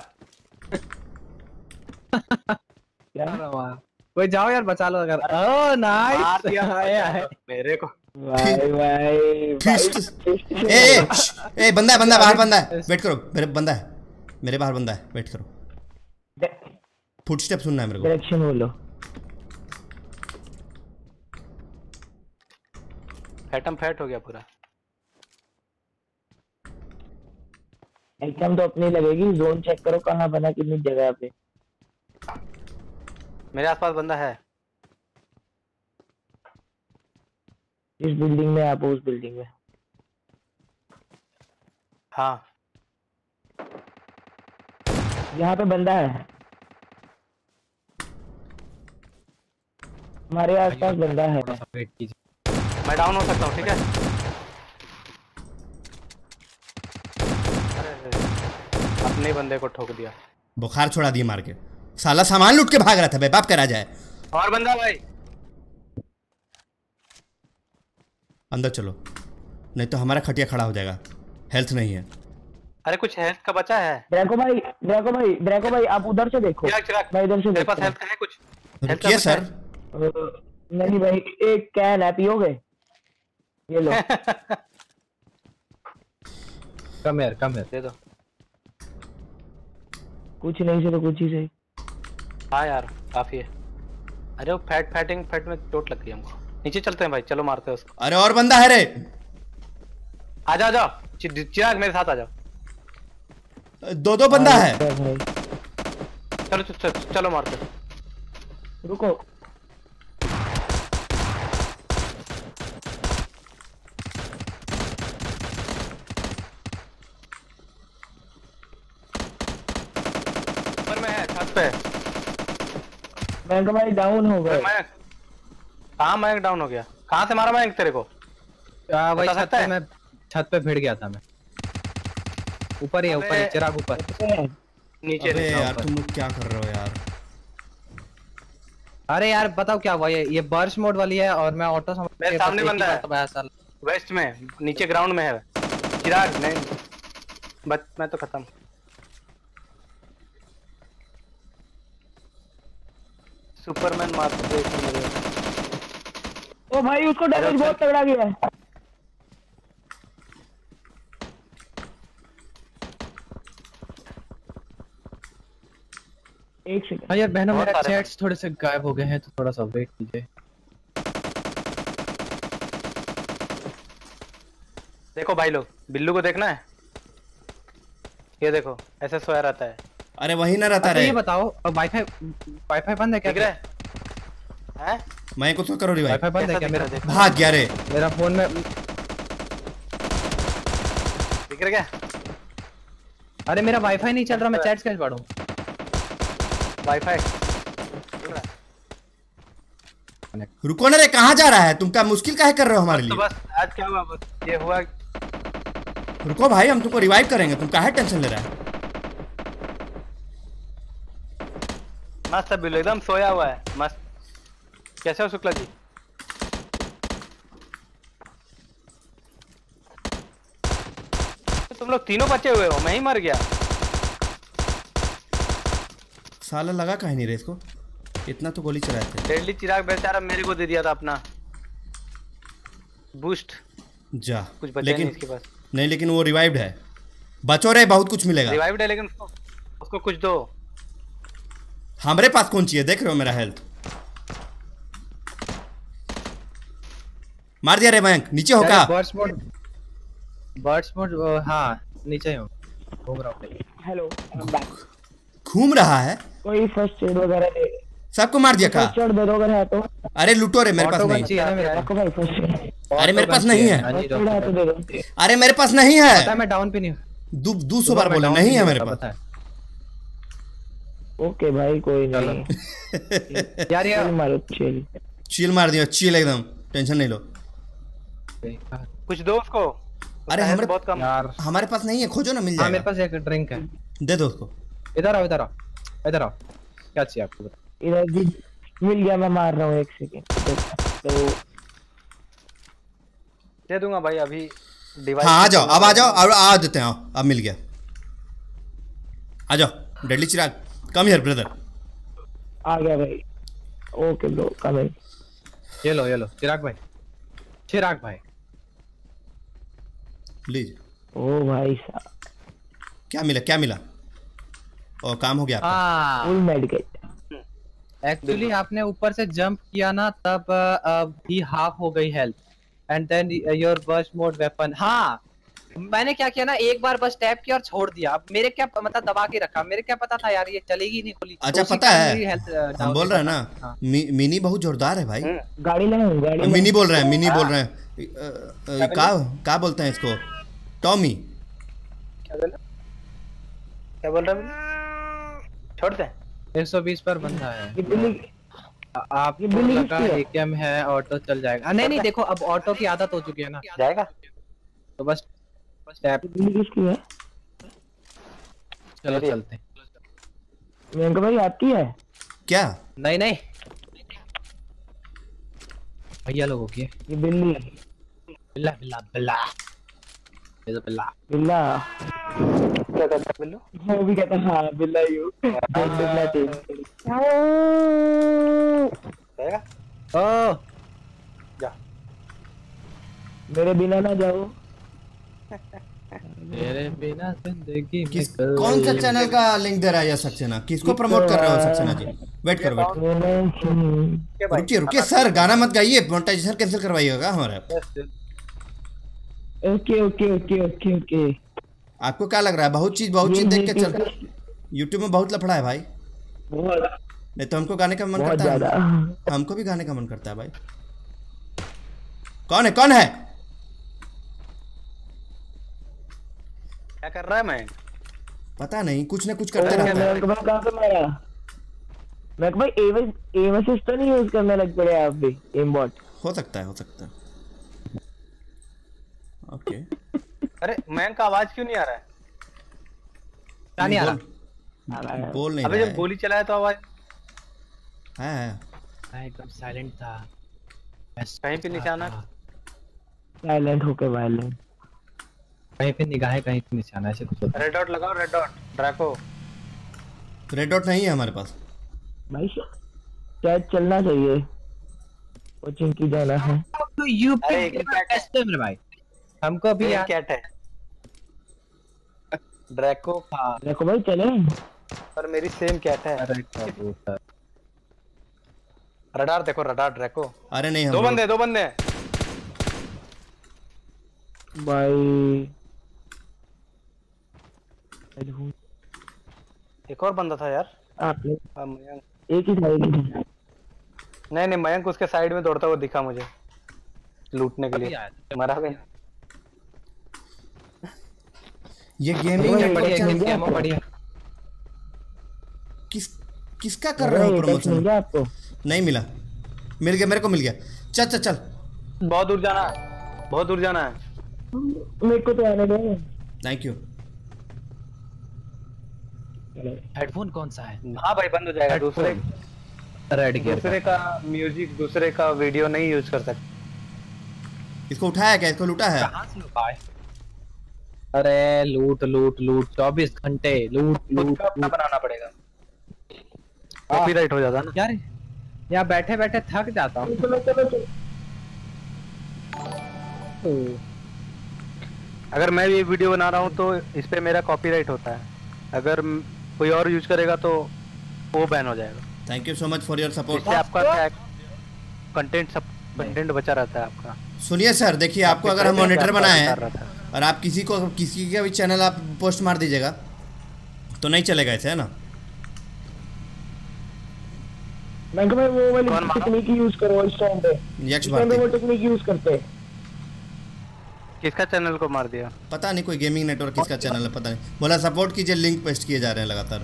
क्या? कोई जाओ यार, बचा लो अगर। ओह नाइस, मार दिया आया है। मेरे को। भाई भाई फिस्ट। ए ए श्श, ए बंदा है, बंदा है, बाहर बंदा है, वेट करो, मेरे बंदा है, मेरे बाहर बंदा है, वेट करो, फुटस्टेप सुनना है मेरे को। डायरेक्शन बोलो। फैटम फैट हो गया पूरा। एकदम तो अपनी लगेगी। जोन चेक करो कहाँ बना, कितनी जगह पे। मेरे आसपास बंदा है। इस बिल्डिंग में, आप उस बिल्डिंग में। हाँ यहाँ पे बंदा है, हमारे आसपास बंदा है। वेट कीजिए। मैं डाउन हो सकता हूँ, ठीक है? अरे अरे, अपने बंदे को ठोक दिया। बुखार छोड़ा दिए मार के, साला सामान लूट के भाग रहा था, बेबाप करा जाए। और बंदा भाई अंदर चलो, नहीं तो हमारा खटिया खड़ा हो जाएगा, हेल्थ नहीं है। अरे कुछ हेल्थ का बचा है? ड्रैको भाई, ड्रैको भाई, ड्रैको भाई, आप उधर से देखो। चिराग चिराग, मैं इधर से मेरे पास देखता हेल्थ है कुछ? हेल्थ का रुकिए बचा सर, है? हूँ। नहीं भाई, एक कैन है, पियोगे? ये लो। कम यार, कम यार। दे दो। कुछ नहीं से तो कुछ ही सही। हाँ यार काफी है। अरे वो फैट फैटिंग फैट में चोट लग गई हमको। नीचे चलते हैं भाई, चलो मारते हैं उसको। अरे और बंदा है रे, आ जाओ, जाओ चि- चिराग मेरे साथ आ जाओ। दो दो बंदा है। हाँ, भाई चलो चलो, चलो मारते हैं। रुको। ऊपर में है, छत पे है। मैं भाई डाउन हो गए। मैं कहाँ मयंक डाउन हो गया? कहाँ से मारा मयंक तेरे को? आ, वही बता छत सकता पे है? मैं छत पे भिड़ गया था मैं। ऊपर ही है, ऊपर ही अबे- चिराग ऊपर। नीचे अबे नीचे। यार तुम लोग क्या कर रहे हो यार? अरे यार बताओ क्या हुआ? ये ये बर्स्ट मोड वाली है और मैं ऑटो समझ मेरे के सामने बस एक ही बंदा है। बार दबाया साला। वेस्ट में नीचे ग्राउंड में है चिराग। नहीं बस मैं तो खत्म। सुपरमैन मारते थे इसमें मेरे। ओ भाई उसको डैमेज बहुत तगड़ा गया है। एक सेकंड। हाँ यार बहनों, बहुत मेरा सारे चैट्स थोड़े से गायब हो गए हैं तो थोड़ा सा वेट कीजिए। देखो भाई लोग, बिल्लू को देखना है? ये देखो ऐसे सोया रहता है। अरे वही ना रहता अच्छा रहे। ये बताओ, अब वाईफाई वाईफाई बंद है क्या? दिख रहा है? हैं? मैं को तो करो रिवाइव। वाईफाई बंद है कैसा क्या दिख रहा मेरा? है? देखो। भाग गया रे। मेरा फोन में। दिख रहा क्या? अरे मेरा वाईफाई नहीं चल रहा, मैं चैट्स कैसे पढूं? वाईफाई रुको ना रे, कहाँ जा रहा है? तुम क्या मुश्किल काहे कर रहे हो हमारे तो लिए? बस आज क्या हुआ? बस ये हुआ। रुको भाई, हम तुमको रिवाइव करेंगे, तुम काहे टेंशन ले रहा है? मस्त है बिल्लू, एकदम सोया हुआ है मस्त। कैसे हो शुक्ला जी? तुम लोग तीनों बचे हुए हो, मैं ही मर गया। साला लगा काहे नहीं रे इसको? इतना तो गोली चलाए थे। डेडली चिराग बेचारा मेरे को दे दिया था अपना बूस्ट। जा। कुछ बचा लेकिन नहीं इसके पास। नहीं, लेकिन वो रिवाइव्ड है। बचो रे, बहुत कुछ मिलेगा। रिवाइव है लेकिन उसको उसको कुछ दो। हमारे पास कौन चाहिए? देख रहे हो मेरा हेल्थ? मार दिया रे मयंक। नीचे हो का? बर्ड्स मोड बर्ड्स मोड हाँ नीचे हूँ, घूम रहा हूँ। हेलो घूम रहा है? कोई फर्स्ट एड वगैरह दे। सबको मार दिया का? फर्स्ट एड दे दो अगर है तो। अरे लूटो रे, मेरे पास ऑटो गन नहीं। चाहिए ना मेरे रखो भाई फर्स्ट एड। अरे मेरे पास नहीं है। फर्स्ट एड है तो दे दो। अरे मेरे पास नहीं पता है। है मैं डाउन पे नहीं हूँ। दो दो सौ बार बोला नहीं है मेरे पास। पता है ओके भाई कोई नहीं। यार चिल ये मारो चिल। चील मार दिया, चील एकदम, टेंशन नहीं लो। कुछ दो उसको। अरे उसका हमारे बहुत कम। यार हमारे पास नहीं है, खोजो ना, मिल हाँ मेरे जाएगा। पास एक ड्रिंक है। दे दो उसको। इधर आओ इधर आओ इधर आओ। क्या चाहिए आपको? बताओ। इधर भी मिल गया, मैं मार रहा हूँ एक सेकंड तो। दे दूंगा भाई अभी। डिवाइस हाँ आ जाओ, अब आ जाओ, अब आ देते हैं। आओ, अब मिल गया। आ जाओ deadly Chirag, come here brother. आ गया भाई। Okay bro coming. ये लो ये लो चिराग भाई, चिराग भाई। लीजिए। ओ भाई साहब क्या मिला? क्या मिला? और काम हो गया आपका? हाँ फुल मेडिकेट। एक्चुअली आपने ऊपर से जंप किया ना, तब भी हाफ हो गई health and then your burst mode weapon. हाँ मैंने क्या किया ना, एक बार बस टैप किया और छोड़ दिया। अब मेरे क्या मतलब दबा के रखा, मेरे क्या पता था यार ये चलेगी नहीं गोली। अच्छा तो उसी पता कारण मेरी है, health, uh, हम down बोल नहीं रहे हैं था। ना, हाँ। मी, मिनी बहुत जोरदार है भाई। गाड़ी लाऊं गाड़ी लाऊं? मिनी बोल रहे हैं, मिनी बोल रहे हैं। अ, अ, का का बोलते हैं इसको? टॉमी। क्या बोल क्या बोल रहा है? छोड़ दे। एक सौ बीस पर बंदा है। ये बिल्ली आप ये बिल्ली लगा किसकी है? एकेएम है, ऑटो चल जाएगा। नहीं नहीं देखो, अब ऑटो की आदत हो चुकी है ना, जाएगा। तो बस टैप। ये बिल्ली किसकी है? चलो मेरी है। चलते हैं। मेरे भाई आपकी है? क्या? नहीं नहीं भैया लोगों की है। ये बिल्ली बिल्ला बिल्ला बिल्ला ये तो बिल्ला। बिल्ला क्या करता है बिल्लू? वो भी कहता है हाँ बिल्ला यू बिल्ला टीम। जाएगा। ओ जा। मेरे बिना ना जाओ। तेरे बिना जिंदगी में किस कोई- कौन सा चैनल का लिंक दे रहा है ये सक्सेना? किसको प्रमोट कर रहे हो सक्सेना जी? वेट करो, वेट क्या भाई? रुकिए रुकिए सर, गाना मत गाइए, मोनेटाइजेशन कैंसिल करवाइएगा हमारा। Okay okay okay okay okay. आपको क्या लग रहा है? बहुत चीज बहुत चीज देख के चल। यूट्यूब में बहुत लफड़ा है भाई। बहुत नहीं तो हमको गाने का मन बहुत करता ज्यादा। है, हमको भी गाने का मन करता है भाई। कौन है? कौन है? क्या कर रहा है मैं? पता नहीं, कुछ ना कुछ करते ओह, रहता है। मेरे को कहाँ पे मारा? मैं भाई एम एम असिस्ट तो नहीं यूज करने लग पड़े आप भी, एम बॉट? हो सकता है, हो सकता है। ओके। अरे मयंक का आवाज क्यों नहीं आ रहा है? क्या नहीं आ बोल, रहा? बोल नहीं अबे रहा जब है। गोली चलाया तो आवाज है, है। मैं एकदम साइलेंट था। कहीं पे निशाना? साइलेंट होके वायलेंट। कहीं पे निगाहें, कहीं पे निशाना, ऐसे कुछ होता है। रेड डॉट लगाओ, red dot Draco. Red dot नहीं है हमारे पास। भाई शायद चलना चाहिए, कोचिंग की जाना है। तो यूपी अरे, एक के ही कैट है। बेस्ट है मेरे भाई, हमको भी सेम यार। कैट है ड्रैको। हाँ, देखो भाई चले। पर मेरी सेम कैट है। अरे कबूतर। रडार देखो, रडार ड्रैको। अरे नहीं, हम दो रोड- बंदे, दो बंदे। भाई एक और बंदा था यार। आपने हाँ, मयंक। एक ही साइड में। नहीं नहीं, मयंक उसके साइड में दौड़ता हुआ दिखा मुझे, लूटने के अभी लिए। आया था। मरा भी। ये गेमिंग भाई, नेटवर्क बढ़िया, चैनल बढ़िया। गेम बढ़िया। किस किसका कर रहे हो मिल प्रमोशन? गया आपको? नहीं मिला। मिल गया, मेरे को मिल गया। चल चल चल। बहुत दूर जाना है, बहुत दूर जाना है। मेरे को तो आने दो। Thank you. हेडफोन कौन सा है? हाँ भाई, बंद हो जाएगा। दूसरे रेड गियर दूसरे का म्यूजिक, दूसरे का वीडियो नहीं यूज कर सकते। इसको उठाया क्या? इसको लूटा है? कहाँ से उपाय? अरे लूट लूट लूट, चौबीस घंटे लूट खुद लूट का अपना लूट। बनाना पड़ेगा, कॉपीराइट हो जाता है ना। यार यहाँ बैठे बैठे थक जाता हूँ। चलो चलो चलो। अगर मैं ये वीडियो बना रहा हूँ तो इस पे मेरा कॉपीराइट होता है, अगर म- कोई और यूज करेगा तो वो बैन हो जाएगा। Thank you so much for your support. इससे आपका क्या कंटेंट, सब कंटेंट बचा रहता है आपका। सुनिए सर, देखिए आपको अगर हम आपके मॉनिटर आपका बनाए अधिकार हैं रहता है। और आप किसी को किसी का भी चैनल आप पोस्ट मार दीजिएगा तो नहीं चलेगा ऐसे, है ना? मैं भाई वो वाली कौन मारा? टेक्निक यूज करो इस टाइम पे। यक्ष इस टाइम पे वो भारती। टेक्निक यूज करते हैं। किसका चैनल को मार दिया? पता नहीं, कोई गेमिंग नेटवर्क किसका चैनल है, पता नहीं। बोला सपोर्ट कीजिए, लिंक पेस्ट किए जा रहे हैं लगातार।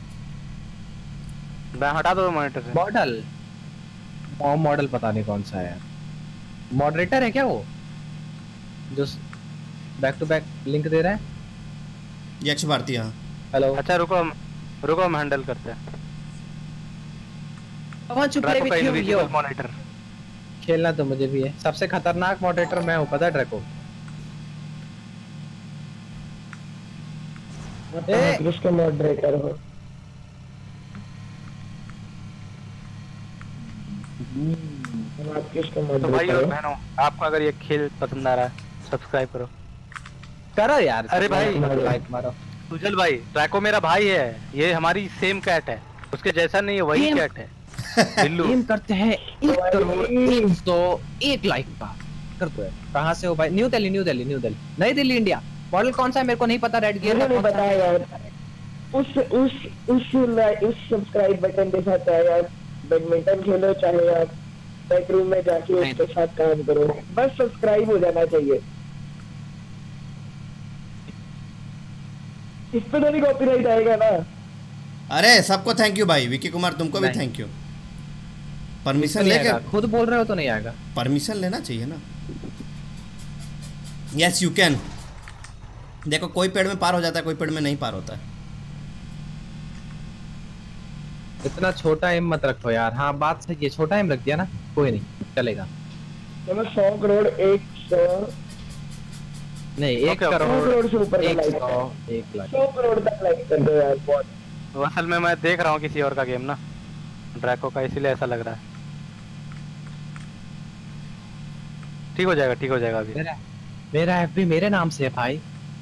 मैं हटा दो मॉनिटर से। मॉडल मॉडल पता नहीं कौन सा है। मॉडरेटर है क्या वो, जो बैक टू बैक लिंक दे रहा है? यक्ष भारती, हाँ। हेलो, अच्छा रुको, हम रुको हम हैंडल करते हैं। I want to play Draco का with you, invisible yo। Monitor. खेलना तो मुझे भी है। सबसे खतरनाक मॉडरेटर मैं हूँ, पता है ड्रैको? ए! किसका मॉडरेटर हो? आप किसका तो भाई मॉडरेटर और हो? बहनों, आपको अगर ये खेल पसंद आ रहा है सब्सक्राइब करो। करो यार। अरे भाई, लाइक मारो। सुजल भाई, ड्रैको मेरा भाई है, ये हमारी सेम कैट है, उसके जैसा नहीं है, वही सेम- कैट है। बिल्लू। एम करते हैं एक करोड़ एक सौ एक लाइक का कर दो यार। कहाँ से हो भाई? New Delhi, New Delhi, New Delhi, नई दिल्ली, इंडिया। मॉडल कौन सा है मेरे को नहीं पता। रेड गियर मुझे नहीं का कौन पता है यार। उस उस उस उस सब्सक्राइब बटन के साथ चाहे आप बैडमिंटन खेलो, चाहे आप बेडरूम में जाके उसके साथ काम करो, बस सब्सक्राइब हो जाना चाहिए। इस पे तो नहीं कॉपीराइट आएगा ना? अरे सबको थैंक यू भाई। विकी कुमार तुमको भी नहीं। Thank you. सा परमिशन नहीं लेके, आएगा। खुद बोल रहे हो तो नहीं आएगा। परमिशन लेना चाहिए ना। Yes you can. देखो कोई पेड़ में पार हो जाता है, कोई पेड़ में नहीं पार होता है। इतना छोटा एम मत रखो यार। हाँ बात सही है, छोटा एम रख दिया ना, कोई नहीं चलेगा। चलो सौ करोड़ एक सौ नहीं, एक Okay, okay. सौ करोड़ करोड़ से ऊपर का एक लाइक सौ एक लाख। सौ करोड़ तक लाइक कर दो यार। बहुत तो असल में मैं देख रहा हूँ किसी और का गेम ना, ड्रैको का, इसीलिए ऐसा लग रहा है। ठीक हो जाएगा, ठीक हो जाएगा अभी। मेरा मेरा एफबी मेरे नाम से है भाई।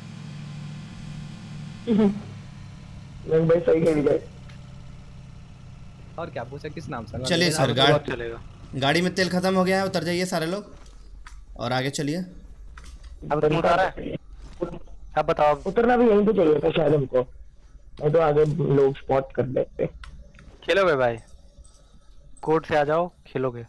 मैं भाई सही खेल गए। और क्या पूछा, किस नाम से? चलिए मेरे सर, नाम से गाड़ी बहुत चलेगा। गाड़ी में तेल खत्म हो गया है, उतर जाइए सारे लोग और आगे चलिए। अब तुम उतारा है? अब बताओ। उतरना भी यहीं पे चाहिए था शायद हमको, नहीं तो आगे लोग स्पॉट कर लेते। खेलोगे भाई? कोर्ट से आ जाओ, खेलोगे।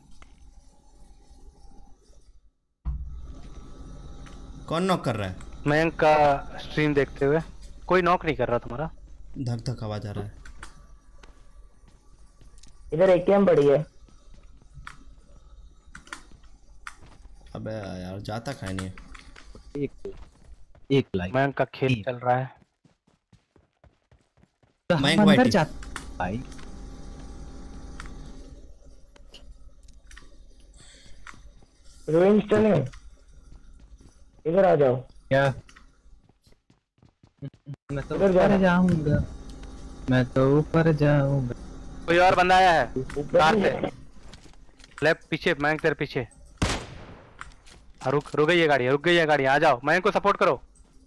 कौन नॉक कर रहा है? मयंक का स्ट्रीम देखते हुए। कोई नॉक नहीं कर रहा तुम्हारा। धक धक आवाज आ रहा है। इधर एक कैम पड़ी है। अबे यार जाता खाए नहीं। एक एक लाइक मयंक का खेल चल रहा है। तो मयंक हम अंदर वाइटी। जाते भाई। रुइंस चले, इधर आ जाओ। क्या मैं तो इधर जाना। ऊपर जाऊंगा, मैं तो ऊपर जाऊंगा। कोई और बंदा आया है ऊपर कार नहीं से, जाना। लेफ्ट पीछे, मयंक तेरे पीछे। हाँ, रुक रुक गई है गाड़ी, रुक गई है गाड़ी, आ जाओ मयंक को सपोर्ट करो।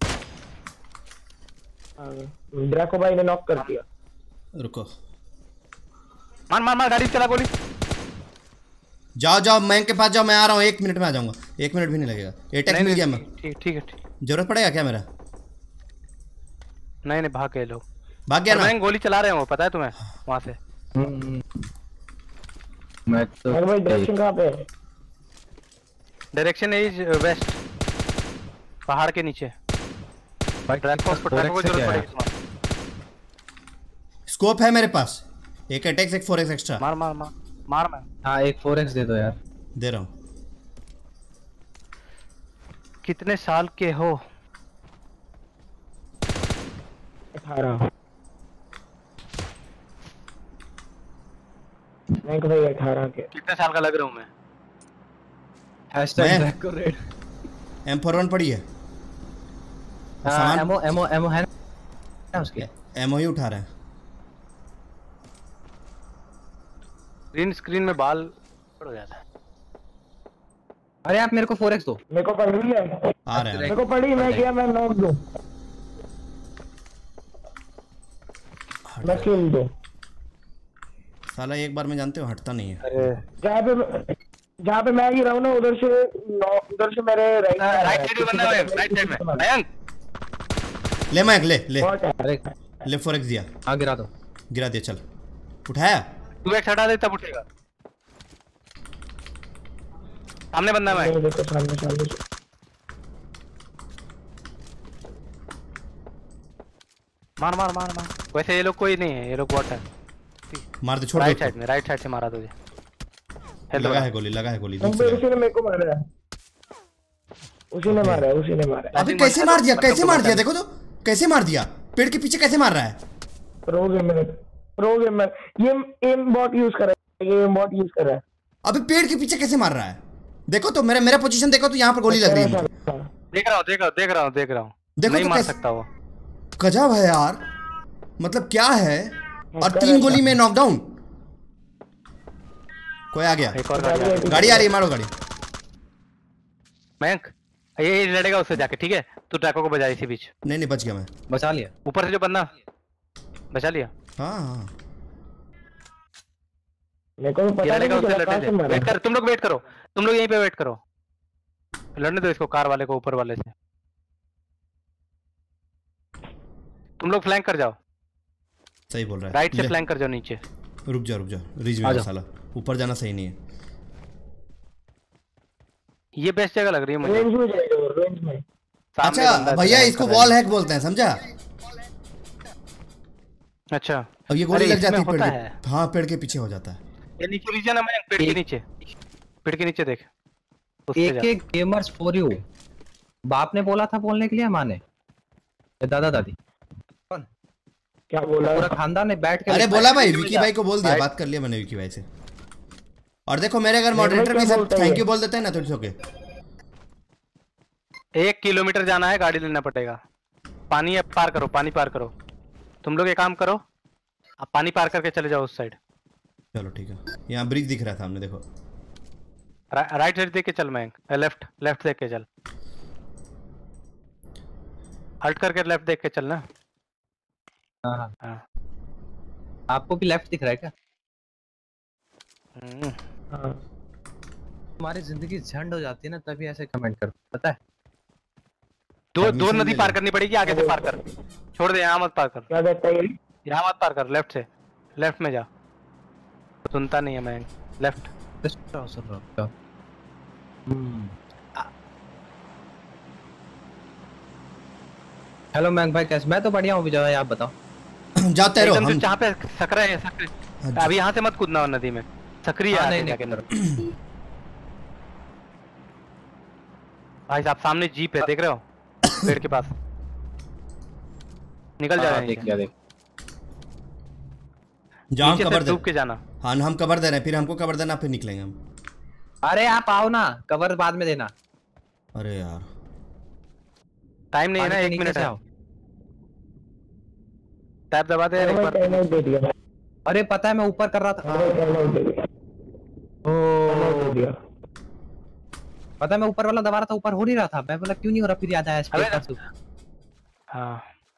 ड्रैको भाई ने नॉक कर दिया। रुको मार मार मार, गाड़ी चला गोली। जाओ जाओ मयंक के पास जाओ, मैं आ रहा हूँ, एक मिनट में आ जाऊंगा, एक मिनट भी नहीं लगेगा। एटेक्स नहीं, मिल गया मैं। नहीं, ठीक ठीक है ठीक। जरूरत पड़ेगा क्या मेरा? नहीं नहीं, भाग गए लोग। भाग गया और ना? मयंक गोली चला रहे हैं वो, पता है तुम्हें वहां से। हम्म, मैं तो अरे भाई डायरेक्शन कहाँ पे है? डायरेक्शन इज वेस्ट, पहाड़ के नीचे। भाई ड्रैको को ड्रैको को से जरूरत क्या है? पड़ेगी तुम्हारी। स्कोप है मेरे पास, एक अटैक्स एक फोर एक्स एक्स्ट्रा मार मार मार मार मैं। हाँ एक फोर एक्स दे दो यार। दे रहा हूँ। कितने साल के हो? अठारह। मैं भाई अठारह के। कितने साल का लग रहा हूँ मैं? हैशटैग मैं? Draco red. M four one पड़ी है। हाँ सामान? एमओ एमओ एमओ है ना उसके? एमओ ही उठा रहे हैं। ग्रीन स्क्रीन में बाल हो जाता है। अरे आप मेरे को फोर एक्स दो। मेरे को पड़ी है, आ रहे हैं। मेरे को पड़ी, मैं किया, मैं नॉक दूं, मैं किल दूं। साला एक बार में जानते हो हटता नहीं है। अरे जहाँ पे जहाँ पे मैं ही रहूँ ना, उधर से नौ- उधर से मेरे राइट राइट साइड में बंदा है, राइट साइड में मयंक। ले मयंक ले ले अरे ले, फोर एक्स दिया, हाँ गिरा दो। गिरा दिया। चल उठाया। तू एक हटा दे तब उठेगा। सामने बंदा है मयंक। देखो सामने सामने से। मार मार मार मार। वैसे ये लोग कोई नहीं है, ये लोग बॉट है। मार दे, छोड़ राइट दे साइड में, राइट साइड से मारा तुझे। हेल्थ लगा बढ़ा। है गोली, लगा है गोली। उसी दूसरी उसी ने मेरे को मारा है, उसी ने मारा है, उसी ने मारा है। अबे कैसे मार दिया, कैसे मार दिया? देखो तो कैसे मार दिया, पेड़ के पीछे कैसे मार रहा है। प्रो गेमर, प्रो गेमर, ये एम बॉट यूज कर रहा है, ये एम बॉट यूज कर रहा है। अबे पेड़ के पीछे कैसे मार रहा है? देखो तो मेरा मेरा पोजीशन देखो तो, यहाँ पर गोली लग रही है मुझे। देख रहा हूँ देख रहा हूँ देख रहा हूँ देख रहा हूँ। देखो नहीं तो मार कैसे- सकता वो। गजब है यार, मतलब क्या है। और तीन गोली में नॉकडाउन। कोई आ गया, एक और गाड़ी आ गई। गाड़ी आ रही है, मारो गाड़ी। मयंक ये ये लड़ेगा उससे जाके, ठीक है? तू ट्रैको को बजा इसी बीच। नहीं नहीं, बच गया मैं। बचा लिया। ऊपर से जो बंदा बचा लिया, हाँ हाँ मेरे को तो ये पता लड़ेगा नहीं उससे चला कहाँ लड़ने से दे। मारा। वेट कर, तुम लोग वेट करो, तुम लोग यहीं पे वेट करो। लड़ने दो इसको, कार वाले को ऊपर वाले से। तुम लोग फ्लैंक कर जाओ, सही बोल रहा है। राइट से ले, फ्लैंक कर जाओ नीचे। रुक जा रुक जा, रिज में आ जा जाओ। साला, ऊपर जाना सही नहीं है। ये बेस्ट जगह लग रही है मुझे। रेंज में जाएगा, रेंज में। सामने बंदा अच्छा है, भैया, फ्लैंक इसको कर रहा है। वॉल हैक बोलते हैं, समझा? अच्छा, अब ये गोली अरे लग जाती है इसमें पेड़ होता के, है। हाँ पेड़ के पीछे हो जाता है। ये नीचे रीजन है मयंक, पेड़ के नीचे, पेड़ के नीचे देख। उससे एक जा। एक गेमर्स फॉर यू। बाप ने बोला था बोलने के लिए, माँ ने या दादा दादी? क्या बोला? पूरा खानदान ने बैठ के अरे लिखा बोला है, भाई, वीडियो में विकी जा। भाई को बोल दिया, भाई- बात कर लिया मैंने विकी भाई से। और देखो मेरे अगर मेरे भाई मॉडरेटर भी क्या सब बोलता है थैंक ये? यू बोल देते हैं ना तो इट्स ओके। एक किलोमीटर जाना है, गाड़ी लेना पड़ेगा। पानी अब पार करो, पानी पार करो। तुम लोग एक काम करो, आप पानी पार करके चले जाओ उस साइड। चलो ठीक है, यहाँ ब्रिज दिख रहा था हमने, देखो। रा, राइट साइड देख के चल मयंक, लेफ्ट लेफ्ट देख के चल। हल्ट करके लेफ्ट देख के चल ना। हाँ हाँ। हाँ। आपको भी लेफ्ट दिख रहा है क्या? हम्म, हाँ। तुम्हारी जिंदगी झंड हो जाती है ना, तभी ऐसे कमेंट कर, पता है? दो दो Permission नदी ले पार ले। करनी पड़ेगी, आगे से पार कर। छोड़ दे, यहाँ मत पार कर, क्या कहता है ये? यहाँ मत पार कर, लेफ्ट से, लेफ्ट में जा। सुनता नहीं है मयंक, लेफ्ट। सुन सुन रहा हूँ। हम्म। हेलो मैंक भाई, कैसे? मैं तो बढ़िया हूँ विजय भाई, आप बताओ। जाओ तैरो एकदम हम। से जहाँ पे सकरा है सकरे। हाँ जी। अभी यहाँ से मत कूदना नदी में, सकरी है हाँ, आगे नहीं, जाके नहीं, अंदर। भाई साहब सामने जीप है, देख रहे हो पेड़ के पास, निकल जा रहे हाँ, हैं देख नीचे। लिया देख। जाओ हम नीचे कवर से दे। डूब के जाना। हाँ हम कवर दे रहे हैं, फिर हमको कवर देना, फिर निकलेंगे हम। अरे आप आओ ना, कवर बाद में देना। अरे यार टाइम नहीं है ना, पानी के एक नीचे मिनट से है। आओ। टैप दबा दे मैंने एक बार। टाइम आउट दे दिया। अरे पता है मैं ऊपर कर रहा था। मैंने टाइम आउट दे दिया। टाइम आउट दे दिया। पता है मैं ऊपर वाला दबा रहा था, ऊपर हो नहीं रहा था। मैं बोला क्यों नहीं हो रहा, फिर याद आया अबे स्पेस से। हाँ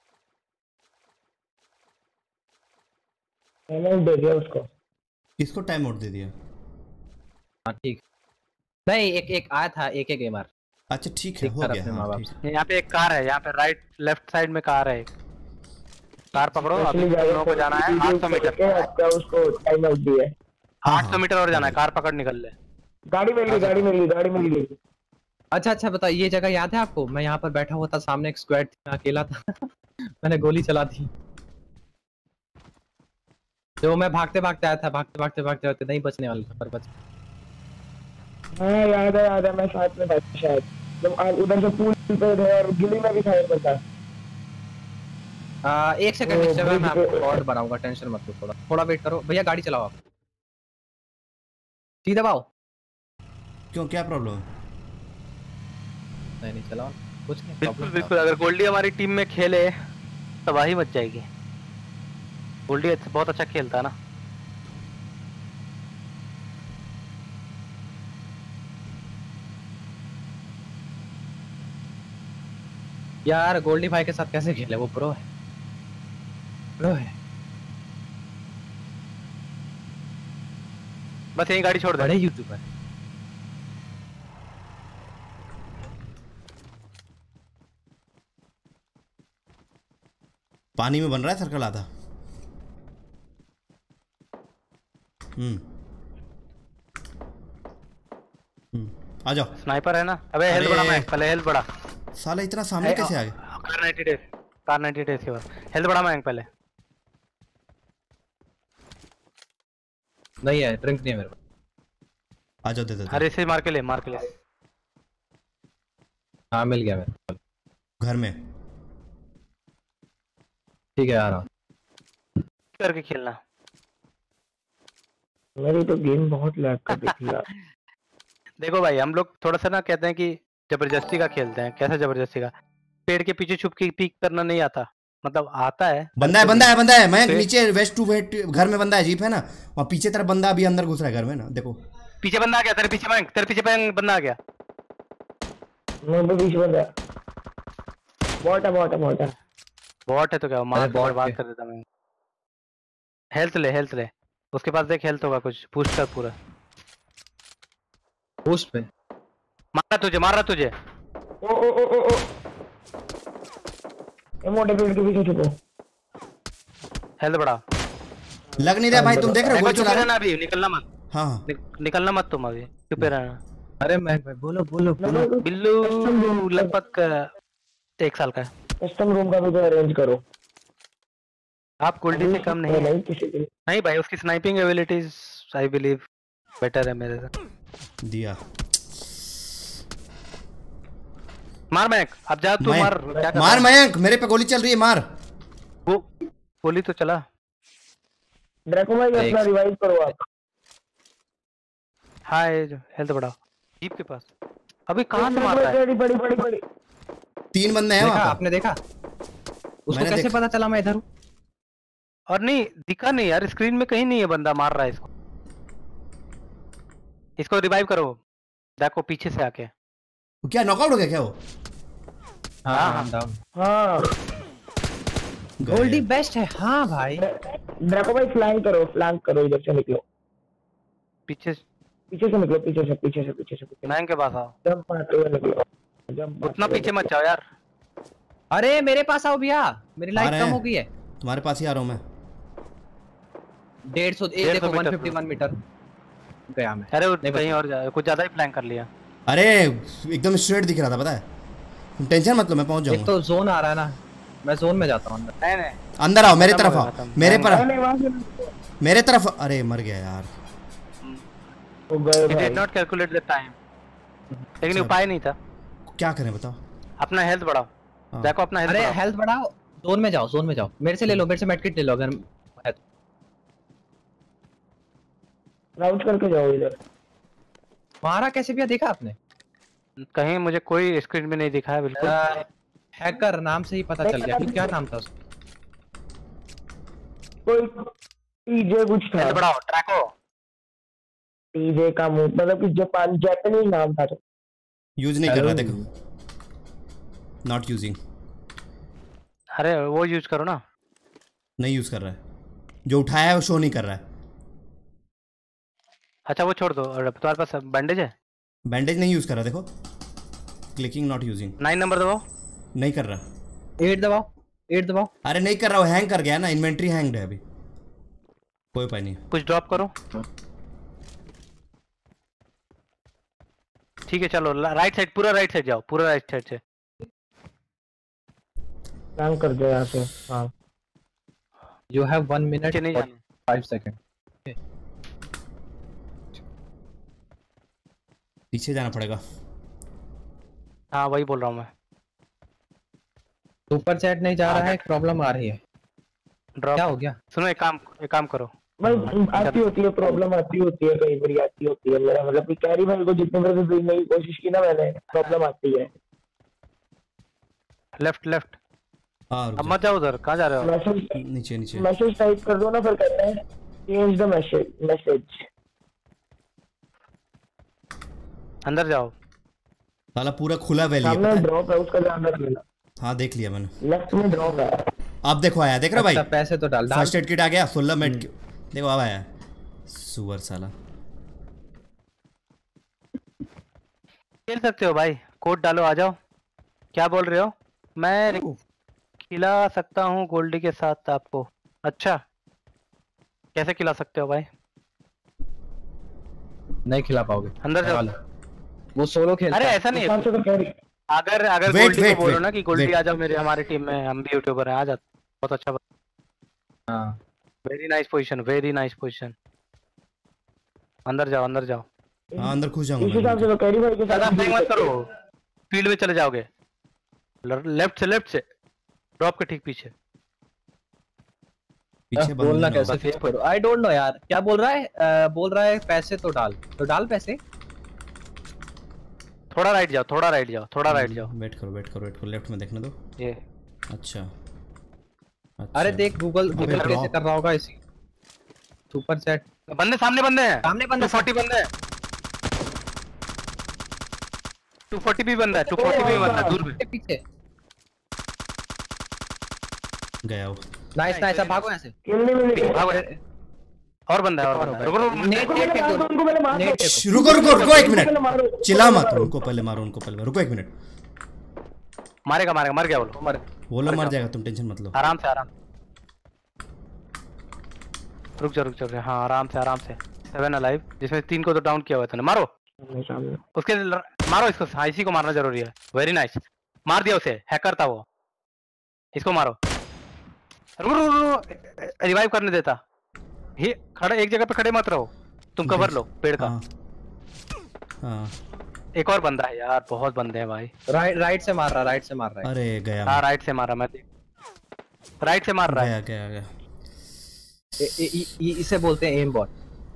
टाइम आउट दे दिया उसको। किसको टाइम आउट दे दिया? हाँ ठीक। नहीं एक एक आया था, एक एक गेमर। अच्छा ठीक है, ठीक हो था गया। अपने हाँ माँ बाप ठीक। से। यहाँ पे एक कार है, यहाँ पे राइट लेफ्ट साइड में कार है। कार पकड़ो, अभी Actually, तुम लोगों को जाना है आठ सौ मीटर। के आपका उसको टाइम आउट दिया है। हाँ, आठ सौ हाँ। मीटर और जाना है, कार पकड़ निकल ले। गाड़ी मिल गई, गाड़ी मिल गई, गाड़ी मिल गई। अच्छा अच्छा बताओ, ये जगह याद है आपको? मैं यहाँ पर बैठा हुआ था, सामने एक स्क्वाड थी, मैं अकेला था। मैंने गोली चला दी। तो मैं भागते भागते आया था, भागते भागते भागते भागते नहीं बचने वाला था, पर बच। हाँ याद है, याद है, मैं साथ में था शायद जब आप उधर से पुल पे थे और गिली में भी फायर करता। आ, एक सेकंड वो इस जगह मैं bridge पे- आपको और बनाऊंगा, टेंशन मत लो। थोड़ा थोड़ा वेट करो भैया, गाड़ी चलाओ आप। सीधा दबाओ। क्यों, क्या प्रॉब्लम है? नहीं नहीं चलाओ, कुछ नहीं बिल्कुल प्रॉब्लम। बिल्कुल, अगर गोल्डी हमारी टीम में खेले तबाही मच जाएगी। गोल्डी अच्छा- बहुत अच्छा खेलता है ना। यार गोल्डी भाई के साथ कैसे खेले, वो प्रो है, प्रो है। बस यही गाड़ी छोड़ दे। बड़े यूट्यूबर। पानी में बन रहा है सर्कल आधा। हम्म हम्म आ जाओ। स्नाइपर है ना। अबे हेल्थ अरे। बढ़ा, मैं पहले हेल्थ बढ़ा। साला इतना सामने कैसे आ गया? Car ninety days, car ninety days के बाद हेल्थ बढ़ा मैं पहले। नहीं है, ड्रिंक नहीं है मेरे पास। आ जाओ, दे दे दे। अरे इसे मार के ले, मार के ले। हाँ मिल गया मेरे को। घर में ठीक है आ रहा हूँ। करके खेलना। मेरी तो गेम बहुत लैग कर रही थी यार। देखो भाई, हम लोग थोड़ा सा ना कहते हैं कि जबरदस्ती का खेलते हैं। कैसे जबरदस्ती का? पेड़ के पीछे छुप के पीक करना नहीं आता, मतलब आता है। बंदा है, बंदा है, बंदा है। मैं फिर- नीचे वेस्ट टू वेस्ट घर में बंदा है, जीप है ना वहाँ पीछे तरफ बंदा अभी अंदर घुस रहा है घर में ना, देखो। पीछे बंदा आ गया तेरे पीछे, बैंक तेरे पीछे बैंक बंदा आ गया। मैं तो बीच में गया। बॉट है, बॉट है, बॉट है। बॉट है तो क्या, मार अरे के bot बर्बाद के- कर देता मैं। हेल्थ ले, हेल्थ ले, उसके पास देख हेल्थ होगा कुछ, बूस्ट कर पूरा। बूस्ट पे मारा तुझे, मार रहा तुझे। ओ ओ ओ ओ ओ ये मोटे पेड़ के पीछे छुपो। हेल्थ बढ़ा। लग नहीं रहा भाई, तुम देख रहे हो देखो गोली चुप चला रहे रहना, हो? अभी निकलना मत। हाँ हाँ नि, निकलना मत तुम अभी, चुप ही रहना। अरे मैं मैं- बोलो बोलो बोलो। बिल्लू लगभग अ, एक साल का है। कस्टम रूम का भी तो अरेंज करो। आप गोल्डी से कम नहीं है। नहीं किसी के। नहीं भाई, उसकी sniping abilities I believe better है मेरे से। दिया। मार मैक, अब जा तू, मैं- मार। क्या कर मार रहा है? मयंक, मेरे पे गोली चल रही है, मार। वो गोली तो चला। ड्रैको भाई अपना रिवाइव करो आप। हाय, हेल्थ बढ़ाओ। जीप के पास अभी कहाँ से मार रहा है? बड़ी बड़ी बड़ी बड़ी। तीन बंदे हैं देखा वहाँ आपने, देखा उसको मैंने कैसे देखा। पता चला मैं इधर हूँ? और नहीं दिखा नहीं यार, स्क्रीन में कहीं नहीं है बंदा मार रहा है इसको। इसको रिवाइव करो, देखो पीछे से आके। पे। क्या नॉकआउट हो गया क्या वो? हाँ हाँ, हाँ डाउन। हाँ गोल्डी बेस्ट है। हाँ भाई ड्रैको भाई फ्लैंक करो, फ्लैंक करो, इधर से निकलो, पीछे पीछे से निकलो, पीछे से पीछे से पीछे से पीछे मैंग के पास आओ। जंप मारते हुए निकलो, जंप उतना पीछे मत जाओ यार। अरे मेरे पास आओ भैया, मेरी आ लाइफ रहे कम हैं। हो गई है। तुम्हारे पास ही आ रहा हूँ मैं। डेढ़ सौ डेढ़ सौ देखो, metre. One fifty one metre गया मैं। अरे वो नहीं कहीं बचा। और जा, कुछ ज्यादा ही प्लान कर लिया। अरे एकदम स्ट्रेट दिख रहा था, पता है। तुम टेंशन मत लो, मैं पहुंच एक जाऊंगा। तो जोन आ रहा है ना, मैं जोन में जाता हूँ अंदर। नहीं नहीं अंदर आओ, मेरे खत्म तरफ हो आओ, गया, खत्म। मेरे पर नहीं वहां से मेरे तरफ। अरे मर गया यार। तो गए It भाई। did not calculate the time. लेकिन उपाय नहीं था। क्या करें बताओ। अपना हेल्थ बढ़ाओ। हाँ। देखो अपना हेल्थ अरे बढ़ाओ। हेल्थ बढ़ाओ, जोन में जाओ, जोन में जाओ, मेरे से ले लो, मेरे से मेडकिट ले लो अगर है तो। राउट करके जाओ इधर। मारा कैसे भी देखा आपने? कहीं मुझे कोई स्क्रीन में नहीं दिखा है बिल्कुल। हैकर नाम से ही पता चल गया। क्या नाम था उसका? कोई टीजे कुछ था। हेल्थ बढ़ाओ, ट्रैको। टीजे का मुंह मतलब कि जापान जापानीज नाम था। यूज नहीं कर रहा देखो, नॉट यूजिंग। अरे वो यूज करो ना। नहीं यूज कर रहा है, जो उठाया है वो शो नहीं कर रहा है। अच्छा वो छोड़ दो। और तुम्हारे पास बैंडेज है? बैंडेज नहीं यूज कर रहा देखो, clicking not using. Nine number दबाओ। नहीं कर रहा। एट दबाओ, एट दबाओ। अरे नहीं कर रहा, वो हैंग कर गया ना, इन्वेंट्री हैंग्ड है अभी। कोई उपाय नहीं। कुछ ड्रॉप करो। ठीक है चलो, राइट साइड, पूरा राइट साइड जाओ, पूरा राइट साइड से। काम कर दो यहाँ से। हाँ यू हैव वन मिनट नीचे नहीं जाना। Five second. पीछे जाना पड़ेगा। हाँ वही बोल रहा हूँ मैं। सुपर चैट नहीं जा रहा है, प्रॉब्लम आ रही है। ड्रॉप क्या हो गया? सुनो, एक काम एक काम करो। भाई आती होती है प्रॉब्लम, आती होती है कई बार, आती होती है। मेरा मतलब कि कैरी भाई को जितने बार से देखने की कोशिश की ना मैंने, प्रॉब्लम आती है। Left left. हाँ रुक अब जा। मत जाओ उधर, कहाँ जा रहे हो? मैसेज नीचे नीचे। मैसेज टाइप कर दो ना, फिर कहते हैं चेंज द मैसेज मैसेज। अंदर जाओ। साला पूरा खुला वैली है सामने पता है? ड्रॉप है, उसका ध्यान रखना। हाँ देख लिया मैंने। लेफ्ट में ड्रॉप है। अब देखो आया, देख रहा भाई? अच्छा, पैसे तो डाल डाल। फर्स्ट एड किट आ गया, सोलह मिनट की। देखो अब आया सुअर साला। खेल सकते हो भाई, कोड डालो, आ जाओ। क्या बोल रहे हो? मैं खिला सकता हूँ गोल्डी के साथ आपको। अच्छा कैसे खिला सकते हो भाई? नहीं खिला पाओगे, अंदर जाओ। डालो। वो सोलो खेलता अरे है। ऐसा नहीं हिसाब है। से तो कैरी अगर अगर Wait, गोल्डी wait, को बोलो wait, ना कि गोल्डी wait. आ जाओ मेरे हमारी टीम में, हम भी यूट्यूबर हैं, आ जाते। बहुत अच्छा। हाँ very nice position, very nice position. अंदर जाओ, अंदर जाओ। हाँ अंदर घुस जाऊंगा इस हिसाब से मैं। तो कैरी भाई के ज्यादा साथ नहीं मत करो, फील्ड में चले जाओगे। लेफ्ट से, लेफ्ट से ड्रॉप के ठीक पीछे। पीछे बंद बोलना ना कैसे हो। फिक्स करो? आई डोंट नो यार, क्या बोल रहा है? अ, बोल रहा है पैसे तो डाल, तो डाल पैसे। थोड़ा राइट जाओ, थोड़ा राइट जाओ, थोड़ा राइट जाओ। वेट करो वेट करो वेट करो, लेफ्ट में देखने दो। ये अच्छा, अच्छा। अरे देख गूगल अबे गूगल कैसे drop। कर रहा होगा इसी। सुपर चैट बंदे सामने, बंदे हैं सामने बंदे, फोर्टी बंदे हैं। टू फोर्टी भी बंदा है, टू फोर्टी भी बंदा है दूर में। के पीछे। गया वो। नाइस नाइस, अब भागो ऐसे। खेलने में नहीं। भागो। और बंदा है, और बंदा है। रुको रुको, नेट नेट टेक दो, उनको मैंने मार नेट टेक। श्श, रुको रुको रुको एक पहले मिनट। मारो। चिल्ला मत, उनको पहले मारो, उनको पहले मारो। रुको एक मिनट। मारेगा मारेगा, मर गया वो लोग। मर वो लोग मर जाएगा, तुम टेंशन मत लो। आराम से, आराम। रुक जा रुक जा, हाँ आराम से आराम से। सेवन अलाइव, जिसमें तीन को तो डाउन किया हुआ था ना। मारो सामने उसके, ल- मारो इसको। हाँ, इसी को मारना जरूरी है। वेरी नाइस, मार दिया उसे। हैकर था वो। इसको मारो। रुको रुको रुको, रिवाइव करने देता। ही खड़े, एक जगह पे खड़े मत रहो। तुम कवर लो पेड़ का। हाँ हाँ। एक और बंदा है यार, बहुत बंदे हैं भाई। राइट राइट से मार रहा, राइट से मार रहा है। अरे गया हाँ मैं। राइट से मारा मैं, राइट से मार रहा है। गया गया गया। ए- ए- ए- ए- इसे बोलते हैं एम बॉट।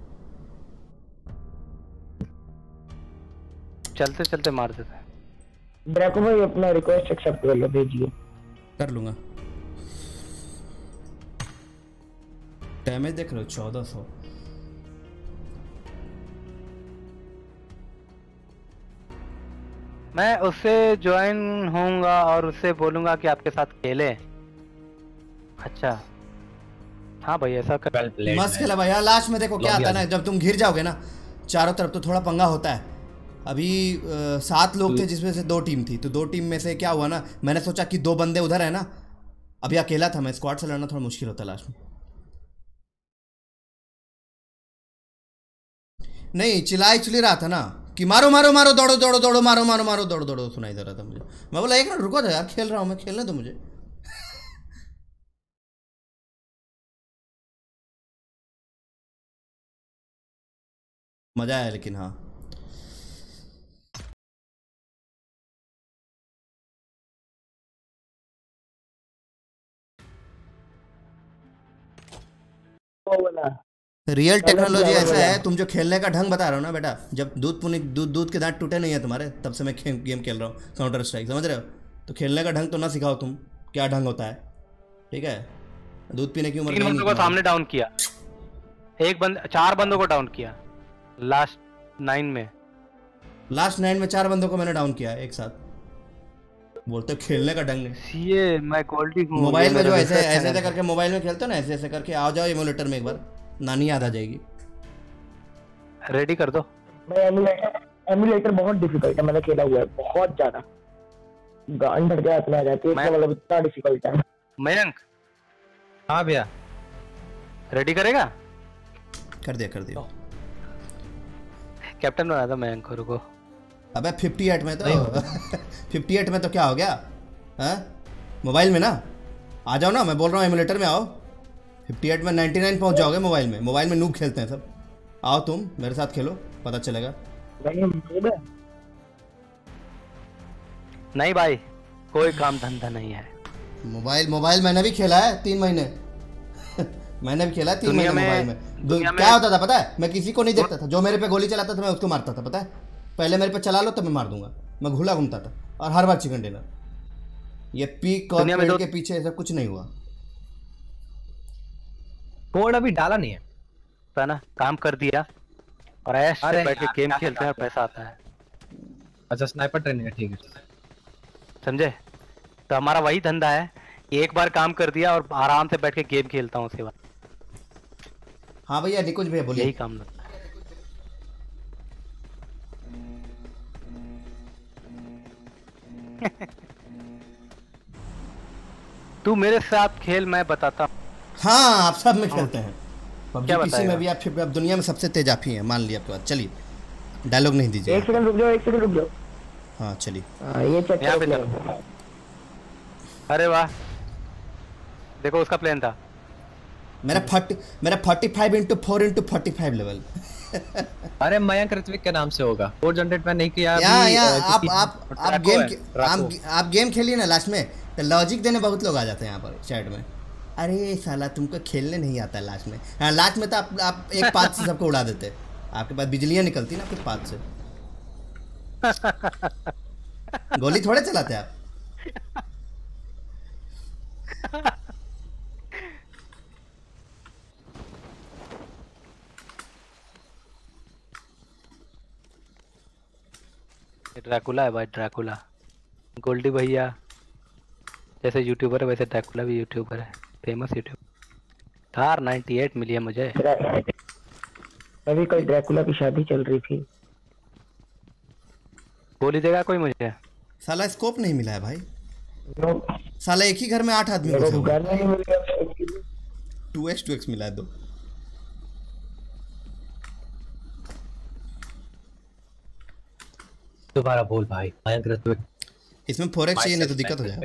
चलते चलते मार देते हैं। ड्रैको भाई अपना रिक्वेस्ट एक्सेप्ट कर लो, भेजिए। कर लूंगा। डैमेज देख रहे हो, चौदह सौ। मैं उससे ज्वाइन होऊंगा और उससे बोलूंगा कि आपके साथ खेले। अच्छा हाँ भाई, ऐसा कर। मस्त खेला भाई यार। लास्ट में देखो क्या लॉबी आता है ना, आ जब तुम घिर जाओगे ना चारों तरफ, तो थोड़ा पंगा होता है। अभी अ, सात लोग थे जिसमें से दो टीम थी, तो दो टीम में से क्या हुआ ना, मैंने सोचा कि दो बंदे उधर है ना, अभी अकेला था मैं, स्क्वाड से लड़ना थोड़ा मुश्किल होता लास्ट में। नहीं चिल्ला चिल्ली रहा था ना कि मारो मारो मारो, दौड़ो दौड़ो दौड़ो, मारो मारो मारो, दौड़ो दौड़ो, सुनाई दे रहा था मुझे। मैं बोला एक मिनट रुको यार, खेल रहा हूँ मैं, खेलने दो मुझे। मज़ा आया लेकिन हाँ। वो वाला रियल टेक्नोलॉजी क्या ऐसा बोला? है, तुम जो खेलने का ढंग बता रहे हो ना बेटा, जब दूध पुनी दूध दूध के दांत टूटे नहीं है तुम्हारे, तब से मैं गेम खेल रहा हूँ काउंटर स्ट्राइक, समझ रहे हो? तो खेलने का ढंग तो ना सिखाओ तुम, क्या ढंग होता है, ठीक है? दूध पीने की उम्र तीन नहीं बंदों को तुम्हारी। सामने डाउन किया, एक बंद चार बंदों को डाउन किया लास्ट नाइन में। लास्ट नाइन में चार बंदों को मैंने डाउन किया एक साथ, बोलते हो खेलने का ढंग नहीं। सीए मैं गोल्डी हूँ। मोबाइल में जो ऐसे अच्छा ऐसे ऐसे करके मोबाइल में खेलते हो ना, ऐसे ऐसे करके आ जाओ एमुलेटर में एक बार, नानी याद आ जाएगी। रेडी कर दो। मैं एमुलेटर एमुलेटर बहुत डिफिकल्ट है, मैंने खेला हुआ है बहुत ज्यादा, गांड भर के हाथ में आ जाती है, इसका मैं- मतलब इतना डिफिकल्ट है। मयंक हाँ भैया रेडी करेगा? कर दिया कर दिया। कैप्टन बना था मयंक को, रुको। अबे अट्ठावन में तो अट्ठावन में तो क्या हो गया हैं, मोबाइल में ना आ जाओ ना, मैं बोल रहा हूँ एमुलेटर में आओ, अट्ठावन में निन्यानवे पहुंच जाओगे मोबाइल में। मोबाइल में नूब खेलते हैं सब, आओ तुम मेरे साथ खेलो, पता चलेगा। नहीं नहीं, नहीं भाई कोई काम धंधा नहीं है मोबाइल मोबाइल मैंने भी खेला है तीन महीने मैंने भी खेला है तीन दुनिया महीने में- मोबाइल में। दुनिया दु- में- क्या होता था पता है, मैं किसी को नहीं देखता था, जो मेरे पे गोली चलाता था मैं उसको मारता था, पता है? पहले मेरे पे चला लो तो मैं मार दूंगा, मैं घूला घूमता था, और हर बार चिकन डिनर। ये पीक दुनिया में कॉर्पोरेट दो- के पीछे ऐसा कुछ नहीं हुआ। कोड अभी डाला नहीं है। था ना, काम कर दिया और ऐश से अरे बैठ के यार, गेम क्या खेलते हैं और करते पैसा आता है, अच्छा स्नाइपर ट्रेनिंग है, ठीक है। समझे? तो हमारा वही धंधा है कि एक बार काम कर दिया और आराम से बैठ के गेम खेलता हूँ, उसके बाद हाँ भैया निकुंज भैया बोलिए। यही काम धंधा है। तू मेरे साथ खेल, मैं बताता हूँ। हाँ आप सब में खेलते हैं पबजी, क्या किसी में बताएगा? भी आप फिर अब दुनिया में सबसे तेज आप ही हैं, मान लिया आपके बाद। चलिए डायलॉग नहीं दीजिए। एक सेकंड रुक जाओ, एक सेकंड रुक जाओ। हाँ चलिए। हाँ, ये चेक यहाँ पे कर चलो। लो। अरे वाह, देखो उसका प्लान था। मेरा फोर्टी मेरा forty five into four into forty five level. अरे मयंक ऋत्विक के नाम से होगा, फोर जनरेट मैंने नहीं किया यहाँ अभी, यहाँ अ, आप किसी- आप आप ड्रैको गेम है, खे- ड्रैको। आप आप गेम खेलिए ना, लास्ट में तो लॉजिक देने बहुत लोग आ जाते हैं यहाँ पर चैट में। अरे साला तुमको खेलने नहीं आता है लास्ट में। हाँ लास्ट में तो आप आप एक पाथ से सबको उड़ा देते, आपके पास बिजलियाँ निकलती ना कुछ पाथ से, गोली थोड़े चलाते आप। ड्रैकुला है भाई, ड्रैकुला। गोल्डी भैया जैसे यूट्यूबर है वैसे ड्रैकुला भी यूट्यूबर है, फेमस यूट्यूबर। थार अट्ठानवे मिली है मुझे। अभी कल ड्रैकुला की शादी चल रही थी। गोली देगा कोई मुझे? साला स्कोप नहीं मिला है भाई, नो, साला एक ही घर में आठ आदमी मेरे घुसे को हुए। घर नहीं मिल गया। टू एक्स टू एक्स मिला है दो। दोबारा बोल भाई, मयंक ऋत्विक। इसमें फोर एक्स चाहिए नहीं तो दिक्कत हो जाएगा।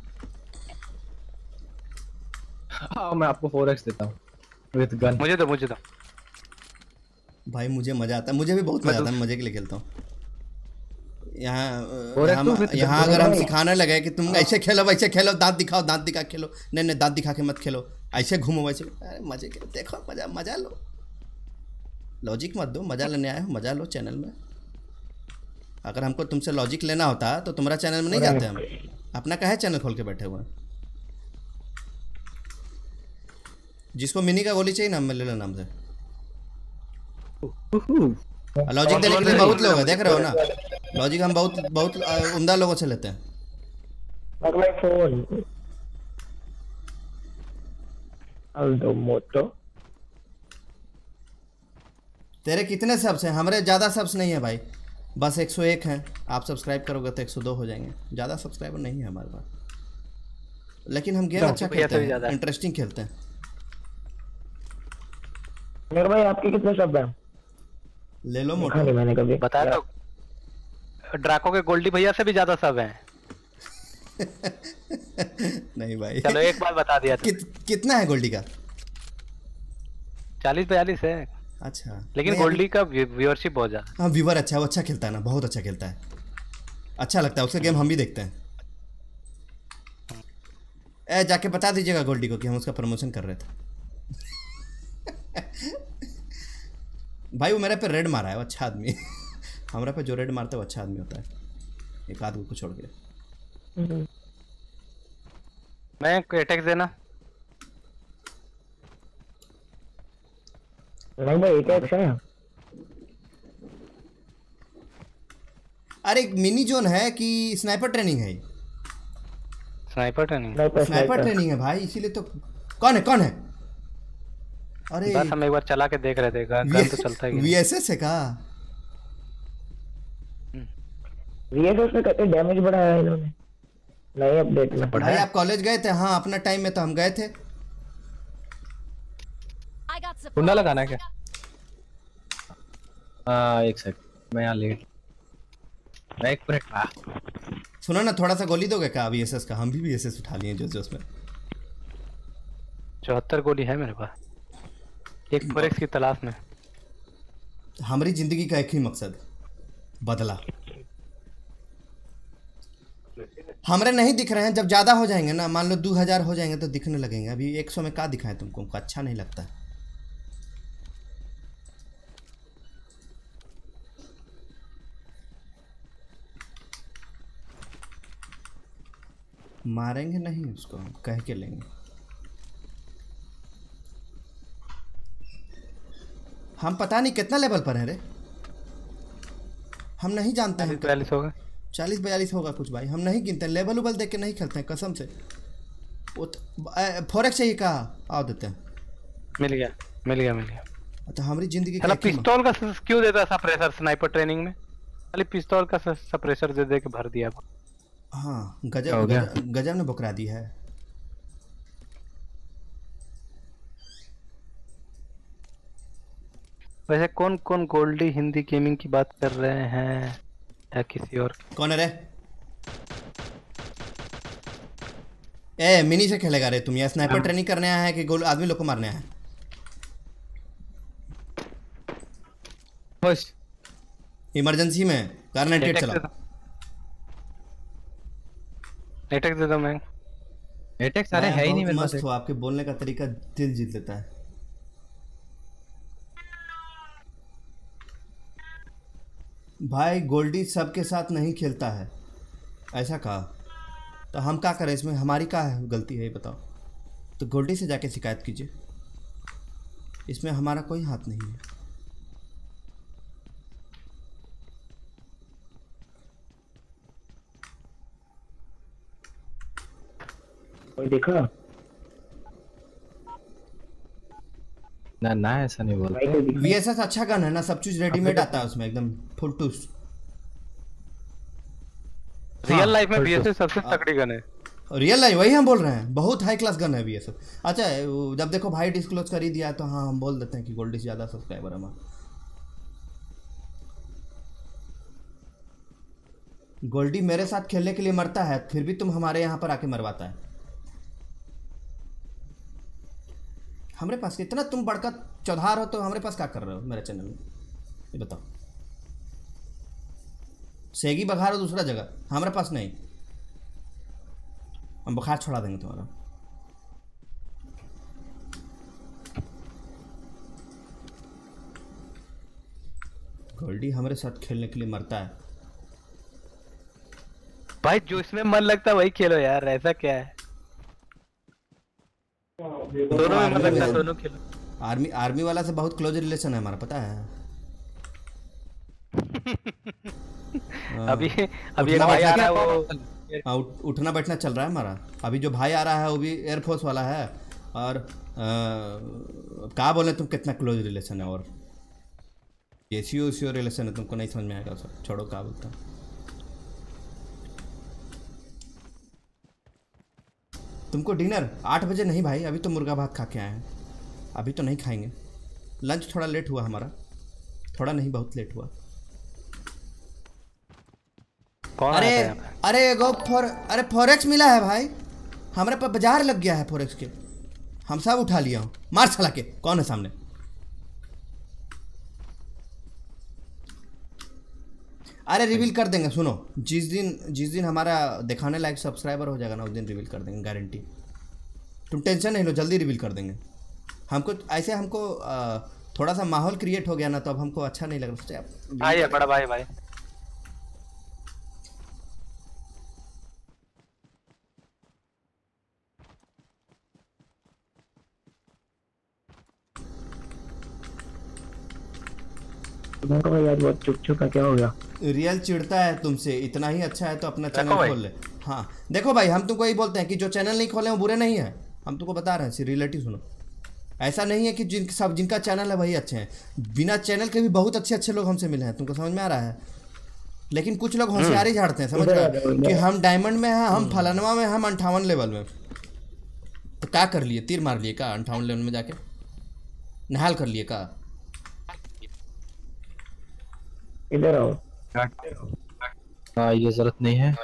हाँ मैं आपको फोर एक्स देता हूँ विद गन। मुझे दो, मुझे दो। भाई मुझे मजा आता है, मुझे भी बहुत मैं मजा तो- आता है, मैं मजे के लिए खेलता हूँ। यहाँ और यहाँ एक तो with यहाँ the- अगर हम सिखाने लगे कि तुम ऐसे खेलो वैसे खेलो, दांत दिखाओ दांत दिखा के खेलो, नहीं नहीं दांत दिखा के मत खेलो, ऐसे घूमो वैसे, अरे मजे के देखो, मजा मजा लो, लॉजिक मत दो, मजा लेने आए हो मजा लो चैनल में। अगर हमको तुमसे लॉजिक लेना होता तो तुम्हारा चैनल में नहीं जाते हम, अपना काहे चैनल खोल के बैठे हुए हैं। जिसको मिनी का गोली चाहिए ना मैं ले लो नाम से। लॉजिक देने के लिए बहुत लोग हैं, देख रहे हो ना, लॉजिक हम बहुत बहुत अ, उम्दा लोगों से लेते हैं। अगला फोन अल्दो मोटो। तेरे कितने सब्स हैं? हमारे ज़्यादा सब्स नहीं है भाई, बस एक सौ एक हैं। आप सब्सक्राइब करोगे तो एक सौ दो हो जाएंगे, ज़्यादा सब्सक्राइबर नहीं है हमारे पास, लेकिन हम गेम अच्छा भैया से खेलते भी ज्यादा हैं, है। इंटरेस्टिंग खेलते हैं। मेरे भाई आपके कितने शब्द हैं? ले लो देखा मोटो। नहीं मैंने कभी। बताया तो, ड्राको के गोल्डी भैया से भी ज्यादा सब हैं। नहीं भाई चलो एक बार बता दिया तो। कित, कितना है गोल्डी का? चालीस बयालीस है। अच्छा लेकिन नहीं, गोल्डी का व्यूअरशिप बहुत ज्यादा। हाँ व्यूवर अच्छा है, वो अच्छा खेलता है ना, बहुत अच्छा खेलता है, अच्छा लगता है उसका गेम, हम भी देखते हैं। ए जाके बता दीजिएगा गोल्डी को कि हम उसका प्रमोशन कर रहे थे। भाई वो मेरे पे रेड मारा है, वो अच्छा आदमी है। हमारे पे जो रेड मारता है वो अच्छा आदमी होता है, एक आदमी को छोड़ के। मैं अटैक देना नहीं भाई एक एक है। अरे मिनी जोन है कि स्नाइपर ट्रेनिंग है? Sniper training. स्नाइपर ट्रेनिंग है भाई, इसीलिए तो। कौन है कौन है? अरे बस हम एक बार चला के देख रहे थे, गन गन तो चलता है कि नहीं। वीएसएस है का? वीएसएस में कहते डैमेज बढ़ाया है इन्होंने नए अपडेट में। भाई आप कॉलेज गए थे? हाँ अपना टाइम में तो हम गए थे। I got Kunda supplies. लगाना है क्या? हाँ एक सेकंड, मैं यहाँ लेट, मैं एक मिनट। हाँ सुनो ना, थोड़ा सा गोली दोगे क्या वीएसएस का? हम भी वीएसएस उठा लिए जो जो उसमें। चौहत्तर गोली है मेरे पास, एक फोरेक्स की तलाश में। हमारी जिंदगी का एक ही मकसद, बदला। हमारे नहीं दिख रहे हैं, जब ज्यादा हो जाएंगे ना, मान लो दो हजार हो जाएंगे तो दिखने लगेंगे। अभी एक सौ में क्या दिखाएं तुमको? अच्छा नहीं लगता है। मारेंगे नहीं उसको, हम कह के लेंगे। हम पता नहीं कितना लेवल पर है रे, हम नहीं जानते हैं। बयालीस होगा, चालीस बयालीस होगा कुछ भाई, हम नहीं गिनते, लेवल उबल देख के नहीं खेलते हैं कसम से। वो फोरेक्स चाहिए कहा? आओ देते हैं। मिल गया मिल गया मिल गया। तो हमारी जिंदगी साला का एक ही पिस्तौल का स- क्यों देता है सप्रेसर स्नाइपर ट्रेनिंग में? खाली पिस्तौल का स- सप्रेसर दे दे के भर दिया। हाँ हो गजब गया? गजब, गजब ने बकरा दी है। वैसे कौन कौन गोल्डी हिंदी गेमिंग की बात कर रहे हैं या किसी और? कौन है रे? ए मिनी से खेलेगा रे तुम? या स्नाइपर ट्रेनिंग करने आया है कि गोल आदमी लोग को मारने आया है? खुश इमरजेंसी में कार्नेटेड चलाओ। अटैक दे दो मैं। एटेक सारे है ही नहीं मेरे पास। मस्त हो, आपके बोलने का तरीका दिल जीत लेता है। भाई गोल्डी सबके साथ नहीं खेलता है, ऐसा कहा तो हम क्या करें इसमें? हमारी क्या है गलती है ये बताओ? तो गोल्डी से जाके शिकायत कीजिए, इसमें हमारा कोई हाथ नहीं है। कोई देखा? ना ना ऐसा नहीं बोल। भाई कोई दिखा? वीएसएस अच्छा गन है ना, सब चीज रेडीमेड आता है उसमें, एकदम फुल टूस। रियल लाइफ में बीएसएस सबसे तगड़ी गन है। रियल लाइफ वही हम बोल रहे हैं, बहुत हाई क्लास गन है वीएसएस। अच्छा वो जब देखो भाई डिस्क्लोज कर ही दिया तो हाँ हम बोल देते हैं कि गोल्डी से ज़्यादा सब्सक्राइबर है हमारा। गोल्डी मेरे साथ खेलने के लिए मरता है, फिर भी तुम हमारे यहाँ पर आके मरवाता है। हमारे पास इतना तुम बड़का चौधार हो तो हमारे पास क्या कर रहे हो मेरे चैनल में ये बताओ? सेगी बघार हो दूसरा जगह, हमारे पास नहीं। हम बुखार छोड़ा देंगे तुम्हारा। गोल्डी हमारे साथ खेलने के लिए मरता है। भाई जो इसमें मन लगता है वही खेलो यार, ऐसा क्या है? दोनों में मन लगता है, दोनों खेलो। आर्मी आर्मी वाला से बहुत क्लोज रिलेशन है हमारा, पता है? अभी अभी एक उठना भाई आ बैठना रहा है वो। हाँ, उठ- उठना बैठना चल रहा है हमारा। अभी जो भाई आ रहा है वो भी एयरफोर्स वाला है। और क्या बोले तुम, कितना क्लोज रिलेशन है? और ये सी ओ सी ओ रिलेशन है, तुमको नहीं समझ में आएगा सर, छोड़ो क्या बोलता हूँ। तुमको डिनर आठ बजे नहीं भाई, अभी तो मुर्गा भात खा के आए हैं, अभी तो नहीं खाएंगे। लंच थोड़ा लेट हुआ हमारा, थोड़ा नहीं बहुत लेट हुआ। कौन अरे आता है यहाँ पे? अरे गो फॉर अरे फॉरेक्स मिला है भाई, हमारे पास बाजार लग गया है फॉरेक्स के, हम सब उठा लिया हूँ। मार चला के, कौन है सामने? अरे रिवील कर देंगे, सुनो जिस दिन जिस दिन हमारा दिखाने लायक सब्सक्राइबर हो जाएगा ना उस दिन रिवील कर देंगे, गारंटी। तुम टेंशन नहीं लो, जल्दी रिवील कर देंगे। हमको ऐसे हमको आ, थोड़ा सा माहौल क्रिएट हो गया ना, तो अब हमको अच्छा नहीं लग रहा। भाई है बड़ा भाई भाई तुमको भाई आज बहुत चुप चुप है, क्या हो गया? रियल चिढ़ता है तुमसे, इतना ही अच्छा है तो अपना देखो चैनल भाई। खोल ले। हाँ देखो भाई, हम तुमको यही बोलते हैं कि जो चैनल नहीं खोले वो बुरे नहीं है, हम तुमको बता रहे हैं। रियलिटी सुनो, ऐसा नहीं है कि जिन सब जिनका चैनल है वही अच्छे हैं, बिना चैनल के भी बहुत अच्छे अच्छे लोग हमसे मिले हैं, तुमको समझ में आ रहा है। लेकिन कुछ लोग होशियारी झाड़ते हैं, समझ रहे कि हम डायमंड में हैं, हम फलानवा में, हम अंठावन लेवल में। तो क्या कर लिए, तीर मार लिए का अंठावन लेवल में जाके, नहाल कर लिए का। इधर आओ। हाँ ये जरूरत नहीं है।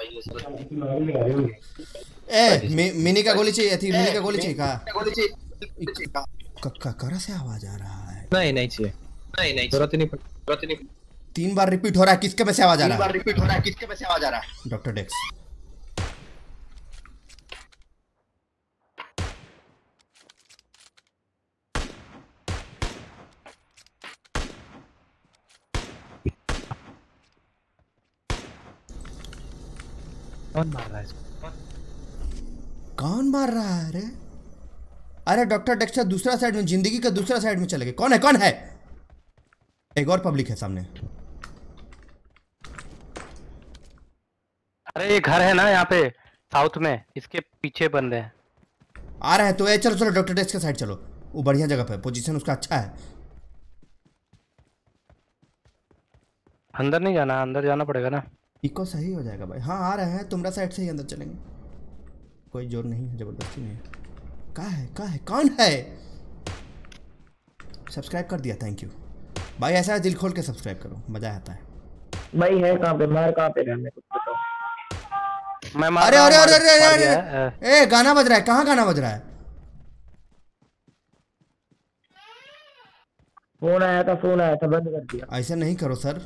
ए मि, मिनी का गोली चाहिए थी, मिनी का गोली चाहिए का कक्का करा से आवाज आ रहा है। नहीं नहीं चाहिए, नहीं नहीं जरूरत ही नहीं पड़- जरूरत ही नहीं। तीन बार रिपीट हो रहा है, किसके में से आवाज आ रहा है? बार रिपीट हो रहा है, किसके में से आवाज आ रहा है? Doctor Dex. कौन मार रहा है इसको? कौन मार रहा है? अरे अरे डॉक्टर डेक्स दूसरा साइड में, जिंदगी का दूसरा साइड में चले गए। कौन है कौन है? एक और पब्लिक है सामने। अरे ये घर है ना यहाँ पे साउथ में, इसके पीछे बंदे हैं। आ रहे हैं तो ए, चलो चलो डॉक्टर डेक्स के साइड चलो, वो बढ़िया जगह पे, पोजीशन उसका अच्छा है। अंदर नहीं जाना, अंदर जाना पड़ेगा ना। इको सही हो जाएगा भाई। हाँ आ रहे हैं, तुम्हारा साइड से ही अंदर चलेंगे, कोई जोर नहीं है, जबरदस्ती नहीं है। कहाँ है कहाँ है कौन है? सब्सक्राइब कर दिया, थैंक यू भाई। ऐसा है दिल खोल के सब्सक्राइब करो, मजा आता है। भाई है कहाँ पे, मार कहाँ पे रहने, कुछ बताओ। मैं मार अरे रहा अरे हूँ, अरे मार- अरे मार अरे दिया है। अरे ए गाना बज रहा है, कहाँ गाना बज रहा है? फोन आया था, फोन आया था, बंद कर दिया। ऐसा नहीं करो सर।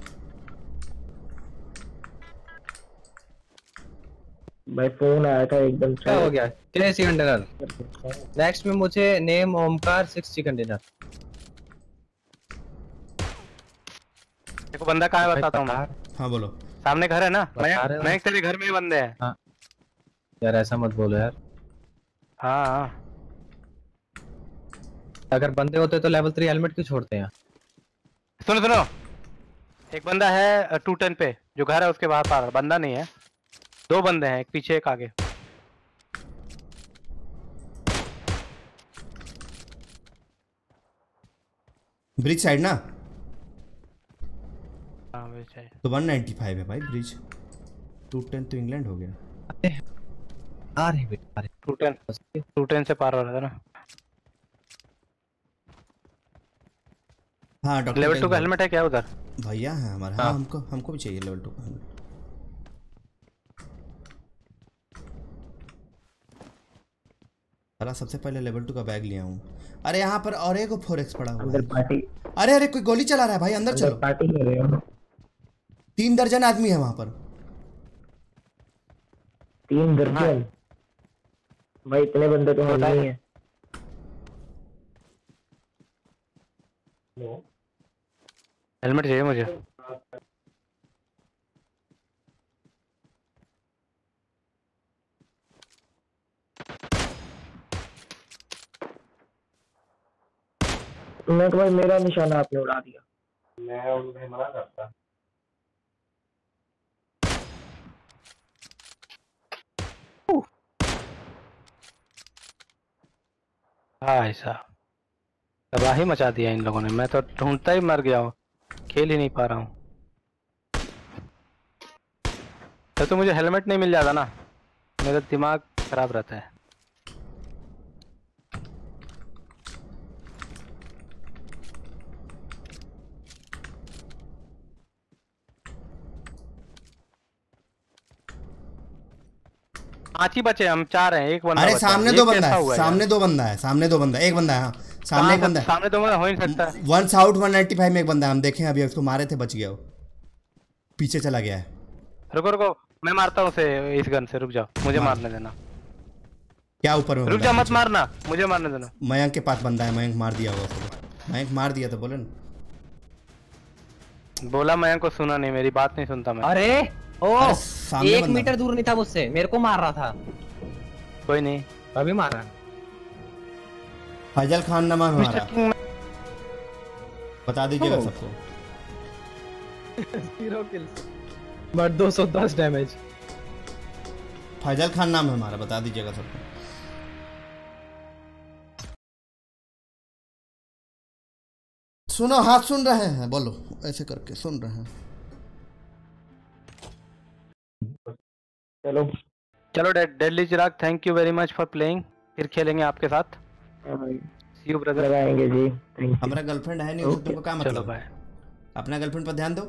भाई फोन आया था एकदम से। क्या हो गया? कितने चिकन डिनर? नेक्स्ट में मुझे name Omkar six chicken dinner. देखो बंदा कहाँ है बताता हूँ मैं। हाँ बोलो। सामने घर है ना, बता रहे हो? मैं मैं तेरे घर में ही बंदे हैं। हाँ यार ऐसा मत बोलो यार, हाँ हाँ अगर बंदे होते तो लेवल थ्री हेलमेट क्यों छोड़ते हैं? सुनो सुनो, एक बंदा है टू टेन पे, जो घर है उसके बाहर पार, बंदा नहीं है, दो बंदे हैं, एक पीछे एक आगे। ब्रिज साइड ना, हाँ वैसे है। तो वन नाइन्टी फाइव है भाई ब्रिज। टू टेन तो इंग्लैंड हो गया। आ रहे बेटा आ रहे। टू टेन टू टेन से पार हो रहा था ना। हाँ डॉक्टर लेवल टू का हेलमेट है क्या उधर? भैया है हमारे। हाँ हमको हमको भी चाहिए लेवल टू का हेलमेट। साला सबसे पहले लेवल टू का बैग लिया हूँ। अरे यहाँ पर और एक फोर एक्स पड़ा हुआ अंदर है। पार्टी, अरे अरे कोई गोली चला रहा है भाई, अंदर अंदर चलो। पार्टी कर रहे हो। तीन दर्जन आदमी है वहां पर। तीन दर्जन? भाई इतने बंदे तो हम नहीं है। हेलमेट चाहिए मुझे। मैं तो भाई मेरा निशाना आपने उड़ा दिया। मैं उन्हें मना करता। हाँ ऐसा तबाही मचा दिया इन लोगों ने, मैं तो ढूंढता ही मर गया हूँ, खेल ही नहीं पा रहा हूँ। तो, तो मुझे हेलमेट नहीं मिल जाता ना, मेरा दिमाग खराब रहता है। पांच ही बचे, हम चार हैं, एक बंदा अरे बचा है। सामने ये दो बंदा कैसा है, हुआ सामने यार? दो बंदा है, सामने दो बंदा, एक बंदा है। हाँ सामने एक कहाँ बंदा से- है। सामने तो बंदा हो ही नहीं सकता। One south one ninety five में एक बंदा है, हम देखे अभी उसको मारे थे, बच गया वो। पीछे चला गया है। रुको रुको, मैं मारता हूँ उसे इस गन से, रुक जाओ, मुझे मार। मारने देना। क्या ऊपर में रुक बंदा जा, है मत पीछे? मारना, मुझे मारने देना। मयंक के पास बंदा है, मयंक मार दिया होगा उसको। मयंक मार दिया तो बोले ना। बोला, मैं को सुना नहीं, मेरी बात नहीं सुनता मैं। अरे ओ अरे सामने एक बंदा। मीटर दूर नहीं था मुझसे, मेरे को मार रहा था। कोई नहीं, अभी मार रहा है। फैजल खान नाम है मिस्टर हमारा, किंग। बता दीजिएगा ओ। सबको। जीरो किल्स बट दो सौ दस डैमेज। फैजल खान नाम है हमारा, बता दीजिएगा सबको। सुनो, हाथ सुन रहे हैं, बोलो ऐसे करके सुन रहे हैं। चलो। चलो deadly Chirag, thank you very much for playing. फिर खेलेंगे आपके साथ। हाँ भाई, सी यू ब्रदर। लगाएंगे जी। Thank you. हमारा गर्लफ्रेंड है नहीं, उससे तुमको क्या चलो मतलब? बाय। अपना गर्लफ्रेंड पर ध्यान दो।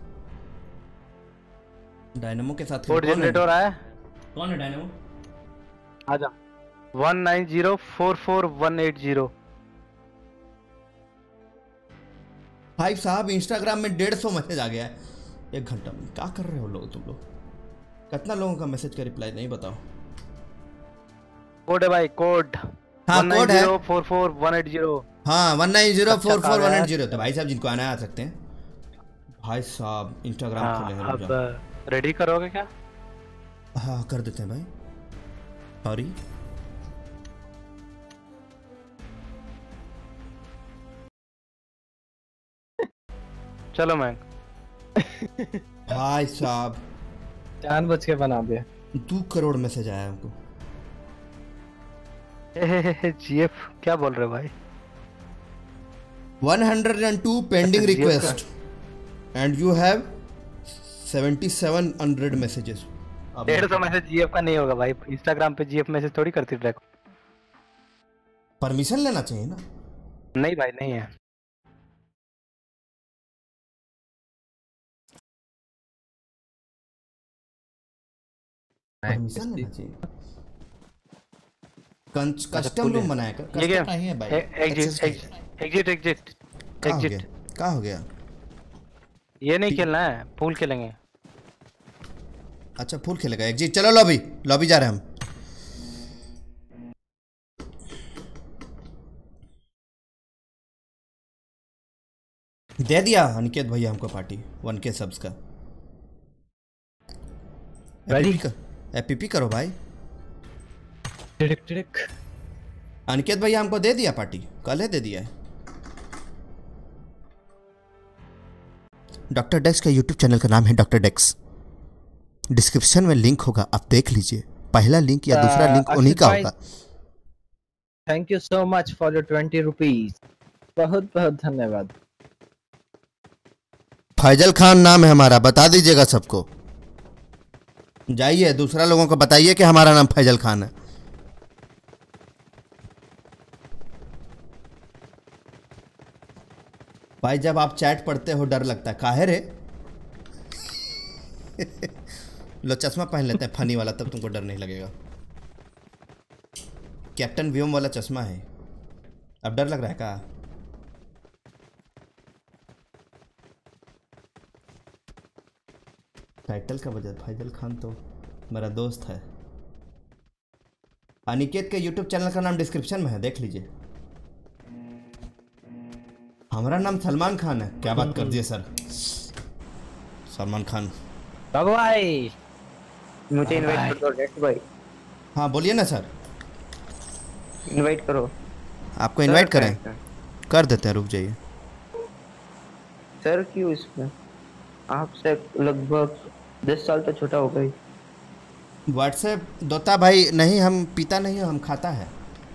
डायनामो के साथ कोड कौन है? जनरेट हो रहा है, कौन है डायनामो? आजा। One nine zero four four one eight zero. भाई साहब इंस्टाग्राम में डेढ़ सौ मैसेज आ गया है एक घंटा में। क्या कर रहे हो लोग तुम लोग? कितना लोगों का मैसेज का रिप्लाई नहीं बताओ। कोड है भाई, कोड। हाँ, कोड है। Four four one eight zero. हाँ, one nine zero four four one eight अच्छा, जीरो। तो भाई साहब जिनको आना है आ सकते हैं। भाई साहब इंस्टाग्राम खोले हैं, हाँ, रुक जाओ। अब रेडी करोगे क्या? हाँ कर देते हैं भाई, सॉरी। चलो मैं भाई साहब जानबूझ के बना दिया। दो करोड़ मैसेज आया हमको। जीएफ क्या बोल रहे हो भाई? वन हंड्रेड टू पेंडिंग अच्छा, request and you have seventy seven hundred messages. डेढ़ सौ मैसेज जीएफ का नहीं होगा भाई, इंस्टाग्राम पे जीएफ मैसेज थोड़ी करती ट्रैक। परमिशन लेना चाहिए ना। नहीं भाई, नहीं है। परमिशन लेना चाहिए। कस्टम पुल रूम है। बनाया कर, ये क्या? कस्टम नहीं है भाई। एग्जिट Access एग्जिट एग्जिट क्या हो गया? एग्जिट। क्या हो गया? ये नहीं खेलना है, पूल खेलेंगे। अच्छा फुल खेलेगा एग्जिट। चलो लॉबी, लॉबी जा रहे हैं हम। दे दिया अनिकेत भैया हमको पार्टी वन के सब्स का। Ready? एपीपी करो भाई। टिड़क टिड़क। अनिकेत भैया हमको दे दिया पार्टी, कल ही दे दिया है। डॉक्टर डेक्स का यूट्यूब चैनल का नाम है डॉक्टर डेक्स। डिस्क्रिप्शन में लिंक होगा, आप देख लीजिए। पहला लिंक या दूसरा लिंक उन्हीं का होगा। Thank you so much for your twenty rupees. बहुत बहुत धन्यवाद। फैजल खान नाम है हमारा, बता दीजिएगा सबको। जाइए दूसरा लोगों को बताइए कि हमारा नाम फैजल खान है। भाई जब आप चैट पढ़ते हो डर लगता है, काहे रे? लो चश्मा पहन लेते हैं फनी वाला, तब तुमको डर नहीं लगेगा। कैप्टन व्योम वाला चश्मा है। अब डर लग रहा है का? टाइटल का वजह, फैजल खान तो मेरा दोस्त है। अनिकेत के यूट्यूब चैनल का नाम डिस्क्रिप्शन में है, देख लीजिए। हमारा नाम सलमान खान है। क्या बात कर दिए सर, सलमान खान। बाबू भाई मुझे इनवाइट कर दो डेक्स भाई, हाँ बोलिए ना सर। इनवाइट करो। आपको इनवाइट करें? कर देते हैं, रुक जाइए। सर क्यों इसमें? आपसे लगभग दस साल तो छोटा हो गई। व्हाट्सएप दोता भाई नहीं, हम पीता नहीं है, हम खाता है।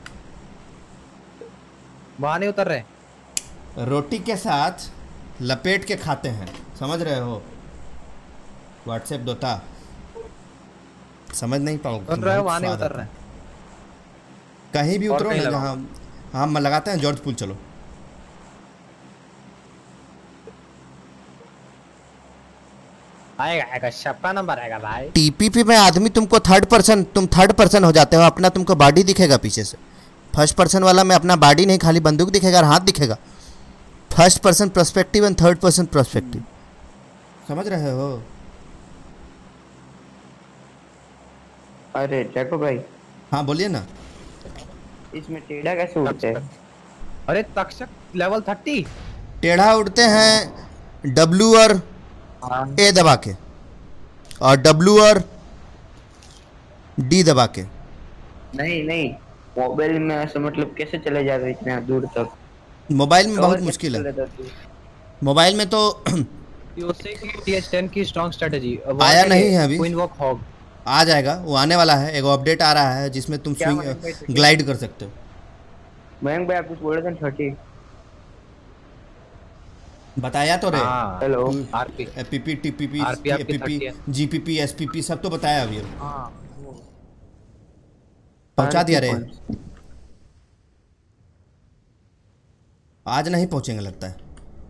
वहां नहीं उतर रहे। रोटी के साथ लपेट के खाते हैं, समझ रहे हो? व्हाट्सएप दोता समझ नहीं पाओगे। उतर रहे हो, वहां नहीं उतर रहे। कहीं भी और उतरो कहीं ना, लगाओ। जहाँ हम लगाते हैं जॉर्ज पुल। चलो आएगा आएगा, सबका नंबर आएगा भाई। टीपीपी में आदमी तुमको थर्ड पर्सन, तुम थर्ड पर्सन हो जाते हो। अपना तुमको बॉडी दिखेगा पीछे से। फर्स्ट पर्सन वाला में अपना बॉडी नहीं, खाली बंदूक दिखेगा और हाथ दिखेगा। First person perspective and third person perspective. समझ रहे हो? अरे चको भाई, हाँ बोलिए ना। इसमें टेढ़ा कैसे उड़ते हैं? अरे तक्षक लेवल थर्टी। टेढ़ा उड़ते हैं डब्ल्यू और ए दबा के, और डब्ल्यू और डी दबा के। नहीं नहीं, मोबाइल में ऐसा मतलब कैसे चले जाते इतने दूर तक? मोबाइल में बहुत और मुश्किल कैसे है। चले जाते? मोबाइल में तो यूसी की टी एच टेन की स्ट्रॉन्ग स्ट्रेटजी आया नहीं है अभी। क्वीन वॉक हॉग आ जाएगा, वो आने वाला है। एक अपडेट आ रहा है जिसमें तुम क्या स्विंग मतलब भाई? ग्लाइड कर सकते हो। मयंक भाई आप कुछ बोल रहे थे थर्टी। बताया तो रे। हाँ hello. RP PP TPP RP आपकी एपीपी थर्टी है। जीपीपी एसपीपी सब तो बताया अभी। हाँ पहुंचा दिया रे। कौन? आज नहीं पहुंचेंगे लगता है।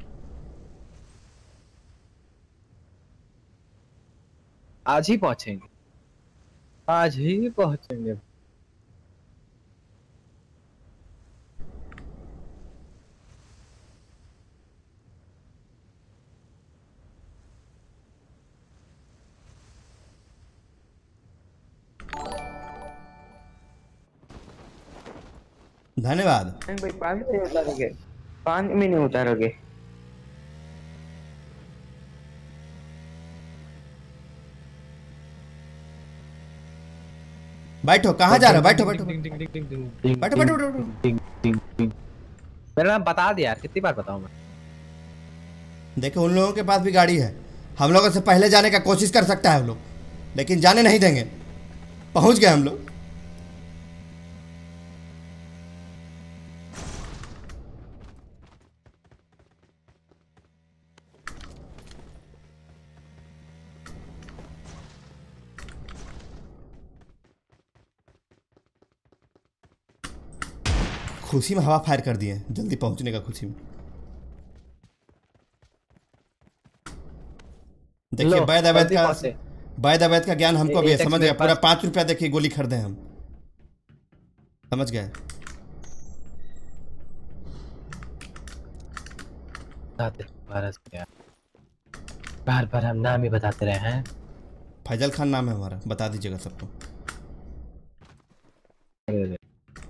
आज ही पहुंचेंगे, आज ही पहुंचेंगे। धन्यवाद। मयंक भाई पाँच में नहीं उतारोगे? पाँच में नहीं उतारोगे? बैठो, कहाँ जा रहे हो? बैठो बैठो बैठो बैठो बैठो। मेरा नाम बता दिया यार, कितनी बार बताऊं मैं? देखो उन लोगों के पास भी गाड़ी है, हम लोगों से पहले जाने का कोशिश कर सकता है हम लोग, लेकिन जाने नहीं देंगे। पहुंच गए हम लोग। खुशी में हवा फायर कर दिए, जल्दी पहुंचने का खुशी में। देखिए लो, वैद अवैध जल्दी का पहुंचे। वैद अवैध का ज्ञान हमको ए- भी है, एटेक्स समझ मेरे गए। पूरा पास- पाँच रुपया देखिए गोली खरीदे हम, समझ गए। बताते भारत क्या बार बार हम नाम ही बताते रहे हैं। फैजल खान नाम है हमारा, बता दीजिएगा सबको। अरे अरे,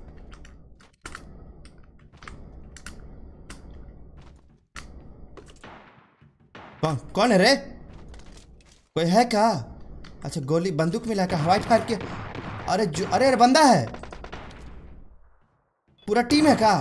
कौन कौन है रे? कोई है क्या? अच्छा गोली बंदूक मिला क्या? हवाई फायर किया? अरे जो अरे अरे बंदा है, पूरा टीम है क्या?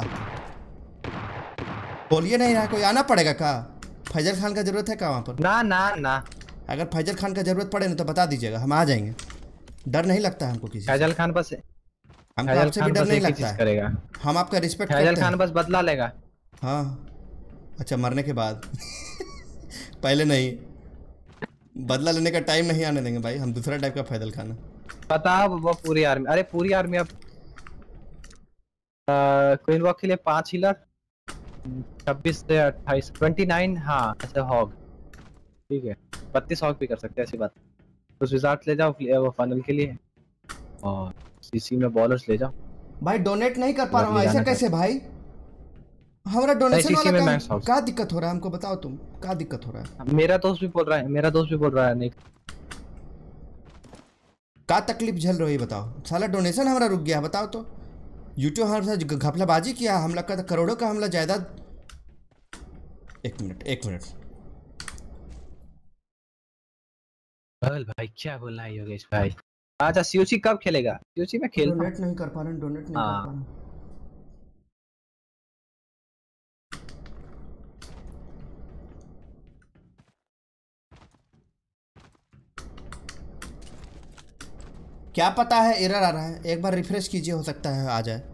बोलिए नहीं रहा, कोई आना पड़ेगा क्या? फैजल खान का जरूरत है क्या वहाँ पर? ना ना ना अगर फैजल खान का जरूरत पड़े ना तो बता दीजिएगा, हम आ जाएंगे। डर नहीं लगता हमको किसी से। फैजल खान बस हमको फैजल आपसे भी खान डर बस नहीं एक ही लगता चीज है, करेगा। हम आपका रिस्पेक्ट फैजल करते खान हैं। बस बदला लेगा। हाँ अच्छा, मरने के बाद पहले नहीं, बदला लेने का टाइम नहीं आने देंगे भाई, हम दूसरा टाइप का फैजल खान है। पता वो पूरी आर्मी, अरे पूरी आर्मी अब क्वीन वॉक के लिए पांच हीलर, छब्बीस से अट्ठाईस ट्वेंटी नाइन। हाँ ऐसे हॉग ठीक है, बत्तीस हॉग भी कर सकते हैं, ऐसी बात। उस विजार्ड ले जाओ वो फनल के लिए, और सीसी में बॉलर्स ले जाओ। भाई डोनेट नहीं कर पा रहा हूँ, ले ऐसे जाना कैसे भाई? हमारा डोनेशन सीसी में वाला मैक्स का हाउस। क्या दिक्कत हो रहा है हमको बताओ, तुम क्या दिक्कत हो रहा है? मेरा दोस्त भी बोल रहा है, मेरा दोस्त भी बोल रहा है नहीं। क्या तकलीफ झेल रही है बताओ? साला डोनेशन हमारा रुक गया, बताओ तो। यूट्यूब हमारे साथ घपलाबाजी किया, हम लोग का करोड़ों का हमला जायदाद। एक मिनट एक मिनट बोल भाई, क्या बोलना है योगेश भाई? अच्छा सीओसी कब खेलेगा? सीओसी में खेल डोनेट नहीं कर पा रहे, डोनेट नहीं हाँ। कर पा रहे। क्या पता है एरर आ रहा है, एक बार रिफ्रेश कीजिए, हो सकता है आ जाए।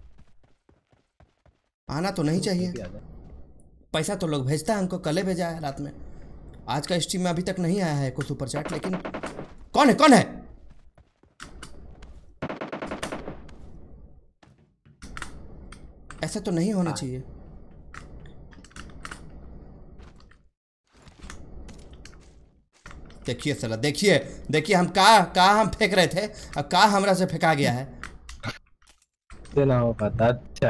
आना तो नहीं चाहिए, पैसा तो लोग भेजता है हमको, कल भेजा है रात में। आज का स्ट्रीम में अभी तक नहीं आया है कोई सुपर चैट, लेकिन कौन है कौन है? ऐसा तो नहीं होना चाहिए। देखिए साला, देखिए देखिए हम कहा कहा हम फेंक रहे थे और कहा हमरा से फेंका गया है। ना हो पता। अच्छा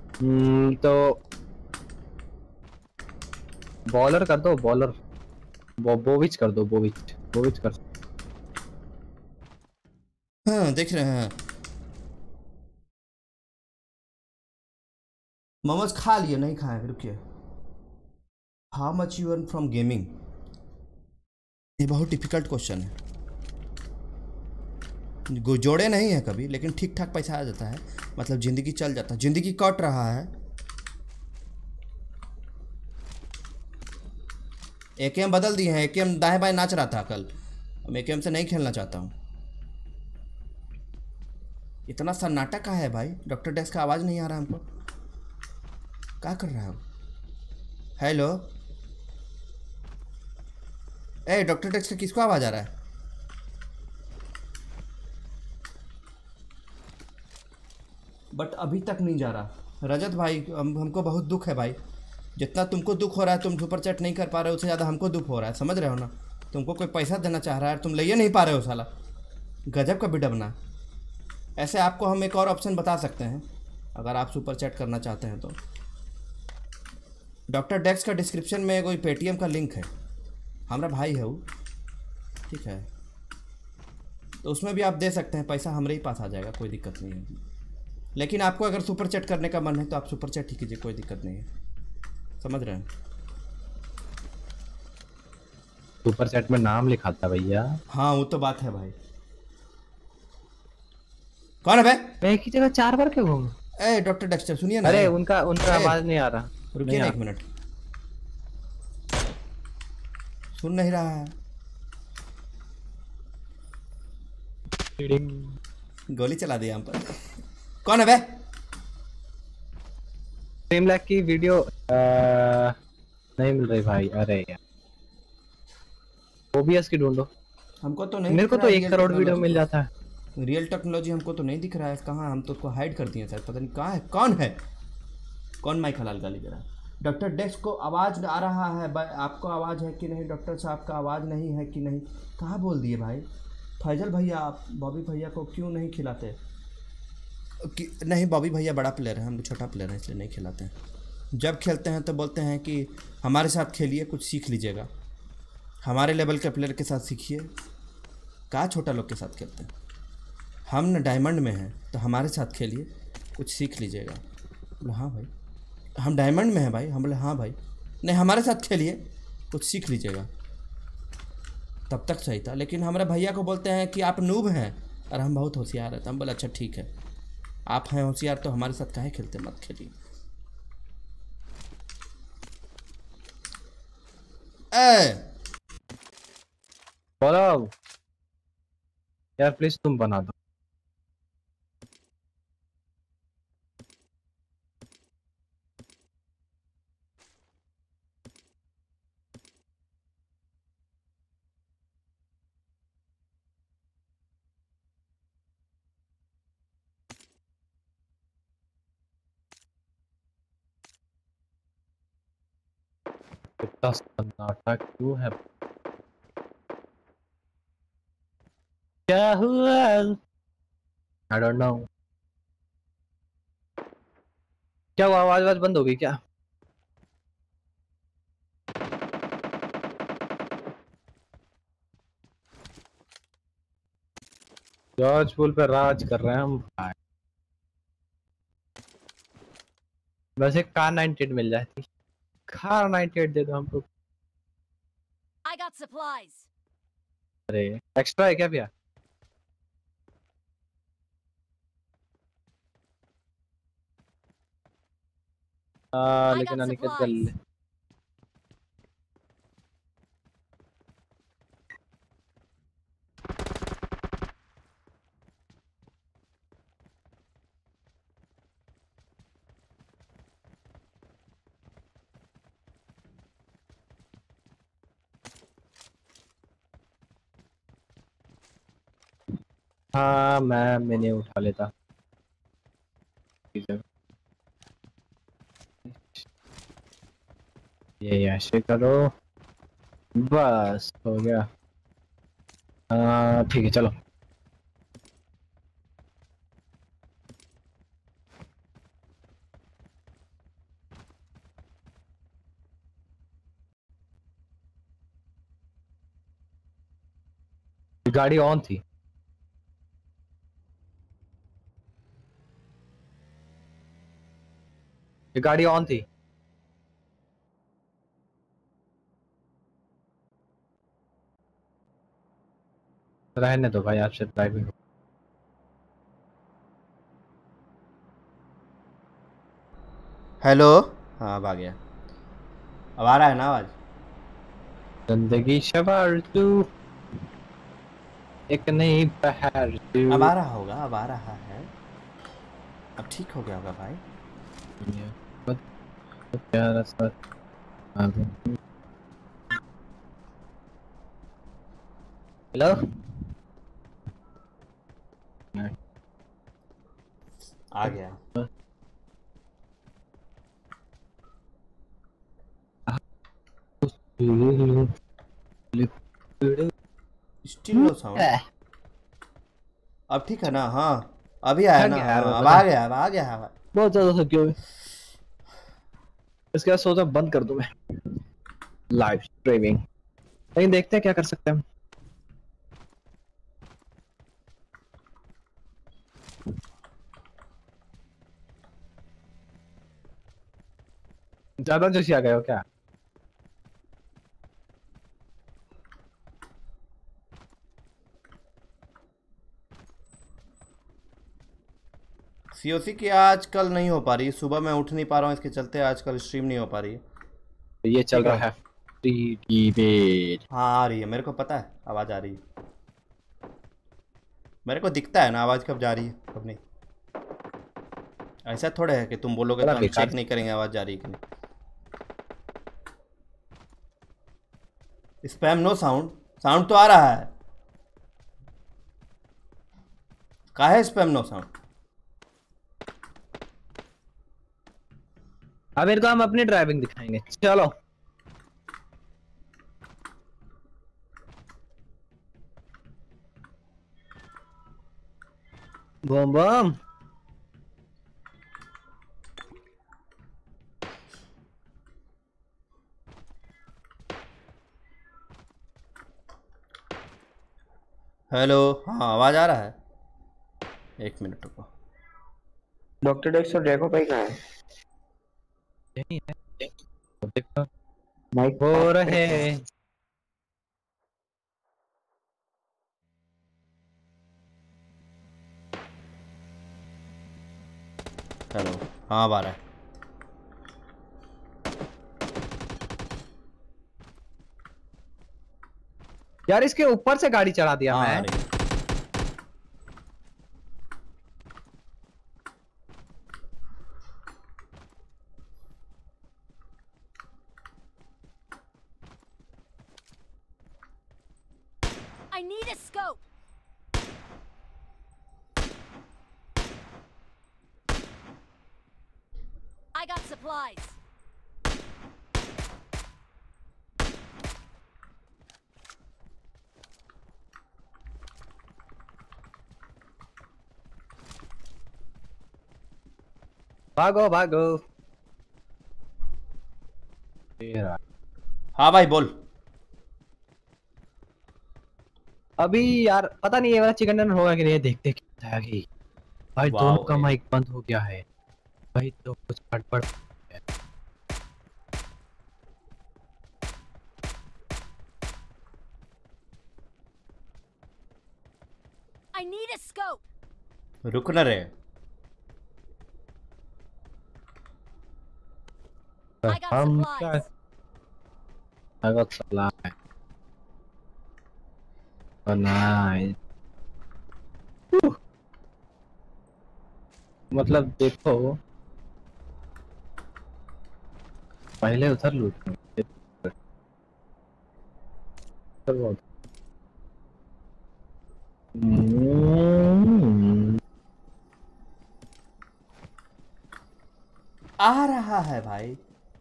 हम्म, तो बॉलर कर दो, बॉलर वो बोविच कर दो, बोविच बोविच कर। हाँ देख रहे हैं। मोमोज खा लिए नहीं खाए, रुकिए। How much you earn from gaming, ये बहुत डिफिकल्ट क्वेश्चन है। गो- जोड़े नहीं है कभी, लेकिन ठीक ठाक पैसा आ जाता है, मतलब ज़िंदगी चल जाता है, ज़िंदगी कट रहा है। एकेएम बदल दिए हैं, एकेएम दाएं बाएं नाच रहा था कल, अब एकेएम से नहीं खेलना चाहता हूँ। इतना सन्नाटा का है भाई, डॉक्टर डेक्स का आवाज़ नहीं आ रहा हमको, क्या कर रहा है वो? हेलो, ए डॉक्टर डेक्स का किसको आवाज़ आ रहा है? बट अभी तक नहीं जा रहा। रजत भाई हम, हमको बहुत दुख है भाई, जितना तुमको दुख हो रहा है, तुम सुपर चैट नहीं कर पा रहे हो, उससे ज़्यादा हमको दुख हो रहा है, समझ रहे हो ना? तुमको कोई पैसा देना चाह रहा है, तुम ले नहीं पा रहे हो साला, गजब का बिडबना। ऐसे आपको हम एक और ऑप्शन बता सकते हैं, अगर आप सुपर चैट करना चाहते हैं तो डॉक्टर डेक्स का डिस्क्रिप्शन में कोई पेटीएम का लिंक है, हमारा भाई है वो, ठीक है, तो उसमें भी आप दे सकते हैं, पैसा हमारे ही पास आ जाएगा, कोई दिक्कत नहीं है। लेकिन आपको अगर सुपर चैट करने का मन है तो आप सुपर चैट ही कीजिए, कोई दिक्कत नहीं है, समझ रहे हैं? सुपर चैट में नाम लिखा था भैया। हाँ वो तो बात है भाई। कौन है बे? मैं एक ही जगह चार बार क्यों घूमूं? ए डॉक्टर डेक्स्टर सुनिए ना। अरे उनका उनका ए, आवाज नहीं आ रहा। रुकिए ना एक मिनट, सुन नहीं रहा है, गोली चला दिया हम पर। कौन है बे? ड्रीम लैक की वीडियो आ, नहीं मिल रही भाई। अरे यार ओबीएस की ढूंढो। हमको तो नहीं मेरे दिख को रहा तो है एक रियल करोड़ वीडियो टेक्नोलॉजी मिल तो। जाता है। रियल टेक्नोलॉजी हमको तो नहीं दिख रहा है, कहाँ, हम तो उसको हाइड कर दिए शायद, पता नहीं कहाँ है। कौन है? कौन माइक हलाल गाली दे रहा है? डॉक्टर डेक्स को आवाज़ आ रहा है, बा- आपको आवाज़ है कि नहीं? डॉक्टर साहब का आवाज़ नहीं है कि नहीं? कहाँ बोल दिए भाई? फैजल भैया, आप बॉबी भैया को क्यों नहीं खिलाते? कि नहीं, बॉबी भैया बड़ा प्लेयर है, हम छोटा प्लेयर हैं, इसलिए नहीं खिलाते हैं। जब खेलते हैं तो बोलते हैं कि हमारे साथ खेलिए, कुछ सीख लीजिएगा, हमारे लेवल के प्लेयर के साथ सीखिए, कहाँ छोटा लोग के साथ खेलते हैं। हम न डायमंड में हैं तो हमारे साथ खेलिए, कुछ सीख लीजिएगा। बोले हाँ भाई, हम डायमंड में हैं भाई। हम बोले हाँ भाई, नहीं हमारे साथ खेलिए, कुछ सीख लीजिएगा। तब तक सही था, लेकिन हमारे भैया को बोलते हैं कि आप नूब हैं और हम बहुत होशियार हैं। तो हम बोले अच्छा ठीक है, आप हैं होशियार तो हमारे साथ काहे खेलते, मत खेलिए। ए बोलो यार प्लीज तुम बना दो। इतना सन्नाटा क्यों है? क्या हुआ? I don't know. क्या हुआ? आवाज आवाज बंद हो गई क्या? जॉर्ज पुल पे राज कर रहे हैं हम। वैसे कार नाइनटी एट मिल जाती। कार नाइनटी एट दे दो हमको। I got supplies. अरे एक्स्ट्रा है क्या भैया? आ, I लेकिन got अनिकेत कर ले। supplies. हाँ मैं मैंने उठा लेता। ये ऐसे करो, बस हो गया। हाँ ठीक है चलो। गाड़ी ऑन थी। ये गाड़ी ऑन थी। रहने दो भाई, आपसे ड्राइविंग। हेलो। हाँ अब आ गया। अब आ रहा है ना आवाज? जिंदगी सवार तू एक नई बहार तू। अब आ रहा होगा, अब आ रहा है। अब ठीक हो गया होगा भाई। प्यारा सा। हेलो। आ गया। Still no sound. अब ठीक है ना? हाँ अभी आया ना? हाँ अब आ गया, अब आ गया है भाई। बहुत ज्यादा थक गया। इसके बाद सोचा बंद कर दूं मैं लाइव स्ट्रीमिंग, लेकिन देखते हैं क्या कर सकते हैं हम। ज्यादा जोशी आ गए हो क्या? सीओसी की आजकल नहीं हो पा रही, सुबह मैं उठ नहीं पा रहा हूँ, इसके चलते आजकल स्ट्रीम नहीं हो पा रही है। तो ये चल रहा है फ्री डिबेट। हाँ आ रही है, मेरे को पता है आवाज़ आ रही है। मेरे को दिखता है ना आवाज़ कब जा रही है कब नहीं। ऐसा थोड़ा है कि तुम बोलोगे तो हम चेक नहीं करेंगे आवाज़ जा रही है कि नहीं। Spam no sound. साउंड तो आ रहा है। कहाँ है स्पैम नो साउंड? अब इनको हम अपनी ड्राइविंग दिखाएंगे, चलो। बम बम। हेलो। हाँ आवाज़ आ रहा है। एक मिनट रुको। डॉक्टर डेक्स और ड्रैको भाई कहाँ है? यही है, देखो माइक हो रहे। हेलो। हाँ अब आ रहा है। यार इसके ऊपर से गाड़ी चढ़ा दिया हाँ आ मैं। रही है। I need a scope. I got supplies. भागो भागो। हाँ भाई बोल। अभी यार पता नहीं ये वाला चिकन डिनर होगा कि नहीं, देखते क्या है कि भाई दोनों का वाओ, माइक बंद हो गया है भाई, तो कुछ गड़बड़ है। I need a scope. रुक न रे। I got हम supplies. क्या I got supply. Oh, nice. Whew. मतलब देखो पहले उधर लूट आ रहा है भाई।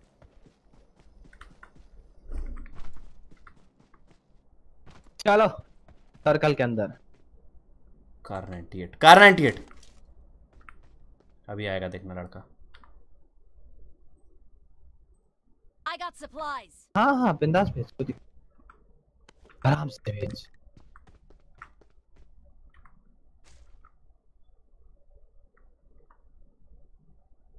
चलो सर्कल के अंदर। Car ninety eight, car ninety eight अभी आएगा देखना लड़का। I got supplies. हाँ हाँ बिंदास भेज, आराम से भेज।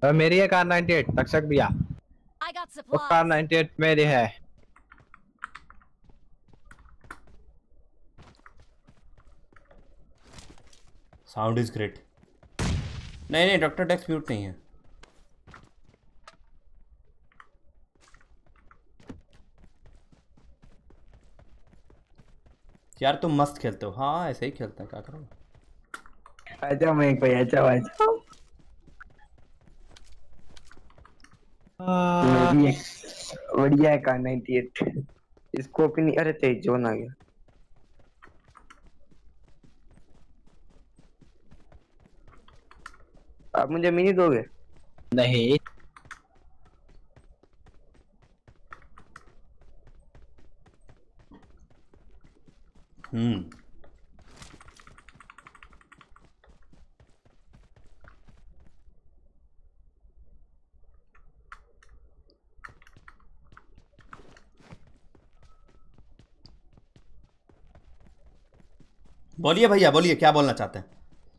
और मेरी है कार नाइंटी एट तक्षक भैया। I got वो कार supplies. नाइंटी एट मेरी है। Sound is great. नहीं नहीं डॉक्टर डेक्स म्यूट नहीं है। यार तुम मस्त खेलते हो। हाँ ऐसे ही खेलते हैं, क्या करोगे। अच्छा मैं कोई अच्छा अच्छा मेरी एक बढ़िया है कार नाइंटी एट। इसको भी नहीं, अरे तेज जोन आ गया। आप मुझे मिनी दोगे? नहीं हम्म बोलिए भैया बोलिए, क्या बोलना चाहते हैं।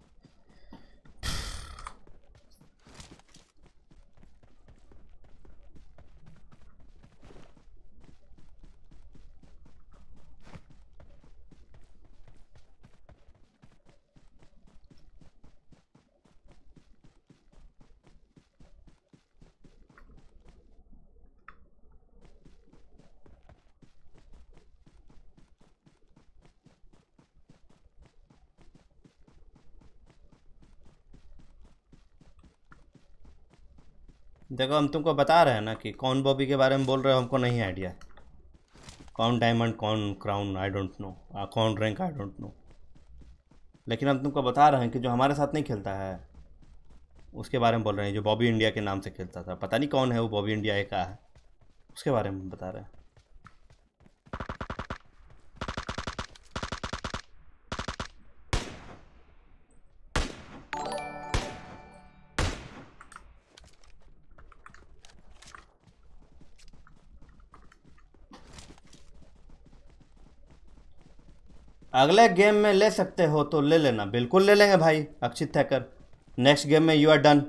देखो हम तुमको बता रहे हैं ना कि कौन बॉबी के बारे में बोल रहे हो, हमको नहीं आइडिया। कौन डायमंड कौन क्राउन आई डोंट नो, कौन रैंक आई डोंट नो, लेकिन हम तुमको बता रहे हैं कि जो हमारे साथ नहीं खेलता है उसके बारे में बोल रहे हैं। जो बॉबी इंडिया के नाम से खेलता था, पता नहीं कौन है वो बॉबी इंडिया एक है, उसके बारे में बता रहे हैं। अगले गेम में ले सकते हो तो ले लेना, बिल्कुल ले लेंगे भाई अक्षित हैकर। नेक्स्ट गेम में यू आर डन।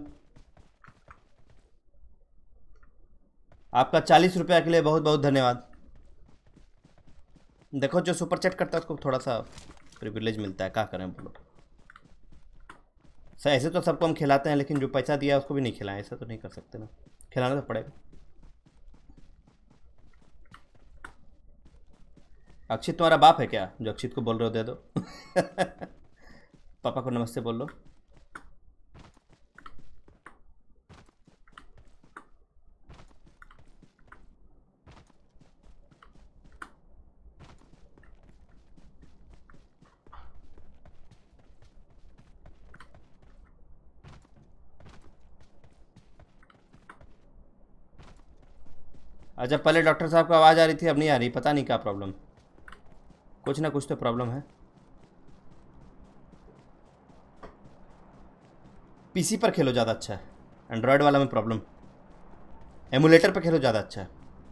आपका चालीस रुपया के लिए बहुत बहुत धन्यवाद। देखो जो सुपर चैट करता है उसको थोड़ा सा प्रिविलेज मिलता है, क्या करें बोलो। सर ऐसे तो सबको हम खिलाते हैं, लेकिन जो पैसा दिया उसको भी नहीं खिलाएं, ऐसा तो नहीं कर सकते ना, खिलाना तो पड़ेगा। अक्षित तुम्हारा बाप है क्या जो अक्षित को बोल रहे हो दे दो। पापा को नमस्ते बोल लो। अच्छा पहले डॉक्टर साहब को आवाज़ आ रही थी, अब नहीं आ रही, पता नहीं क्या प्रॉब्लम। कुछ ना कुछ तो प्रॉब्लम है। पीसी पर खेलो ज़्यादा अच्छा है, एंड्रॉयड वाला में प्रॉब्लम। एमुलेटर पर खेलो ज़्यादा अच्छा है।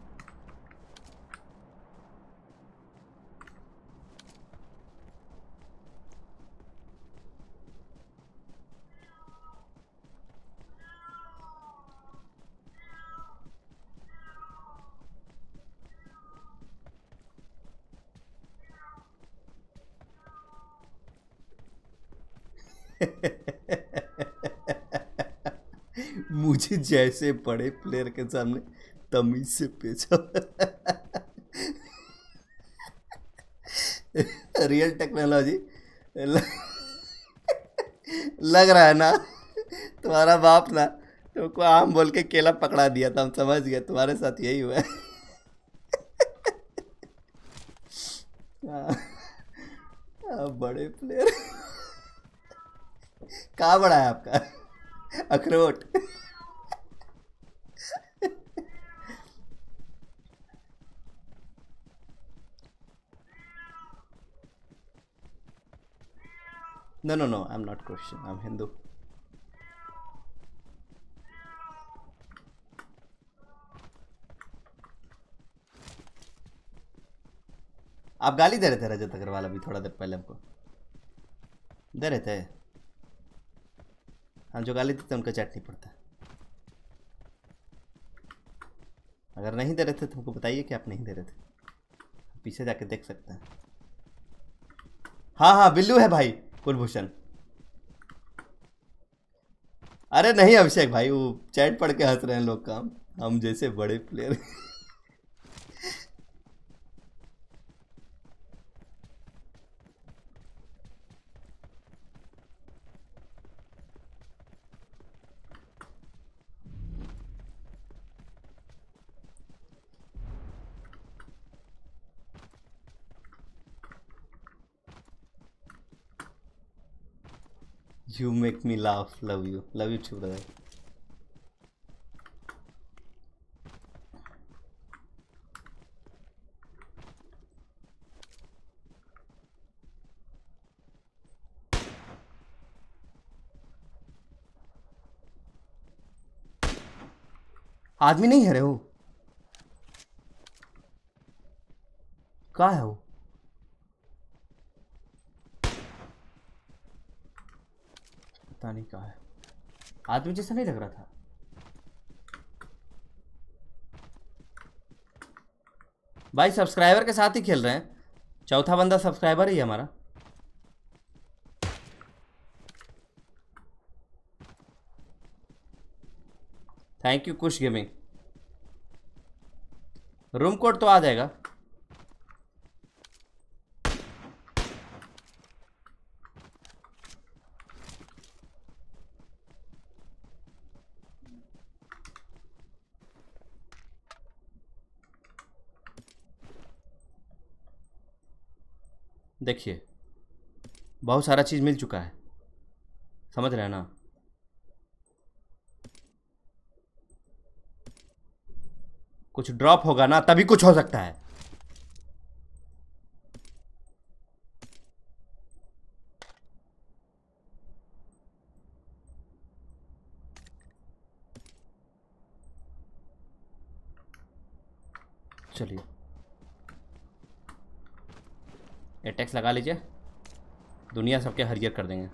मुझे जैसे बड़े प्लेयर के सामने तमीज से पेश रियल टेक्नोलॉजी लग रहा है ना तुम्हारा बाप ना तुमको आम बोल के केला पकड़ा दिया था, हम समझ गए तुम्हारे साथ यही हुआ है। बड़े प्लेयर कहाँ बड़ा है आपका अखरोट। No, no, no, I'm not Christian, I'm Hindu. आप गाली दे रहे थे रजत अग्रवाल अभी थोड़ा देर पहले, हमको दे रहे थे। हम जो गाली देते उनका चैट नहीं पड़ता। अगर नहीं दे रहे थे तो हमको बताइए कि आप नहीं दे रहे थे, पीछे जाके देख सकते हैं। हाँ हाँ बिल्लू है भाई, कुलभूषण। अरे नहीं अभिषेक भाई, वो चैट पढ़ के हंस रहे हैं लोग, काम हम जैसे बड़े player. You make me laugh. Love you. Love you too, brother. आदमी नहीं है रे वो, कहाँ है वो? पता नहीं कहाँ है, आदमी जैसा नहीं लग रहा था। भाई सब्सक्राइबर के साथ ही खेल रहे हैं, चौथा बंदा सब्सक्राइबर ही है हमारा। Thank you Kush gaming. Room code तो आ जाएगा। देखिए बहुत सारा चीज़ मिल चुका है, समझ रहे हैं ना। कुछ ड्रॉप होगा ना तभी कुछ हो सकता है। चलिए एटेक्स लगा लीजिए, दुनिया सबके हरियर कर देंगे।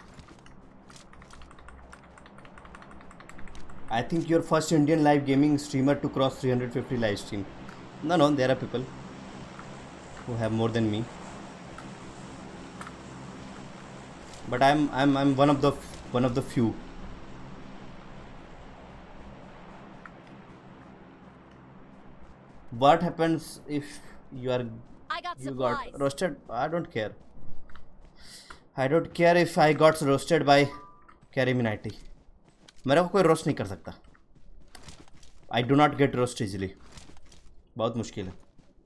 I think you're first Indian live gaming streamer to cross three hundred fifty live stream. No, no, there are people who have more than me, but I'm I'm I'm one of the one of the few. What happens if you are I got you supplies. got roasted? I don't care. I don't care if I got roasted by Kariminati. मेरे को कोई roast नहीं कर सकता। I do not get roast easily, बहुत मुश्किल है।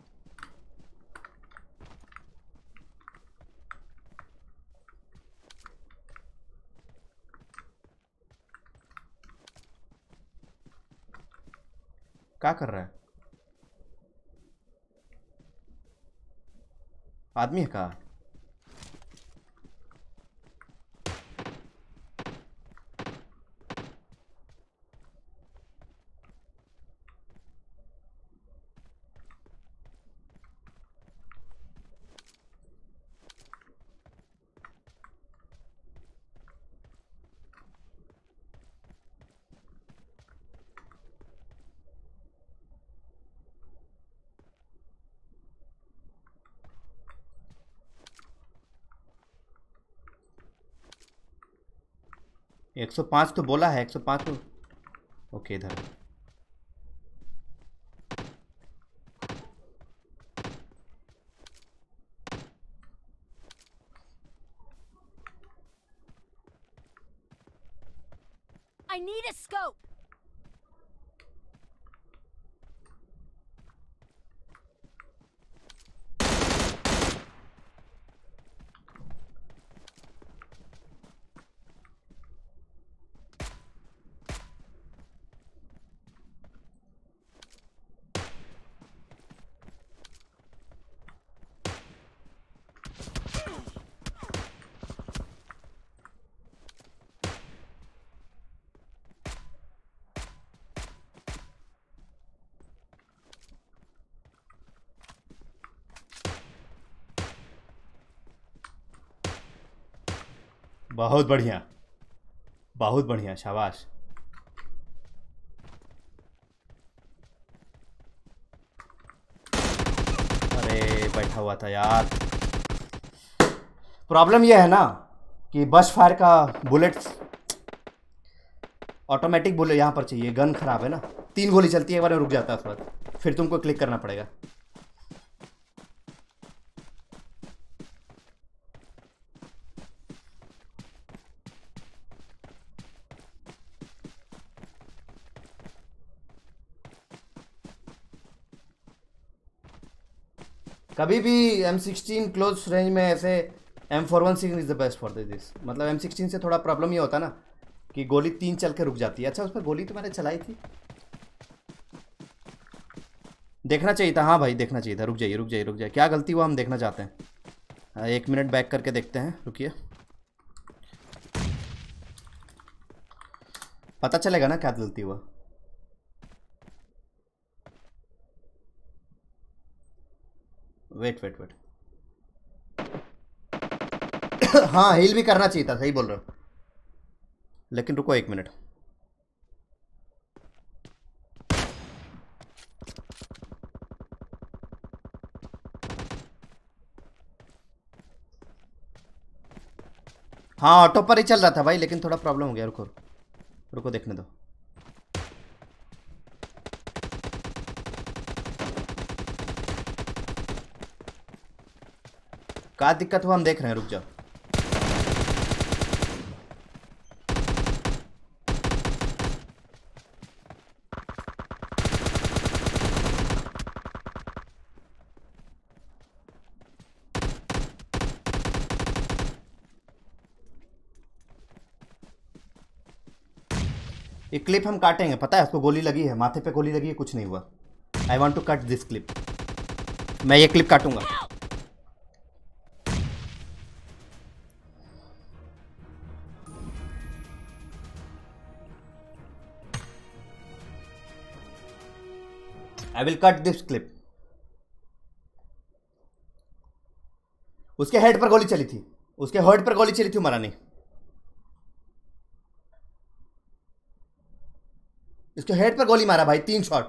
क्या कर रहा है आदमी है कहाँ? एक सौ पाँच तो बोला है, एक सौ पाँच तो ओके इधर। I need a scope. बहुत बढ़िया, बहुत बढ़िया, शाबाश। बैठा हुआ था यार। प्रॉब्लम यह है ना कि बस फायर का बुलेट्स ऑटोमेटिक बुलेट यहाँ पर चाहिए। गन खराब है ना, तीन गोली चलती है, एक बार में रुक जाता है उसके बाद, फिर तुमको क्लिक करना पड़ेगा। कभी भी एम सिक्सटीन क्लोज रेंज में ऐसे M four one six is the best for this. मतलब एम सिक्सटीन से थोड़ा प्रॉब्लम ये होता ना कि गोली तीन चल के रुक जाती है। अच्छा, उस पर गोली तो मैंने चलाई थी, देखना चाहिए था। हाँ भाई देखना चाहिए था। रुक जाइए रुक जाइए रुक जाइए, क्या गलती हुआ हम देखना चाहते हैं। हाँ, एक मिनट बैक करके देखते हैं, रुकिए, पता चलेगा ना क्या गलती हुआ। वेट वेट वेट हाँ हील भी करना चाहिए था, सही बोल रहे हो, लेकिन रुको एक मिनट। हाँ ऑटो पर ही चल रहा था भाई, लेकिन थोड़ा प्रॉब्लम हो गया। रुको रुको देखने दो। क्या दिक्कत हुआ हम देख रहे हैं, रुक जाओ। ये क्लिप हम काटेंगे, पता है उसको गोली लगी है, माथे पे गोली लगी है, कुछ नहीं हुआ। I want to cut this clip. मैं ये क्लिप काटूंगा। I will cut this clip. उसके हेड पर गोली चली थी, उसके हेड पर गोली चली थी, मरा नहीं। इसके हेड पर गोली मारा भाई, तीन शॉट।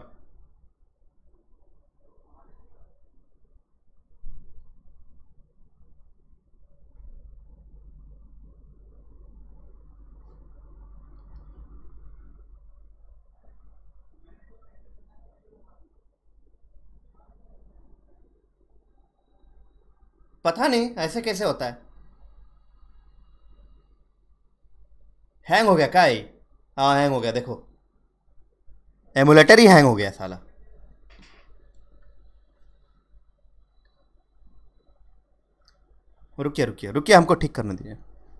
पता नहीं ऐसे कैसे होता है। हैंग हो गया क्या ये? हाँ हैंग हो गया, देखो एमुलेटर ही हैंग हो गया साला। रुकिए रुकिए रुकिए, हमको ठीक करने दीजिए।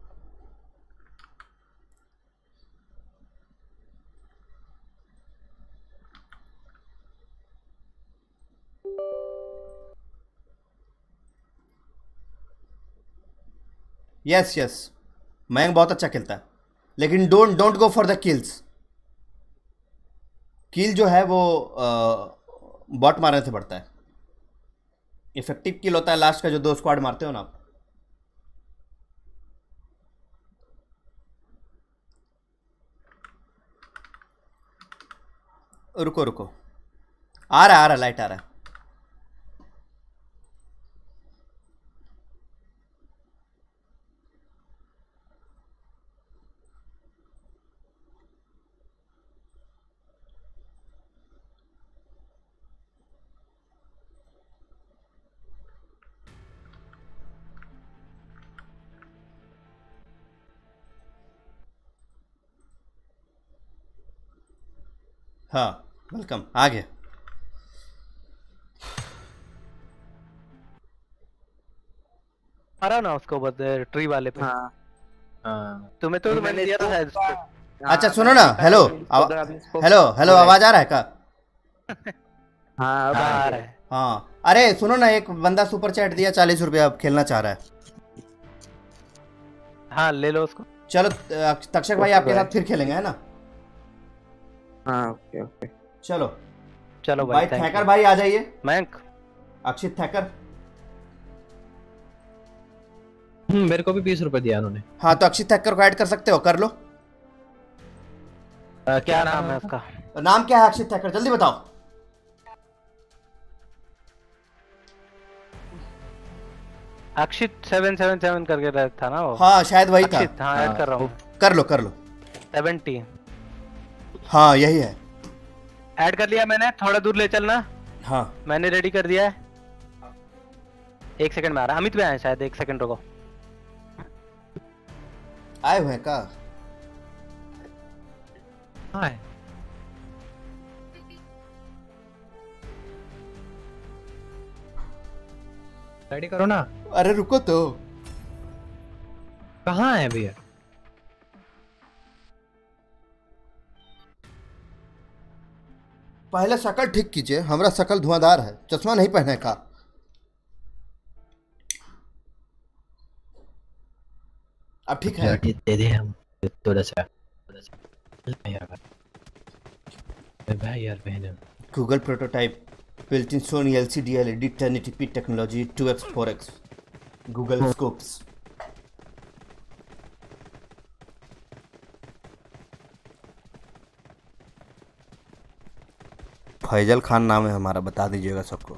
यस यस, मयंक बहुत अच्छा खेलता है, लेकिन don't don't go for the kills. Kill जो है वो बॉट मारने से बढ़ता है। इफेक्टिव किल होता है लास्ट का, जो दो स्क्वाड मारते हो ना आप। रुको रुको, आ रहा आ रहा लाइट आ रहा है। हाँ वेलकम, आ गया। आ रहा ना उसको बस ट्री वाले पे। हाँ हाँ तुम्हें तो मैंने दिया था शायद उसको। अच्छा सुनो ना, हेलो हेलो हेलो, आवाज आ रहा है क्या? हाँ अब हाँ, आ आ रहा है। हाँ अरे सुनो ना, एक बंदा सुपर चैट दिया चालीस रुपया, अब खेलना चाह रहा है। हाँ ले लो उसको। चलो तक्षक भाई आपके साथ फिर खेलेंगे, है ना? हाँ ओके ओके चलो चलो भाई, भाई, थैकर भाई आ जाइए। मयंक अक्षित थैकर। हम्म, मेरे को भी बीस रुपए दिया उन्होंने। हाँ तो अक्षित थैकर को ऐड कर सकते हो, कर लो। आ, क्या नाम है उसका? नाम क्या है अक्षित थैकर, जल्दी बताओ। अक्षित सेवन सेवन सेवन करके रहता था ना वो। हाँ शायद वही था। अक्षित, हाँ ऐड कर रहा हूँ। कर लो कर लो। सेवेंटी। हाँ यही है। ऐड कर लिया मैंने, थोड़ा दूर ले चलना। हाँ मैंने रेडी कर दिया है। एक सेकंड में आ रहा है। अमित में आया शायद, एक सेकंड रुको। आए हुए हैं का? हाँ रेडी करो ना। अरे रुको तो। कहाँ है भैया? पहले शकल ठीक कीजिए, हमारा शकल धुआंधार है, चश्मा नहीं पहने का। अब ठीक है। दे दे हम थोड़ा सा यार भाई यार पहने। Google prototype built in Sony L C D L E D ten eighty p technology two X four X Google Scopes। Faisal Khan नाम है हमारा, बता दीजिएगा सबको।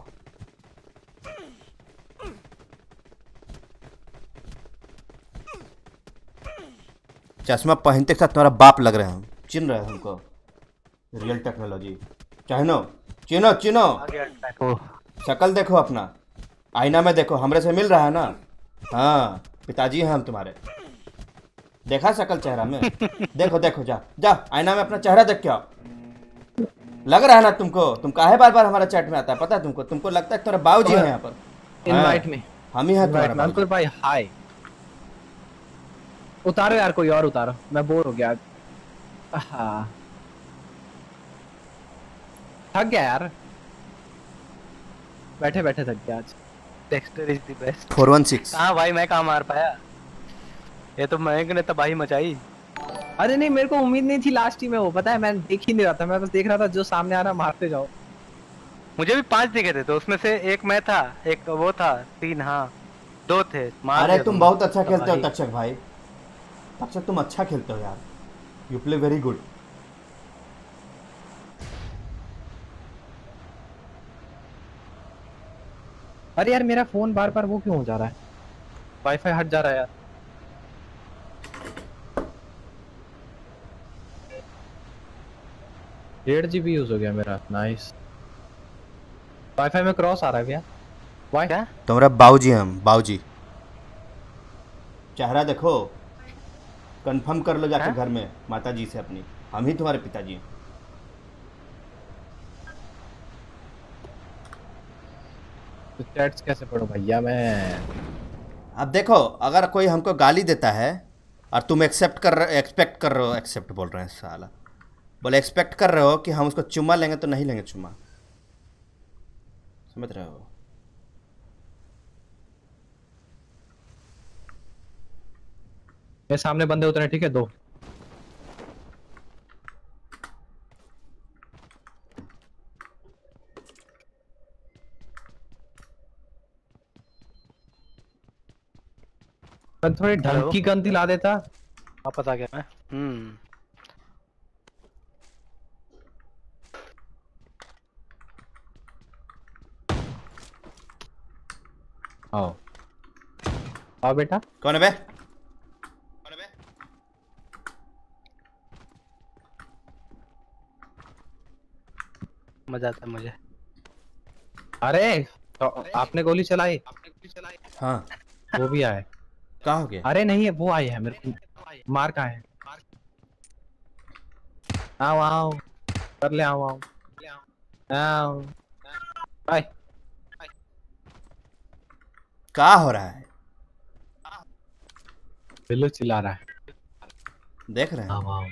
चश्मा पहनते के साथ तुम्हारा बाप लग रहे हैं, चिन्ह रहे हैं हमको। रियल टेक्नोलॉजी चाहनो, चिन्हो चिन्हो। शक्ल देखो अपना, आईना में देखो, हमरे से मिल रहा है ना? हाँ पिताजी हैं हम तुम्हारे। देखा शक्ल चेहरा में? देखो देखो, जा जा आईना में अपना चेहरा देख के आओ। लग रहा है ना तुमको? तुम काहे बार बार हमारा चैट में आता है पता है तुमको? तुमको लगता है तुम्हारा बाबूजी है यहाँ पर। इनवाइट में हम ही हैं तुम्हारा अंकुर भाई। हाय उतारो यार, कोई और उतारो, मैं बोर हो गया। हाँ थक गया यार, बैठे बैठे थक गया आज। Dexter is the best. Four one six. हाँ भाई मैं कहाँ मार पाया, ये तो मयंक ने तबाही मचाई। अरे नहीं मेरे को उम्मीद नहीं थी लास्ट ही में वो, पता है मैं देख ही नहीं रहा था, मैं बस देख रहा था जो सामने आ रहा मारते जाओ। मुझे भी पांच दिखे थे तो उसमें से एक मैं था, एक वो था, तीन हाँ दो थे। अरे तुम बहुत अच्छा खेलते हो तक्षक भाई, तक्षक तुम अच्छा खेलते हो यार, यू प्ले वेरी गुड। अरे यार मेरा फोन बार बार वो क्यों हो जा रहा है, वाईफाई हट जा रहा है यार। डेढ़ जीबी यूज हो गया मेरा, नाइस। वाईफाई में क्रॉस आ रहा है क्या? वाई क्या? तुम्हारा बाऊजी हम बाऊजी। चेहरा देखो, कंफर्म कर लो जाके घर में माता जी से अपनी, हम ही तुम्हारे पिताजी हैं। तो चैट्स कैसे पढ़ो भैया मैं? अब देखो अगर कोई हमको गाली देता है और तुम एक्सेप्ट कर रहे एक्सपेक्ट कर रहे हो, एक्सेप्ट बोल रहे हैं साला, बोले एक्सपेक्ट कर रहे हो कि हम उसको चुम्मा लेंगे, तो नहीं लेंगे चुम्मा, समझ रहे हो? मेरे सामने बंदे उतरे, ठीक है दो। मैं थोड़ी ढंग की गन दिला देता। वापस आ गया मैं। हम्म आओ आओ बेटा। कौन है बे? मजा आता है मुझे। अरे तो आपने गोली चलाई? हाँ वो भी आए। कहाँ हो गया? अरे नहीं वो आई है मेरे को मार का है। आओ आओ कर ले, आओ आओ आओ। बाय। क्या हो रहा है? बिल्लू चिल्ला रहा है, देख रहे हैं? आओ आओ।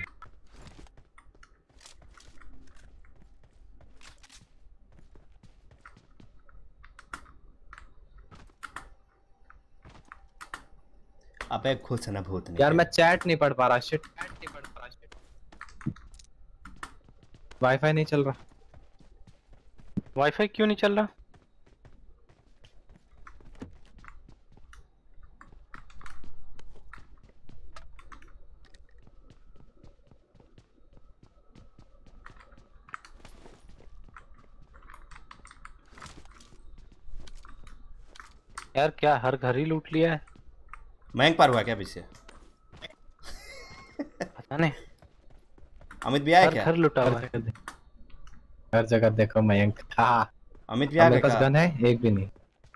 अबे खुश है ना भूत नहीं यार मैं चैट नहीं पढ़ पा रहा, शिट। वाईफाई नहीं चल रहा। वाईफाई क्यों नहीं चल रहा? यार क्या हर घर ही लूट लिया है? मयंक पार हुआ क्या पीछे? पता नहीं, अमित भी आया हर क्या? घर लुटा हुआ है। हर जगह देखो मयंक। हाँ अमित भी आ मेरे गया पास क्या? गन है एक भी नहीं।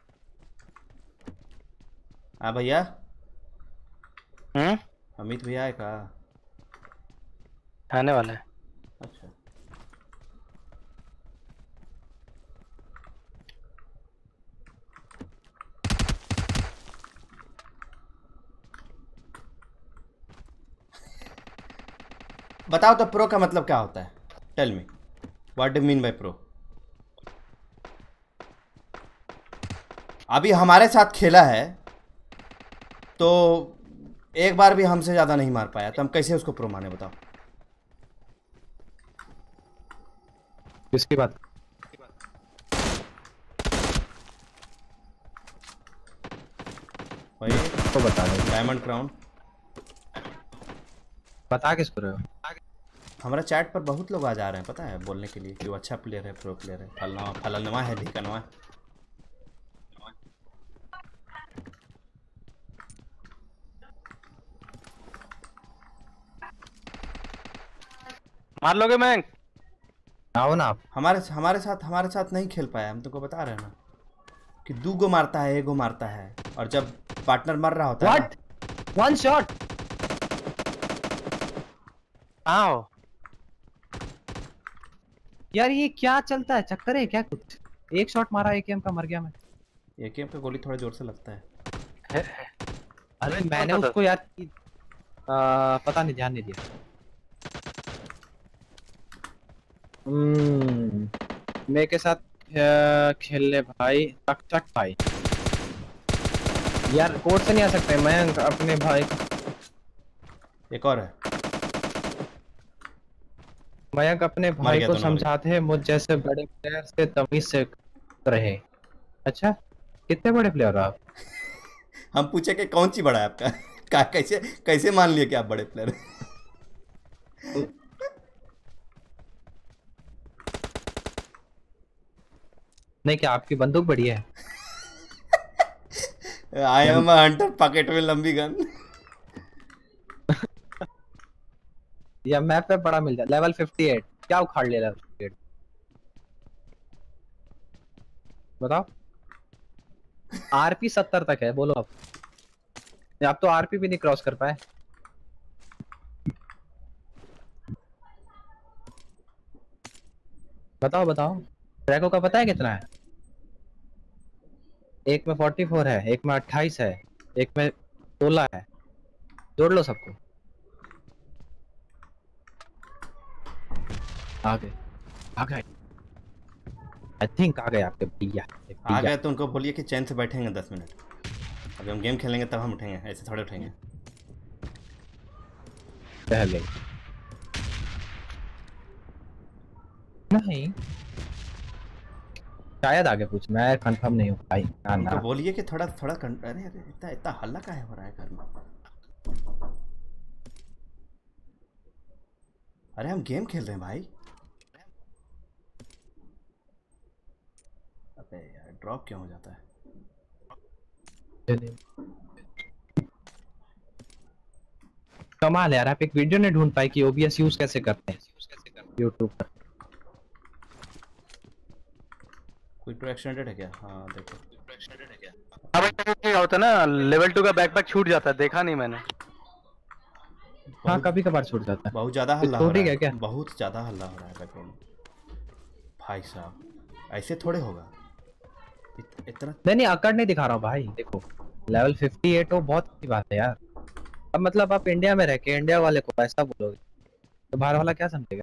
हाँ भैया, हम्म, अमित भैया आए का? आने वाला है। अच्छा, बताओ तो प्रो का मतलब क्या होता है? Tell me what do mean by pro. अभी हमारे साथ खेला है तो एक बार भी हमसे ज्यादा नहीं मार पाया, तो हम कैसे उसको प्रो माने बताओ? किसकी बात? भाई तो बता दो। Diamond crown. बता किसको रहे हो? हमारा चैट पर बहुत लोग आ जा रहे हैं पता है, बोलने के लिए कि वो अच्छा प्लेयर है, प्रो प्लेयर है, फलना फलनवा है, ढिकनवा है। मार लोगे मैं? आओ ना आप। हमारे हमारे साथ हमारे साथ नहीं खेल पाया, हम तुमको बता रहे हैं ना कि दो गो मारता है, एक गो मारता है, और जब पार्टनर मर रहा होता है व्हाट? One shot. आओ यार ये क्या चलता है, चक्कर है क्या कुछ? एक शॉट मारा एकेएम का, मर गया मैं। ना, एकेएम पे गोली थोड़ा जोर से लगता है। अरे मैंने उसको यार आ, पता नहीं, ध्यान नहीं दिया। हम्म मेरे के साथ आ, खेलने भाई, टक टक भाई। यार कोर्ट से नहीं आ सकते मयंक, अपने भाई। एक और है। मयंक अपने मर भाई गया को दोनों, मर गया। समझाते हैं मुझ जैसे बड़े प्लेयर से तमीज से रहे। अच्छा कितने बड़े प्लेयर हो आप? हम पूछे कि कौन सी बड़ा है आपका? का, कैसे कैसे मान लिए कि आप बड़े प्लेयर हैं? नहीं क्या आपकी बंदूक बड़ी है? आई एम हंटर, पॉकेट में लंबी गन। या मैप पे बड़ा मिल जाए। लेवल अट्ठावन क्या उखाड़ ले लेवल अट्ठावन? बताओ। आरपी सत्तर तक है, बोलो आप। आप तो आरपी भी नहीं क्रॉस कर पाए। बताओ बताओ, ड्रैगो का पता है कितना है? एक में चौवालीस है, एक में अट्ठाईस है, एक में सोलह है। जोड़ लो सबको। आगे आ गए, आई थिंक आ गए आपके भैया। आ गए तो उनको बोलिए कि चैन से बैठेंगे दस मिनट। अभी हम गेम खेलेंगे तब हम उठेंगे, ऐसे थोड़े उठेंगे। पहले नहीं, शायद आगे पूछ, मैं कंफर्म नहीं हूँ भाई। ना उनको ना बोलिए कि थोड़ा थोड़ा कं... अरे अरे इतना इतना हल्ला काहे हो रहा है घर में? अरे हम गेम खेल रहे हैं भाई। अबे यार ड्रॉप क्यों हो जाता है? कमाल है यार, आप एक वीडियो नहीं ढूंढ पाए कि ओबीएस यूज कैसे करते हैं यूट्यूब पर। क्विक टू एक्सटेंडेड है क्या? हाँ देखो। अब क्या होता है ना, लेवल टू का बैकपैक छूट जाता है, देखा नहीं मैंने। हाँ कभी कभार छूट जाता है। बहुत ज्यादा हल्ला छूट हो ही रहा गया है, क्या? बहुत ज्यादा हल्ला हो रहा है बैकग्राउंड में। भाई साहब ऐसे थोड़े होगा, इत, इतना। नहीं नहीं अकड़ नहीं दिखा रहा हूँ भाई, देखो लेवल अट्ठावन हो, बहुत अच्छी बात है यार। अब मतलब आप इंडिया में रह के इंडिया वाले को ऐसा बोलोगे तो बाहर वाला क्या समझेगा?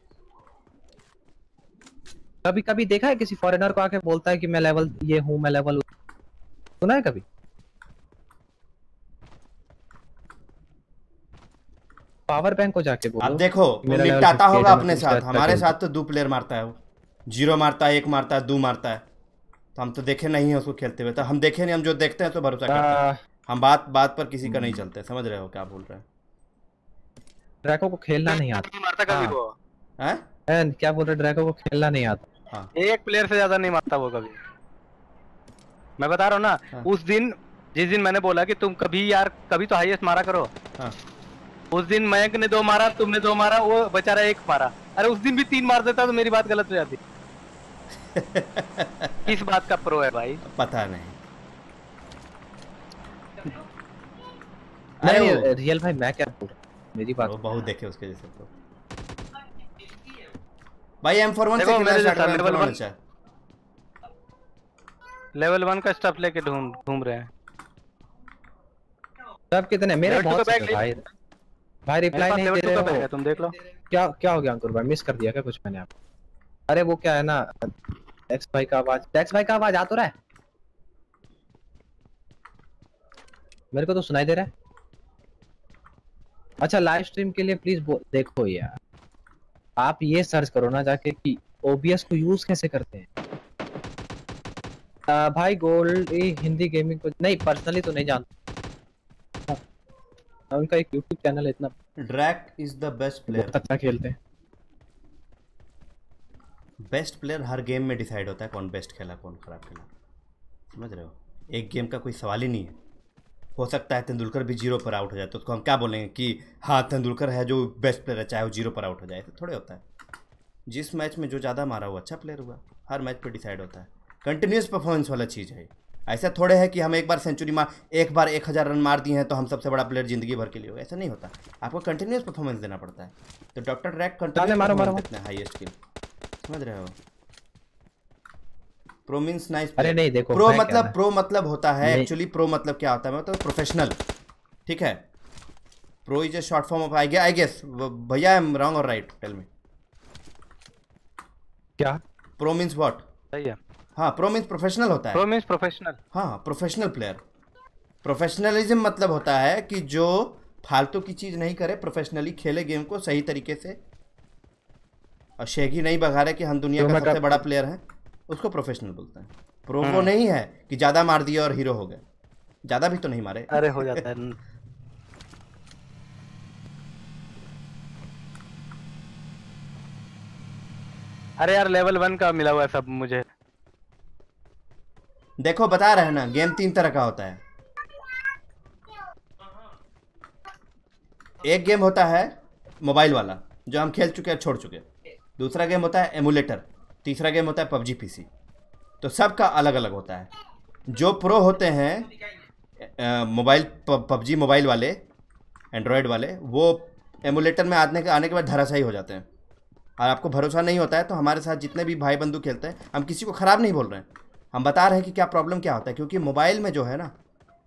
कभी कभी देखा है किसी फॉरेनर को आके बोलता है कि मैं लेवल ये हूँ, मैं लेवल, सुना है कभी? पावर बैंक को जाके बोलो। अब देखो मेरा level निपटाता अट्ठावन होगा है, मैं अपने तुमसे साथ, अच्छा हमारे खेलता साथ तो दो प्लेयर मारता है वो। जीरो मारता है, एक मारता है, दो मारता है। तो हम तो देखे नहीं है उसको खेलते हुए, तो हम देखे नहीं, हम जो देखते हैं तो भरोसा करते हैं। हूँ। हम बात बात पर किसी का नहीं चलते, समझ रहे हो क्या बोल रहे हैं? ड्रैको को खेलना नहीं आता। मारता कभी हाँ। को। हैं? हैं, क्या बोल रहे? ड्रैको को खेलना नहीं आता। हाँ एक प्लेयर से ज्यादा नहीं मारता वो कभी। मैं बता रहा हूँ ना, हाँ। उस दिन जिस दिन मैंने बोला कि तुम कभी यार कभी तो हाईएस्ट मारा करो, हाँ उस दिन मयंक ने दो मारा, तुमने दो मारा, वो बेचारा एक मारा। अरे उस दिन भी तीन मार देता तो मेरी बात गलत हो जाती। किस बात का प्रो है भाई? पता नहीं। नहीं वो- रियल भाई मैं क्या बोल रहा हूँ, मेरी बात वो बहुत देखे उसके जैसे तो। भाई एम फोर वन से देखो, खेलना मेरे स्टार्ट जैसा करो, level M four one one- अच्छा है। लेवल वन का स्टफ लेके ढूंढ घूम रहे हैं। सब कितने मेरे Level two बहुत का से बैग हैं भाई भाई मेरे रिप्लाई पास नहीं लेवल दे टू का रहे बैग है, हो। तुम देख लो। क्या क्या हो गया अंकुर भाई, मिस कर दिया क्या कुछ मैंने आपको? अरे वो क्या है ना, टैक्स भाई का आवाज, टैक्स भाई का आवाज आ तो रहा है, मेरे को तो सुनाई दे रहा है। अच्छा लाइव स्ट्रीम के लिए प्लीज देखो यार, आप ये सर्च करो ना जाके कि ओबीएस को यूज कैसे करते हैं। आ, भाई गोल्ड हिंदी गेमिंग को नहीं पर्सनली तो नहीं जानता, उनका एक यूट्यूब चैनल है, इतना Drake is the best player. बहुत अच्छा खेलते हैं। बेस्ट प्लेयर हर गेम में डिसाइड होता है कौन बेस्ट खेला कौन खराब खेला, समझ रहे हो? एक गेम का कोई सवाल ही नहीं है। हो सकता है तेंदुलकर भी जीरो पर आउट हो जाए तो उसको हम क्या बोलेंगे कि हाँ तेंदुलकर है जो बेस्ट प्लेयर है, चाहे वो जीरो पर आउट हो जाए, तो थोड़े होता है। जिस मैच में जो ज़्यादा मारा वो अच्छा प्लेयर हुआ, हर मैच पे डिसाइड होता है। कंटिन्यूस परफॉर्मेंस वाला चीज़ है। ऐसा थोड़े है कि हम एक बार सेंचुरी मार एक बार एक हज़ार रन मार दिए हैं तो हम सबसे बड़ा प्लेयर जिंदगी भर के लिए होगा, ऐसा नहीं होता। आपको कंटिन्यूस परफॉर्मेंस देना पड़ता है। तो डॉक्टर ड्रैक कंटिन्यूस मारो, मारो, परफॉर्मेंस देते हैं, हाईएस्ट किल, समझ रहे हो? Pro means nice. अरे नहीं देखो प्रो मैं क्या मतलब ना- प्रो मतलब होता है नहीं। एक्चुअली प्रो मतलब क्या होता है मतलब प्रोफेशनल, ठीक है? Pro is a short form of I I guess भैया आई एम रॉन्ग और राइट, टेल मी। क्या प्रो मींस व्हाट? सही है, हाँ प्रो मींस प्रोफेशनल होता है। Pro means professional. हाँ प्रोफेशनल प्लेयर। प्रोफेशनलिज्म मतलब होता है कि जो फालतू की चीज़ नहीं करे, प्रोफेशनली खेले गेम को सही तरीके से, और शेगी नहीं बघारे कि हम दुनिया तो का मैं सबसे कब- बड़ा प्लेयर है, उसको प्रोफेशनल बोलते हैं। प्रो वो नहीं है कि ज़्यादा मार दिया और हीरो हो गए, ज़्यादा भी तो नहीं मारे। अरे हो जाता है। अरे यार लेवल वन का मिला हुआ है सब मुझे। देखो बता रहे हैं ना, गेम तीन तरह का होता है। एक गेम होता है मोबाइल वाला जो हम खेल चुके हैं छोड़ चुके, दूसरा गेम होता है एमुलेटर, तीसरा गेम होता है पबजी पीसी। तो सबका अलग अलग होता है। जो प्रो होते हैं मोबाइल पबजी मोबाइल वाले, एंड्रॉयड वाले, वो एमुलेटर में आने के आने के बाद धराशायी हो जाते हैं। और आपको भरोसा नहीं होता है तो हमारे साथ जितने भी भाई बंधु खेलते हैं, हम किसी को ख़राब नहीं बोल रहे हैं, हम बता रहे हैं कि क्या प्रॉब्लम क्या होता है। क्योंकि मोबाइल में जो है ना,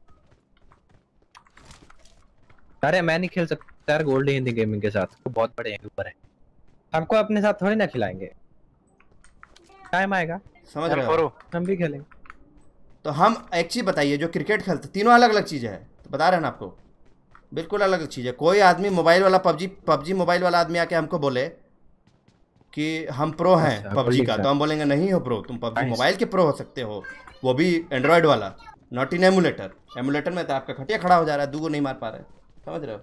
अरे मैं नहीं खेल सकता यार गोल्ड हिंदी गेमिंग के साथ, वो बहुत बड़े यूट्यूबर है, हमको अपने साथ थोड़ी ना खिलाएंगे, टाइम आएगा समझ रहे हो? हम भी खेलेंगे। तो हम एक चीज़ बताइए, जो क्रिकेट खेलते तीनों अलग अलग चीज़ें हैं, तो बता रहे हैं ना आपको, बिल्कुल अलग अलग चीज़ है। कोई आदमी मोबाइल वाला पबजी पबजी मोबाइल वाला आदमी आके हमको बोले कि हम प्रो हैं अच्छा, पबजी गोल्डी का, का। तो हम बोलेंगे नहीं हो प्रो, तुम पबजी Nice. मोबाइल के प्रो हो सकते हो, वो भी एंड्रॉयड वाला, नॉट इन एमुलेटर। एमुलेटर में तो आपका खटिया खड़ा हो जा रहा है, दूगो नहीं मार पा रहे, समझ रहे हो?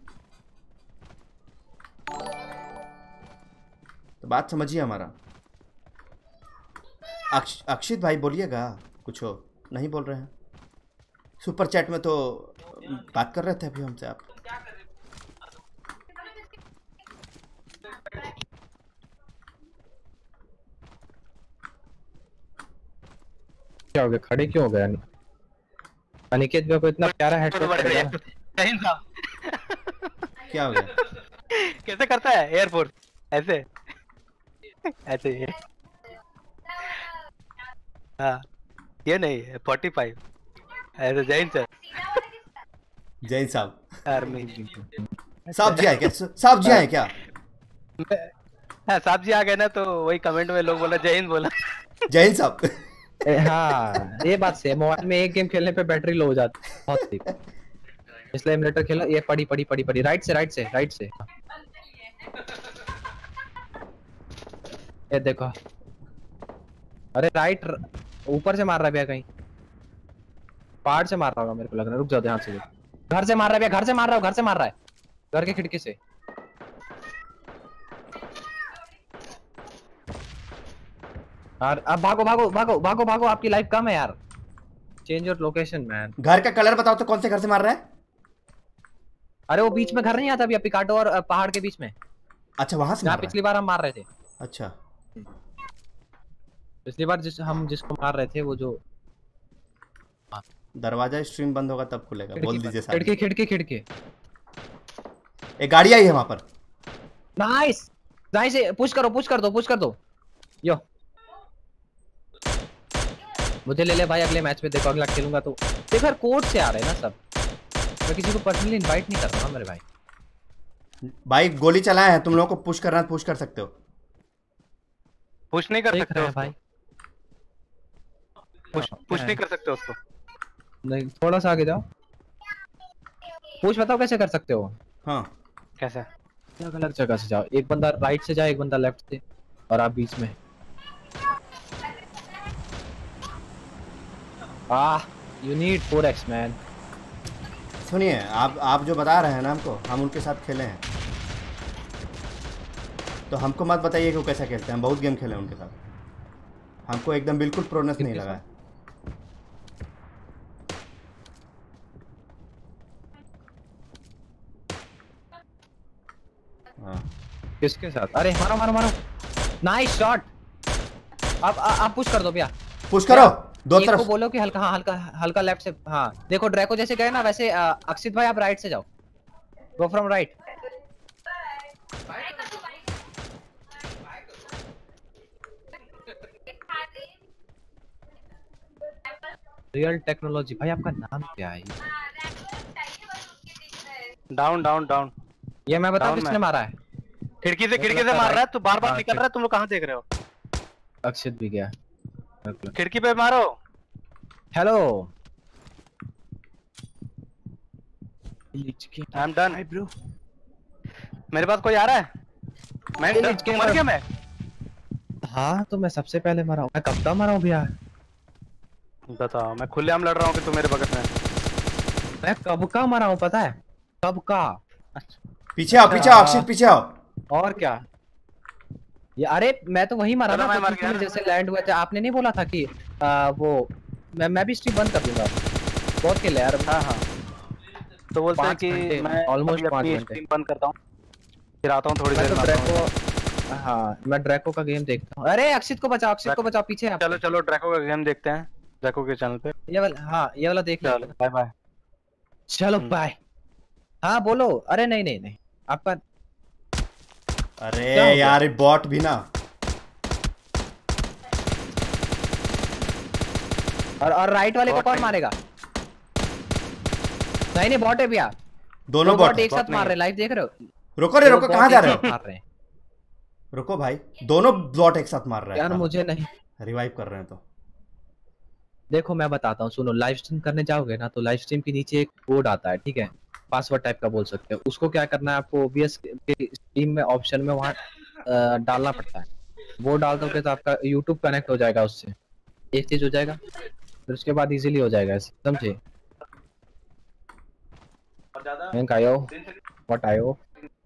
तो बात समझिए हमारा। अक्ष अक्षित भाई बोलिएगा, कुछ हो नहीं बोल रहे हैं? सुपर चैट में तो बात कर रहे थे अभी हमसे आप। क्या हो गया, खड़े क्यों हो गया? अनिकेत भाई को इतना प्यारा हेडसेट जहीन साहब क्या हो गया? कैसे करता है एयरफोर्स ऐसे ऐसे ये हाँ ये नहीं फोर्टी फाइव ऐसे जैन सर जैन साहब आर्मी साहब जी आए क्या? साहब जी आए क्या? हाँ साहब जी आ गए ना तो वही कमेंट में लोग बोला जैन बोला जैन साहब ए, हाँ ये बात से मोबाइल में एक गेम खेलने पे बैटरी लो हो जाती है बहुत ठीक, इसलिए एमुलेटर खेलो। ये पड़ी पड़ी पड़ी पड़ी राइट से राइट से राइट से ये देखो, अरे राइट ऊपर से मार रहा है भैया, कहीं पहाड़ से मार रहा होगा मेरे को लग रहा है। रुक जाओ ध्यान से, घर से मार रहा है भैया, घर से मार रहा है, घर से मार रहा है, घर के खिड़की से। यार अब भागो भागो भागो भागो भागो, आपकी लाइफ कम है यार। Change your location man. घर का कलर बताओ तो, कौन से घर से मार रहा है? अरे वो बीच में घर नहीं आता भैया, पिकाटो और पहाड़ के बीच में। अच्छा वहां से जहाँ मार रहा पिछली बार हम मार रहे थे। है। अच्छा पिछली बार जिस हम जिसको मार रहे थे वो जो दरवाजा स्ट्रीम बंद होगा तब खुलेगा, बोल दीजिए साहब। खिड़की खिड़की खिड़की। एक गाड़ी आई है वहां पर। नाइस नाइस, पुश करो पुश कर दो पुश कर दो। यो मुझे ले ले भाई अगले मैच में, देखो अगला खेलूंगा तो। देखो यार कोर्ट से आ रहे हैं ना सब, मैं किसी को पर्सनली इनवाइट नहीं कर रहा हूं मेरे भाई। भाई गोली चलाए हैं, तुम लोगों को पुश करना पुश कर सकते हो। पुश नहीं कर देख सकते रहे हो हैं भाई। पुश पुश नहीं कर सकते उसको। नहीं थोड़ा सा आगे जाओ। पुश बताओ कैसे कर सकते हो? हाँ कैसे? अलग अलग जगह से जाओ, एक बंदा राइट से जाए एक बंदा लेफ्ट से, और आप बीच में। Ah you need four x man. सुनिए, आप आप जो बता रहे हैं ना हमको, हम उनके साथ खेले हैं, तो हमको मत बताइए कि वो कैसा खेलते हैं। हम बहुत गेम खेले हैं उनके साथ, हमको एकदम बिल्कुल प्रोनेस नहीं लगा है। हाँ किसके साथ? अरे मारो मारो मारो, नाइस शॉट। अब आप पुश कर दो भैया, पुश करो दो एक तरफ। को बोलो कि हल्का, हाँ हल्का हल्का लेफ्ट से। हाँ देखो ड्रैको जैसे गए ना वैसे। अक्षित भाई आप राइट से जाओ, go from right. Real technology. भाई आपका नाम क्या है? Down down down. ये मैं बताऊं Down किसने में। मारा है? खिड़की से खिड़की से लगता मार रहा है, right- तू बार बार हाँ, निकल रहा है। तुम लोग कहाँ देख रहे हो? अक्षित भी गया। खिड़की पे मारो। Hello I am done bro. मेरे पास कोई आ रहा है? मैं Village मर गया मैं। हाँ तो मैं सबसे पहले मरा हूँ। मैं कब का मरा हूँ भैया? बताओ, मैं खुलेआम लड़ रहा हूँ कि तू मेरे बगल में। मैं कब का मरा हूँ पता है? कब का? पीछे आओ पीछे आओ अक्षित, पीछे आओ। और क्या ये? अरे मैं तो वही मरा चलो, ना, मैं तो मर किसी ने गया। जैसे लैंड हुआ था। आपने नहीं बोला था कि आ, वो मैं मैं भी स्ट्रीम बंद कर दूंगा। बहुत खेले यार। हाँ हाँ, तो बोलते हैं पाँच कि घंटे, मैं almost अभी पाँच अपनी घंटे। स्ट्रीम बंद करता हूँ, फिर आता हूँ थोड़ी मैं देर तो में आता हूँ। ड्रैको, हाँ मैं ड्रैको का गेम देखता हूँ। अरे अक्षित को बचाओ, अक्षित को बचाओ, पीछे है आपके। चलो चलो ड्रैको का गेम देखते हैं ड्रैको के चैनल पे। ये वाला, हाँ ये वाला देख चलो लो। Bye bye. चलो हम्म। बाय। हाँ बोलो। अरे नहीं नहीं नहीं आपका। अरे क्या हो गया? यार बॉट भी ना। और और राइट वाले को Bot कौन नहीं। मारेगा? नहीं नहीं बॉट है भैया। दोनों दो बॉट बॉट एक bot साथ नहीं मार है। रहे, लाइव देख रहे हो? रुको रे दो रुको, bot कहाँ एक जा रहे साथ हो? मार रहे हैं। रुको भाई, दोनों बॉट एक साथ मार रहे यार हैं। मुझे नहीं। रिवाइव कर रहे हैं तो। देखो मैं बताता हूँ, सुनो। लाइव स्ट्रीम करने जाओगे ना तो लाइव स्ट्रीम के नीचे एक कोड आता है, ठीक है? पासवर्ड टाइप का बोल सकते हो उसको। क्या करना है आपको? ओबीएस के स्ट्रीम में ऑप्शन में वहाँ डालना पड़ता है। वो डाल दोगे तो आपका यूट्यूब कनेक्ट हो जाएगा उससे, एक चीज हो जाएगा। फिर उसके बाद इजीली हो जाएगा, समझे? बैंक आयो, व्हाट आयो?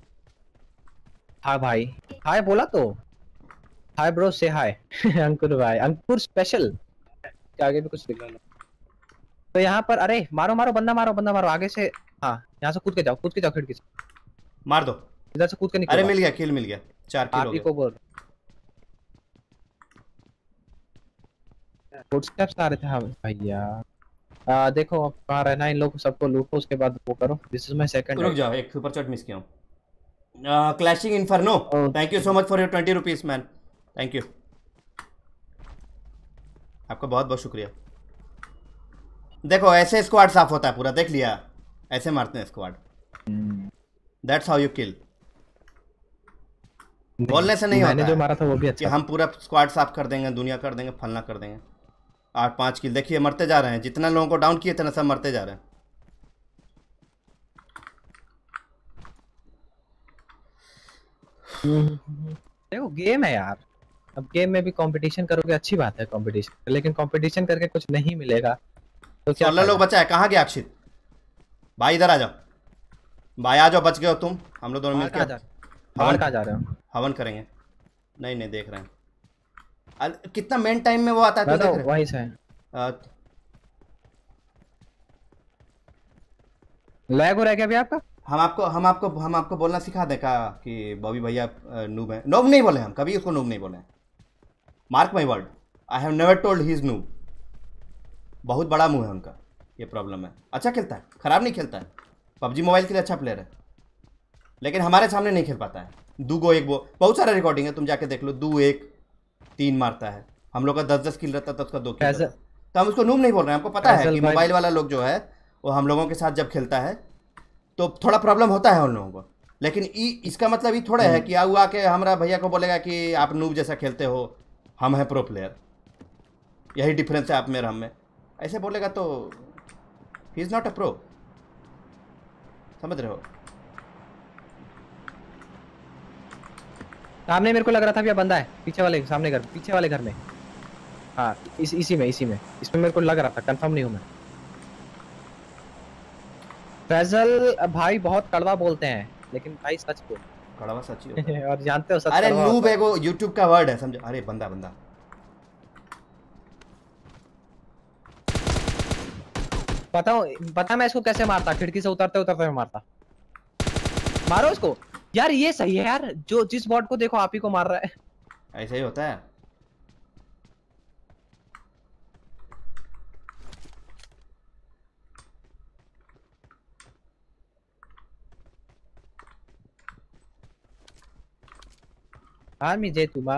हाय भाई, हाय बोला तो। हाय ब्रो, से हाय। अंकुर भाई, अंकुर स्पेशल के आगे भी कुछ लिखा है तो यहाँ पर। अरे मारो मारो, बंदा मारो, बंदा मारो आगे से। हाँ यहाँ से कूद के जाओ, कूद के जाओ खिड़की से। मार दो। इधर से कूद के निकलो। अरे मिल गया, किल मिल गया, चार किल आप हो ही गए। को बोल। फुटस्टेप्स आ रहे थे। हाँ भैया। आ, देखो अब कहाँ रहना, इन लोग सबको लूटो, उसके बाद वो करो। This is my second. रुक जाओ, एक सुपर चैट मिस किया हूँ। Clashing inferno, Oh. Thank you so much for your twenty rupees man, thank you. आपका बहुत बहुत शुक्रिया। देखो ऐसे स्क्वाड साफ होता है पूरा, देख लिया? ऐसे मारते हैं squad. That's how you kill. बोलने से नहीं मैंने होता जो है मारा था वो भी कि अच्छा। हम पूरा स्क्वाड साफ कर देंगे, दुनिया कर देंगे, फलना कर देंगे। आठ पाँच किल देखिए, मरते जा रहे हैं। जितना लोगों को डाउन किए थे ना, सब मरते जा रहे हैं। देखो गेम है यार, अब गेम में भी कंपटीशन करोगे अच्छी बात है कंपटीशन, लेकिन कंपटीशन करके कुछ नहीं मिलेगा तो क्या सोलह लोग फायदा? बचा है। कहाँ गया अक्षित भाई? इधर आ जाओ भाई, आ जाओ, बच गए हो तुम। हम लोग दोनों बाहर मिलकर कहाँ जा बाहर कहाँ जा रहे हो? हवन करेंगे। नहीं नहीं देख रहे हैं। अल- कितना मेन टाइम में वो आता है मैं तो तो देख रहे वहीं से है। हैं। अ, लैग हो रहा है क्या अभी आपका? हम आपको हम आपको हम आपको बोलना सिखा दें का कि बॉबी भैया नूब है? नूब नहीं बोले हम कभी, उसको नूब नहीं बोले। Mark my word, I have never told he is noob. बहुत बड़ा मुंह है उनका, ये प्रॉब्लम है। अच्छा खेलता है, खराब नहीं खेलता है, पबजी मोबाइल के लिए अच्छा प्लेयर है, लेकिन हमारे सामने नहीं खेल पाता है। दो गो एक वो बहुत सारा रिकॉर्डिंग है, तुम जाके देख लो। दो एक तीन मारता है, हम लोग का दस दस किल रहता था, उसका दो किल रहता। तो हम उसको नूब नहीं बोल रहे हैं, हमको पता है कि मोबाइल वाला लोग जो है वो हम लोगों के साथ जब खेलता है तो थोड़ा प्रॉब्लम होता है उन लोगों को, लेकिन ई इसका मतलब ये थोड़ा है कि आऊ आके हमारा भैया को बोलेगा कि आप नूब जैसा खेलते हो, हम हैं प्रो प्लेयर। यही डिफरेंस है आप में और हम में। ऐसे बोलेगा तो he is not a pro, समझ रहे हो? सामने मेरे को लग रहा था भैया बंदा है, पीछे वाले सामने घर, पीछे वाले घर में। हाँ इस इसी में इसी में इसमें मेरे को लग रहा था, कंफर्म नहीं हूँ मैं। फैजल भाई बहुत कड़वा बोलते हैं, लेकिन भाई सच बोल। कड़वा सच ही होता है। और जानते हो सच अरे कड़वा नूब होता है वो यूट्यूब का वर्ड है, समझो। अरे बंदा बंदा पता हूँ, पता मैं इसको कैसे मारता, खिड़की से उतरते उतरते मैं मारता। मारो इसको यार, ये सही है यार, जो जिस बॉट को देखो आप ही को मार रहा है। ऐसा ही होता है। आर्मी जे तुमा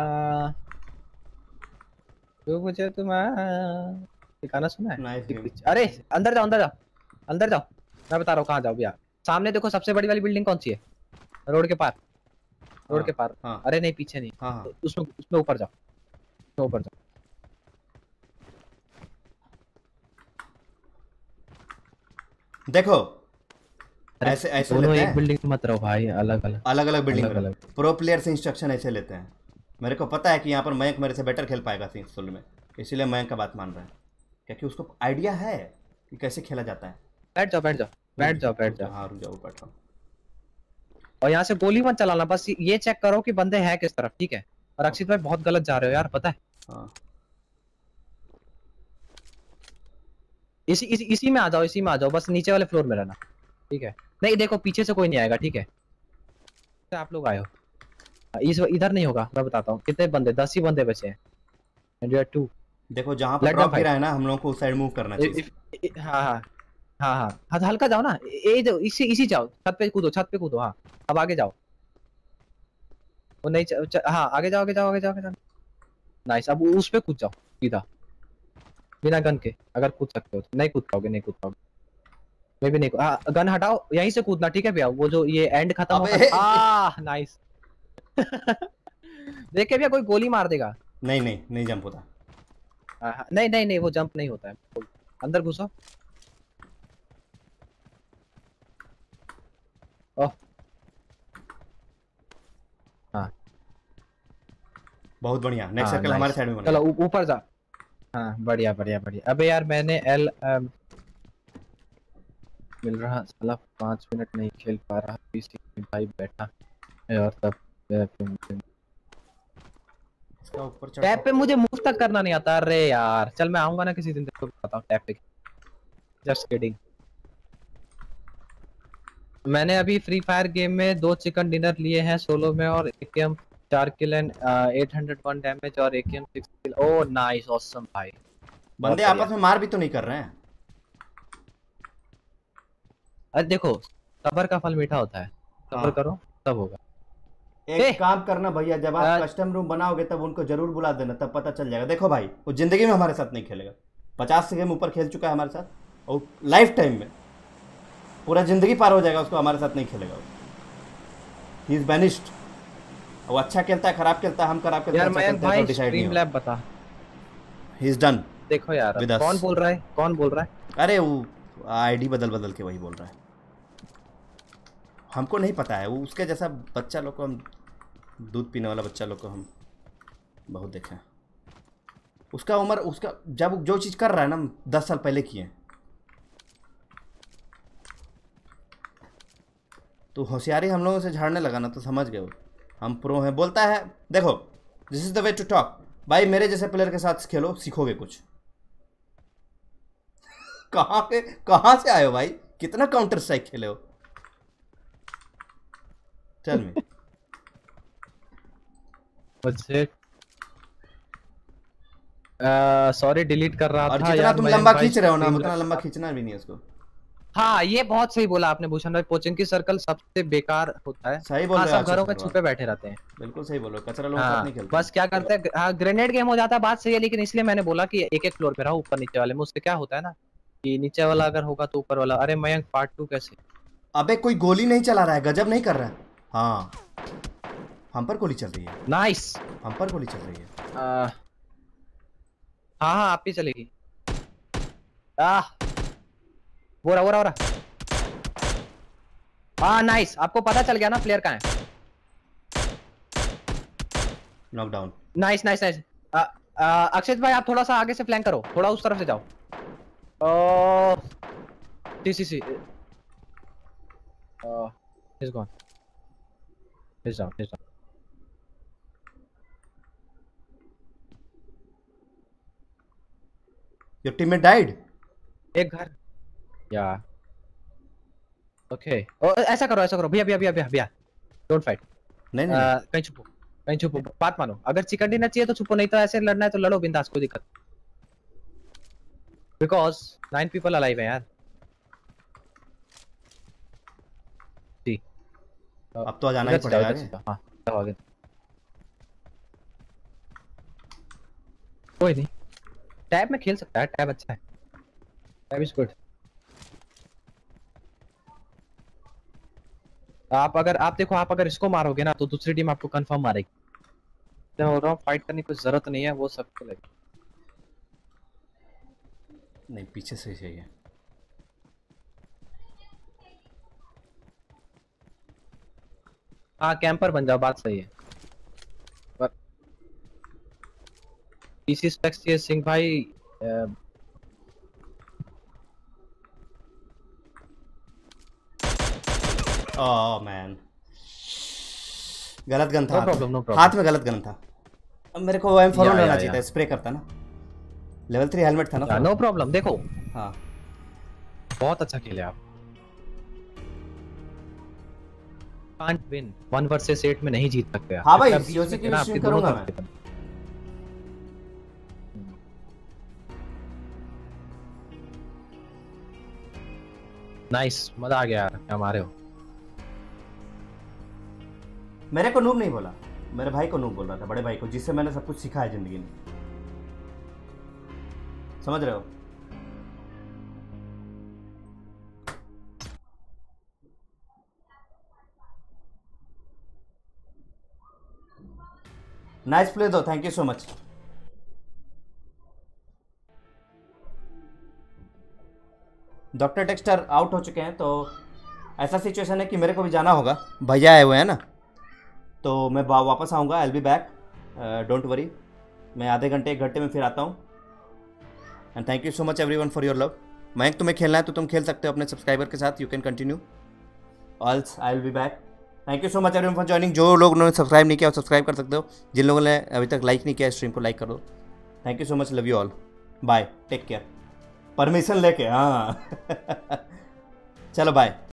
तू मुझे तुमा ये गाना सुना है? Nice game. अरे अंदर जाओ अंदर जाओ अंदर जाओ, मैं बता रहा हूँ कहाँ जाओ भैया। सामने देखो सबसे बड़ी वाली बिल्डिंग कौन सी है? रोड के पार, रोड हाँ, के पार। हाँ। अरे नहीं पीछे नहीं, हाँ हाँ उसमें उसमें ऊपर जाओ, उसमें ऊपर जाओ। देखो अरे ऐसे ऐसे दोनों लेते एक हैं, बिल्डिंग में मत रहो भाई, अलग अलग अलग अलग बिल्डिंग अलग में। अलग। प्रो प्लेयर से इंस्ट्रक्शन ऐसे लेते हैं। मेरे को पता है कि यहाँ पर मयंक मेरे से बेटर खेल पाएगा सिंह में, इसीलिए मयंक का बात मान रहा है, क्योंकि उसको आइडिया है कि कैसे खेला जाता है। बैठ जाओ बैठ जाओ बैठ जाओ बैठ जाओ। हाँ रुक जाओ, बैठ रहा हूँ। और यहाँ से गोली मत चलाना, बस ये चेक करो कि बंदे हैं किस तरफ, ठीक है? और अक्षित भाई बहुत गलत जा रहे हो यार, पता है? हाँ इसी इसी इसी में आ जाओ, इसी में आ जाओ, बस नीचे वाले फ्लोर में रहना, ठीक है? नहीं देखो पीछे से कोई नहीं आएगा, ठीक है? आप लोग आए हो, इस इधर नहीं होगा, मैं बताता हूँ। कितने बंदे? दस ही बंदे बचे हैं। टू देखो जहाँ पर ड्रॉप गिरा है ना, हम लोगों को उस साइड मूव करना चाहिए। हाँ हाँ हाँ हाँ हाँ, हल्का जाओ ना, ए जाओ, इसी इसी जाओ, छत पे कूदो, छत पे कूदो। हाँ अब आगे जाओ, वो नहीं च, च, हाँ आगे जाओ आगे जाओ आगे जाओ आगे जाओ। नाइस, अब उस पे कूद जाओ सीधा, बिना गन के। अगर कूद सकते हो तो। नहीं कूद पाओगे, नहीं कूद पाओगे, मैं भी नहीं। हाँ गन हटाओ, यहीं से कूदना, ठीक है भैया? वो जो ये एंड खत्म होगा। Ah nice. देख के भैया कोई गोली मार देगा। नहीं नहीं नहीं जंप होता। हाँ, नहीं नहीं नहीं वो जंप नहीं होता है। अंदर घुसो। ओह हाँ बहुत बढ़िया, नेक्स्ट हाँ, सर्कल हमारे नाइस। साइड में बना। चलो ऊ- ऊपर जा। हाँ बढ़िया बढ़िया बढ़िया। अबे यार मैंने एल एम मिल रहा साला, पाँच मिनट नहीं खेल पा रहा, पीसी में भाई बैठा है और तब इसका ऊपर चढ़। टैप पे मुझे मूव तक करना नहीं आता। अरे यार चल मैं आऊंगा ना किसी दिन, तेरे को बताता हूँ टैप पे। Just kidding. मैंने अभी फ्री फायर गेम में दो चिकन डिनर लिए हैं सोलो में, और एकेएम चार kill and eight hundred one damage, और AKM six kill. Oh nice awesome भाई। बंदे आपस में मार भी तो नहीं कर रहे हैं। अरे देखो सबर का फल मीठा होता है, सबर हाँ। करो तब होगा। एक ए! काम करना भैया, जब आप आ... कस्टम रूम बनाओगे तब उनको जरूर बुला देना, तब पता चल जाएगा। देखो भाई वो जिंदगी में हमारे साथ नहीं खेलेगा, पचास से गेम ऊपर खेल चुका है हमारे साथ, और लाइफ टाइम में पूरा जिंदगी पार हो जाएगा, उसको हमारे साथ नहीं खेलेगा। He is banished. वो अच्छा खेलता है खराब खेलता है, हम खराब खेलते यार हैं मयंक भाई डिसाइड नहीं स्ट्रीम लैब बता। He is done. देखो यार कौन बोल रहा है, कौन बोल रहा है? अरे वो आईडी बदल बदल के वही बोल रहा है, हमको नहीं पता है। वो उसके जैसा बच्चा लोग को, हम दूध पीने वाला बच्चा लोग को हम बहुत देखे हैं। उसका उम्र, उसका जब जो चीज़ कर रहा है ना, दस साल पहले किए हैं। तो होशियारी हम लोगों से झाड़ने लगा ना, तो समझ गए वो हम प्रो हैं। बोलता है देखो this is the way to talk भाई, मेरे जैसे प्लेयर के साथ खेलो, सीखोगे कुछ। कहाँ के कहाँ से आए हो भाई? कितना काउंटर स्ट्राइक खेले हो? चल मैं सॉरी डिलीट कर रहा और था जितना यार। तुम मयंक लंबा भाई खींच रहे हो ना, stream उतना लगा- लंबा खींचना भी नहीं है उसको। हाँ ये बहुत सही बोला आपने भूषण भाई, पोचिंकी सर्कल सबसे बेकार होता है। सही बोल हाँ रहे हो सब घरों आशीष में अग्रवाल। छुपे बैठे रहते हैं। बिल्कुल सही बोल रहे हो, कचरा लोगों के साथ हाँ नहीं खेलते। बस क्या करते हैं, हाँ ग्रेनेड गेम हो जाता है, बात सही है, लेकिन इसलिए मैंने बोला कि एक एक फ्लोर पे रहो, ऊपर नीचे वाले में। उससे क्या होता है ना कि नीचे वाला अगर होगा तो ऊपर वाला। अरे मयंक पार्ट टू कैसे? अबे कोई गोली नहीं चला रहा है, गजब नहीं कर रहा है। हाँ हम पर गोली चल रही है, नाइस। हम पर गोली चल रही है। हाँ हाँ आप ही चलेगी। आह वो रहा वो रहा वो रहा। हाँ नाइस, आपको पता चल गया ना प्लेयर कहाँ है। Knockdown. Nice nice nice. Akshit भाई आप थोड़ा सा आगे से फ्लैंक करो, थोड़ा उस तरफ से जाओ। O C C C is gone, is down, is down. Your teammate died. एक घर या ओके। ऐसा करो ऐसा करो भैया भैया भैया भैया भैया डोंट फाइट। नहीं नहीं, नहीं। कहीं छुपो कहीं छुपो, बात मानो। अगर चिकन डिनर चाहिए तो छुपो, नहीं तो ऐसे लड़ना है तो लड़ो बिंदास, कोई दिक्कत। बिकॉज नाइन पीपल अलाइव है यार। जी अब तो आ जाना ही पड़ेगा आगे। हाँ जाओ आगे। कोई नहीं, टैब में खेल सकता है, टैब अच्छा है, टैब इज गुड। आप अगर आप देखो, आप अगर इसको मारोगे ना तो दूसरी टीम आपको कंफर्म मारेगी। मैं बोल रहा हूँ फाइट करने की जरूरत नहीं है, वो सबको लगे। नहीं पीछे से चाहिए। हाँ कैंपर बन जाओ, बात सही है। पर पीसी स्पेक्स ये सिंह भाई अ, ओह मैन, गलत गन था। No हाथ problem, में। no problem. हाथ में गलत गन था। अब मेरे को एम फोर या, रहना या, चाहिए था, या। स्प्रे करता ना। लेवल थ्री हेलमेट था ना। No problem. देखो हाँ बहुत अच्छा खेले आप। Can't win one versus eight में नहीं जीत सकते आप। हाँ भाई, अगर बीच योशी में की ना भी आपके stream दोनों करूंगा तरफ मैं। से- नाइस, मजा आ गया यार, क्या मारे हो। मेरे को नूब नहीं बोला, मेरे भाई को नूब बोल रहा था, बड़े भाई को, जिससे मैंने सब कुछ सीखा है जिंदगी में। समझ रहे हो? नाइस प्ले दो, thank you so much. Doctor texter out हो चुके हैं, तो ऐसा सिचुएशन है कि मेरे को भी जाना होगा। भैया आए हुए हैं ना, तो मैं वा- वापस आऊँगा। I will be back, don't worry. मैं आधे घंटे एक घंटे में फिर आता हूँ। And thank you so much everyone for your love. Mayank तुम्हें खेलना है तो तुम खेल सकते हो अपने सब्सक्राइबर के साथ, you can continue. Also I will be back. Thank you so much everyone for joining. जो लोग उन्होंने सब्सक्राइब नहीं किया वो सब्सक्राइब कर सकते हो, जिन लोगों ने अभी तक लाइक नहीं किया स्ट्रीम को लाइक कर दो। Thank you so much, love you all, bye, take care. Permission लेके, हाँ चलो बाय।